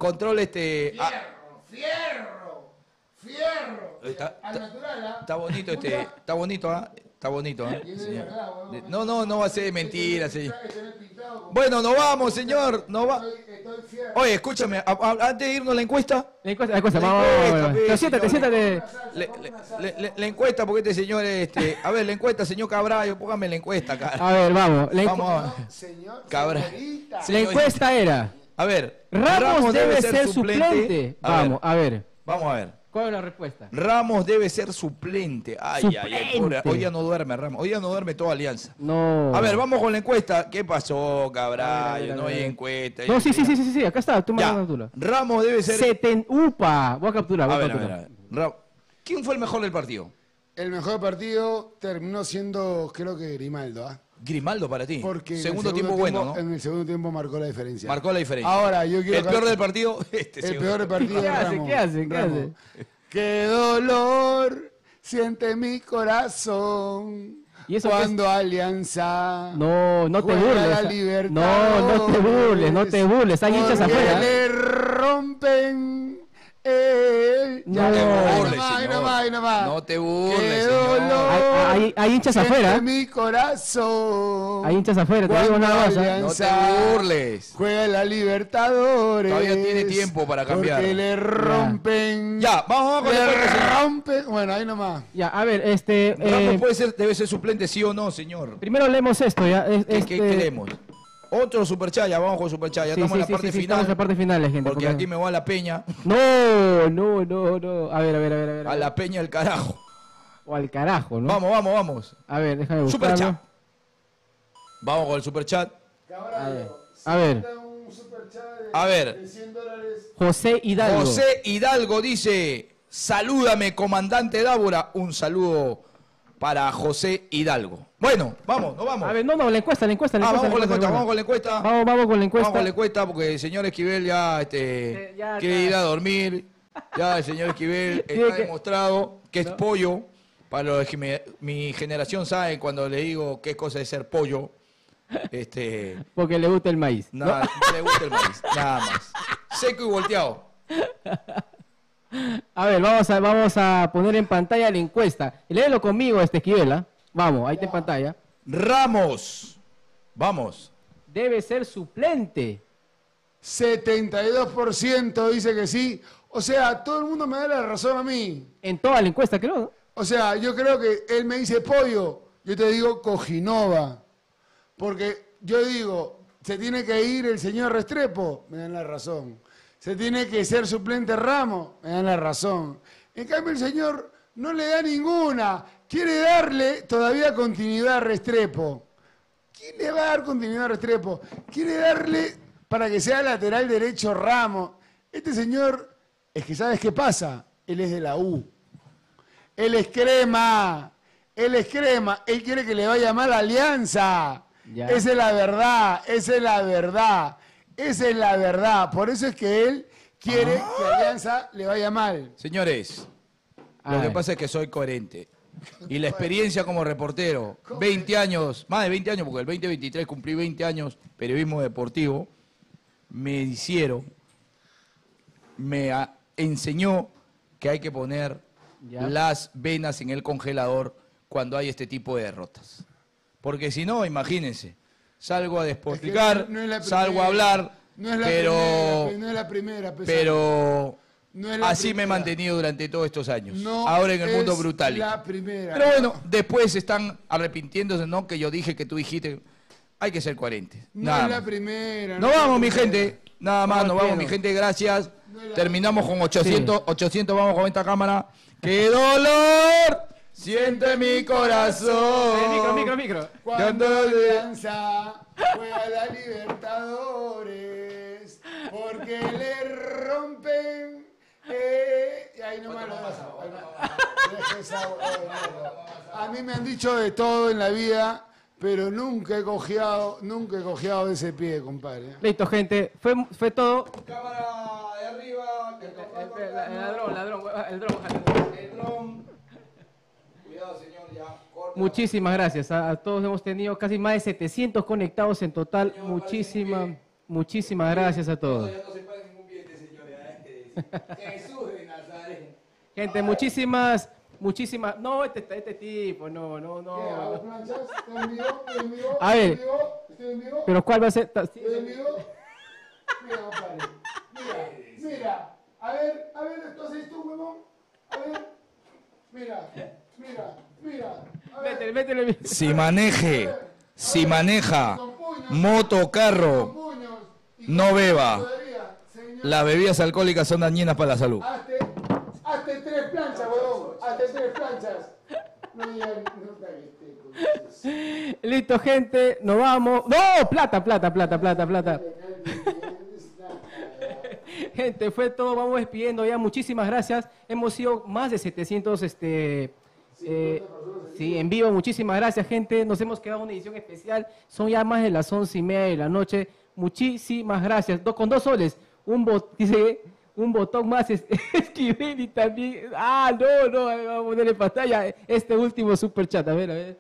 Fierro. Está bonito, señor. No va a ser mentira, señor. Bueno, nos vamos, señor. Oye, escúchame, antes de irnos a la encuesta. Vamos. Siéntate. La encuesta, porque este señor, a ver, la encuesta, señor Cabrayo, póngame la encuesta acá. A ver, vamos. Cabra. La encuesta era. A ver. Ramos debe ser suplente. Vamos a ver. ¿Cuál es la respuesta? Ramos debe ser suplente. Ay, pobre. Hoy ya no duerme Ramos. Hoy ya no duerme toda Alianza. No. A ver, vamos con la encuesta. ¿Qué pasó, Cabrayo? No hay encuesta. No, sí. Acá está. Tú me das la captura. Ramos debe ser... ¡Upa! Voy a capturar. A ver. ¿Quién fue el mejor del partido? El mejor partido terminó siendo, creo que Grimaldo, Grimaldo para ti. Porque segundo tiempo bueno, ¿no? En el segundo tiempo marcó la diferencia. Ahora, yo quiero... El peor del partido, el peor del partido de Ramos. ¿Qué hace? ¡Qué dolor siente mi corazón! ¿Y eso cuando Alianza no te burles. No te burles. Hay hinchas afuera. Le rompen No te burles, No te burles, señor. Hay hinchas afuera. Mi corazón. Hay hinchas afuera, te digo nada más. No te burles. Juega la Libertadores. Todavía tiene tiempo para cambiar. Porque le rompen. Ya, vamos con la rompen. Bueno, ahí nomás. Ya, a ver, Ramos debe ser suplente, sí o no, señor. Primero leemos esto, ya. ¿Qué leemos? Otro superchat, ya vamos con superchat, ya estamos en la parte final. Estamos en la parte final, gente. Porque aquí me voy a la peña. No. A ver. A la peña del carajo. O al carajo, ¿no? Vamos. A ver, déjame buscarlo. Superchat. Vamos con el superchat. A ver. José Hidalgo. José Hidalgo dice, salúdame, comandante Dávora. Un saludo para José Hidalgo. Bueno, vamos, nos vamos. A ver, la encuesta. Vamos con la encuesta. Vamos con la encuesta. Vamos con la encuesta porque el señor Esquivel ya, quiere ir a dormir. Ya el señor Esquivel está demostrado que es pollo. Para los que mi generación sabe cuando le digo qué cosa es ser pollo. Porque le gusta el maíz. Nada, no le gusta el maíz, nada más. Seco y volteado. A ver, vamos a poner en pantalla la encuesta. Léelo conmigo, Esquivel, ¿ah? Vamos, ahí está en pantalla. Ramos. Vamos. Debe ser suplente. 72% dice que sí. O sea, todo el mundo me da la razón a mí. En toda la encuesta, creo, ¿no? O sea, yo creo que él me dice pollo, yo te digo Cojinova. Porque yo digo, se tiene que ir el señor Restrepo, me dan la razón. Se tiene que ser suplente Ramos, me dan la razón. En cambio el señor no le da ninguna. Quiere darle todavía continuidad a Restrepo. ¿Quién le va a dar continuidad a Restrepo? Quiere darle para que sea lateral derecho Ramos. Este señor, es que ¿sabes qué pasa? Él es de la U. Él es crema. Él quiere que le vaya mal a Alianza. Ya. Esa es la verdad. Por eso es que él quiere que a Alianza le vaya mal. Señores, lo que pasa es que soy coherente. Y la experiencia como reportero, 20 años, más de 20 años, porque el 2023 cumplí 20 años, periodismo deportivo, me enseñó que hay que poner las venas en el congelador cuando hay este tipo de derrotas. Porque si no, imagínense, salgo a despotricar, salgo a hablar, pero así me he mantenido durante todos estos años. Ahora en el mundo brutal. Pero bueno, después están arrepintiéndose, ¿no? Que yo dije, que tú dijiste. Hay que ser coherentes. No es la primera. Nos vamos, mi gente. Nada más, nos vamos, mi gente. Gracias. Terminamos con 800. 800, vamos con esta cámara. ¡Qué dolor siente mi corazón! Micro. Cuando Alianza juega la Libertadores, porque le rompen. Y ahí nomás lo dejo. A mí me han dicho de todo en la vida, pero nunca he cojeado de ese pie, compadre. Listo, gente. Fue todo. Cámara de arriba. El dron. Cuidado, señor, ya. Muchísimas gracias. A todos hemos tenido casi más de 700 conectados en total. Muchísimas gracias a todos. Gente, muchísimas. No, este tipo, no. A ver, pero ¿cuál va a ser? Mira, a ver, entonces tú, huevón. A ver, mira. Métele. Si maneja moto, carro, no beba. Las bebidas alcohólicas son dañinas para la salud. Hazte 3 planchas, huevón. Hazte 3 planchas. Listo, gente, nos vamos. ¡No! Plata. Gente, fue todo, vamos despidiendo ya. Muchísimas gracias. Hemos sido más de 700 en vivo. Muchísimas gracias, gente. Nos hemos quedado en una edición especial. Son ya más de las 11:30 de la noche. Muchísimas gracias. Con 2 soles. Dice un botón más Esquivel y también. No, vamos a poner en pantalla este último super chat. A ver.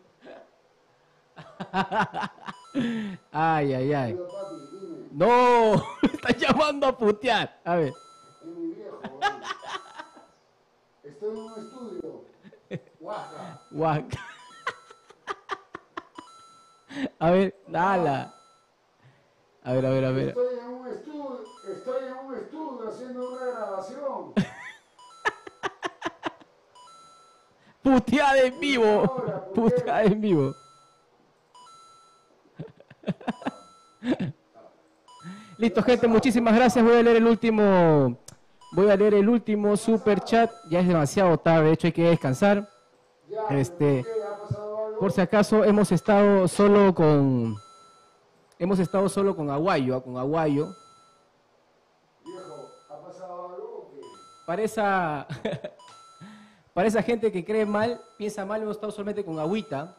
Ay. No, me están llamando a putear. A ver. Es mi viejo, estoy en un estudio. Guaca. A ver, dala. A ver. Estoy en un estudio haciendo una grabación. Puteada en vivo. Listo, gente, muchísimas gracias. Voy a leer el último super chat. Ya es demasiado tarde, de hecho hay que descansar. Por si acaso hemos estado solo con Aguayo, con Aguayo. Para esa gente que cree mal, piensa mal, hemos estado solamente con agüita.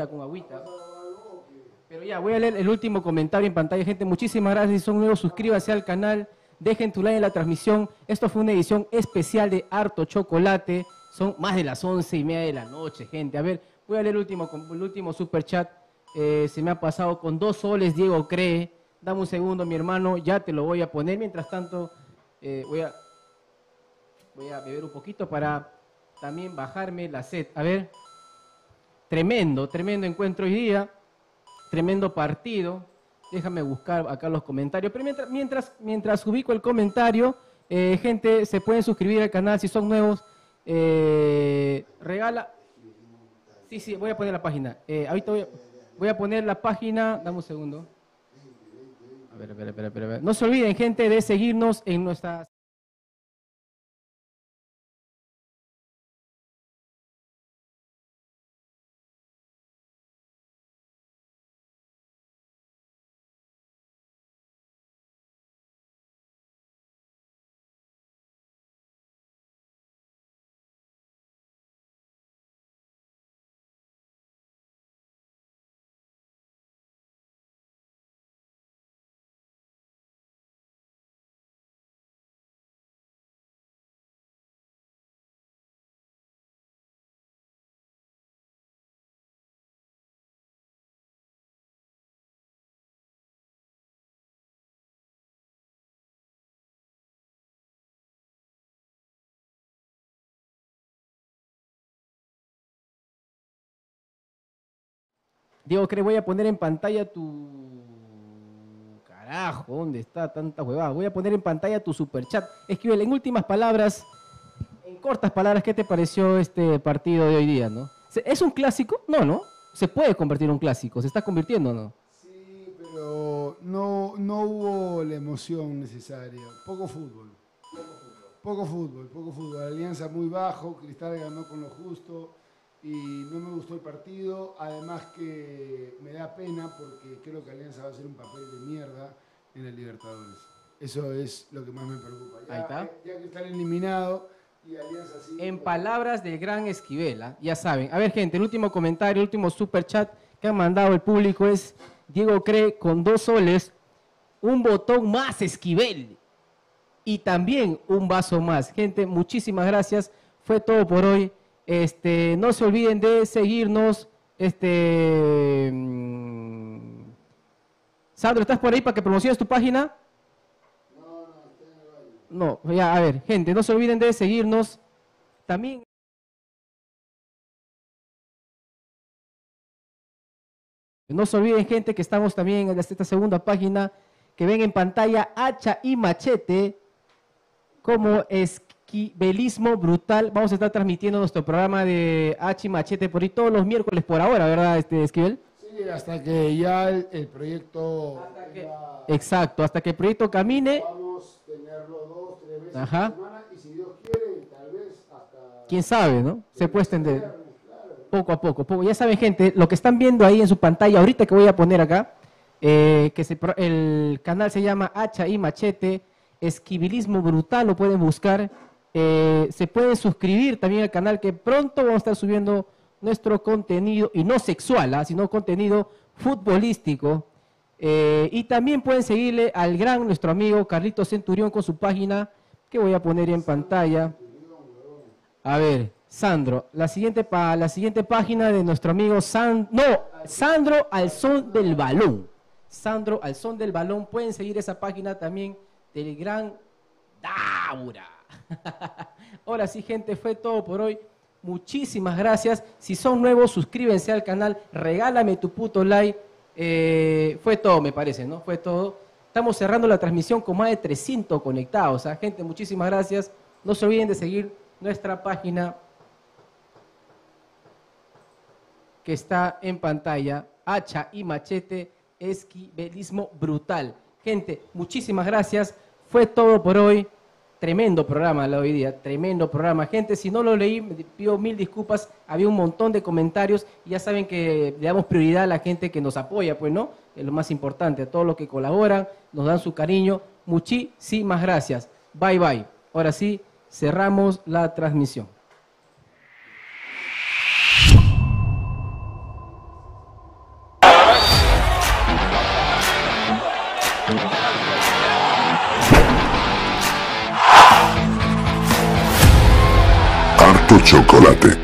Pero ya, voy a leer el último comentario en pantalla. Gente, muchísimas gracias. Si son nuevos, suscríbanse al canal. Dejen tu like en la transmisión. Esto fue una edición especial de Harto Chocolate. Son más de las 11:30 de la noche, gente. A ver, voy a leer el último super chat. Se me ha pasado con 2 soles, Diego Cree. Dame un segundo, mi hermano. Ya te lo voy a poner. Mientras tanto, voy a beber un poquito para también bajarme la sed. A ver. Tremendo encuentro hoy día. Tremendo partido. Déjame buscar acá los comentarios. Pero mientras ubico el comentario, gente, se pueden suscribir al canal si son nuevos. Regala. Sí, voy a poner la página. Ahorita voy a poner la página. Dame un segundo. A ver. No se olviden, gente, de seguirnos en nuestras... Diego, creo voy a poner en pantalla tu... Carajo, ¿dónde está tanta huevada? Voy a poner en pantalla tu superchat. Escríbele en últimas palabras, en cortas palabras, ¿qué te pareció este partido de hoy día, no? ¿Es un clásico? No. Se puede convertir en un clásico. ¿Se está convirtiendo o no? Sí, pero no hubo la emoción necesaria. Poco fútbol. Alianza muy bajo, Cristal ganó con lo justo. Y no me gustó el partido, además que me da pena porque creo que Alianza va a hacer un papel de mierda en el Libertadores. Eso es lo que más me preocupa. Ahí está. Ya que están eliminados y Alianza sí. En palabras del gran Esquivel, ya saben. A ver, gente, el último comentario, el último super chat que han mandado el público es Diego Cree con 2 soles, un botón más Esquivel y también un vaso más. Gente, muchísimas gracias. Fue todo por hoy. No se olviden de seguirnos. Sandro, ¿estás por ahí para que promociones tu página? No, ya, a ver, gente, no se olviden de seguirnos. También... No se olviden, gente, que estamos también en esta segunda página, que ven en pantalla Hacha y Machete, como Esquivelismo Brutal. Vamos a estar transmitiendo nuestro programa de Hacha y Machete por ahí todos los miércoles por ahora, ¿verdad, Esquivel? Sí, hasta que ya el proyecto... Exacto, hasta que el proyecto camine. Vamos a tenerlo 2-3 veces Ajá. por semana y si Dios quiere, tal vez hasta... Quién sabe, ¿no? Se puede extender poco a poco. Ya saben, gente, lo que están viendo ahí en su pantalla, ahorita que voy a poner acá, el canal se llama Hacha y Machete, Esquivelismo Brutal, lo pueden buscar. Se pueden suscribir también al canal, que pronto vamos a estar subiendo nuestro contenido, y no sexual, sino contenido futbolístico. Y también pueden seguirle al nuestro amigo Carlitos Centurión con su página, que voy a poner en pantalla. A ver, Sandro, la siguiente página de nuestro amigo Sandro al son del balón. Sandro al son del balón, pueden seguir esa página también del gran Daura. Ahora sí, gente, fue todo por hoy. Muchísimas gracias. Si son nuevos, suscríbanse al canal, regálame tu puto like. Fue todo, me parece, ¿no? Fue todo. Estamos cerrando la transmisión con más de 300 conectados. Gente, muchísimas gracias. No se olviden de seguir nuestra página que está en pantalla, Hacha y Machete, esquivelismo brutal. Gente, muchísimas gracias. Fue todo por hoy. Tremendo programa de hoy día, tremendo programa. Gente, si no lo leí, me pido mil disculpas. Había un montón de comentarios y ya saben que le damos prioridad a la gente que nos apoya, pues, ¿no? Es lo más importante, a todos los que colaboran, nos dan su cariño. Muchísimas gracias. Bye, bye. Ahora sí, cerramos la transmisión. Harto chocolate.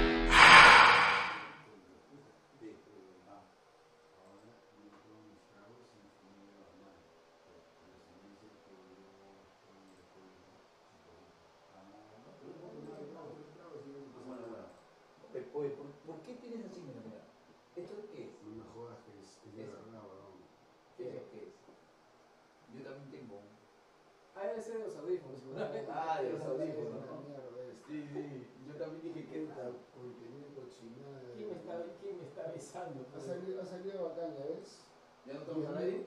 Oye, ¿por qué tienes así? Mira, ¿esto qué es? No me jodas que es de verdad, weón. ¿Qué es? Yo también tengo. Ah, debe ser de los audífonos. Ah, de los audífonos. Sí, yo también dije que esta contenido cochinada. ¿Quién me está besando? Ha salido bacán, ¿ya ves? ¿Ya no estamos al aire?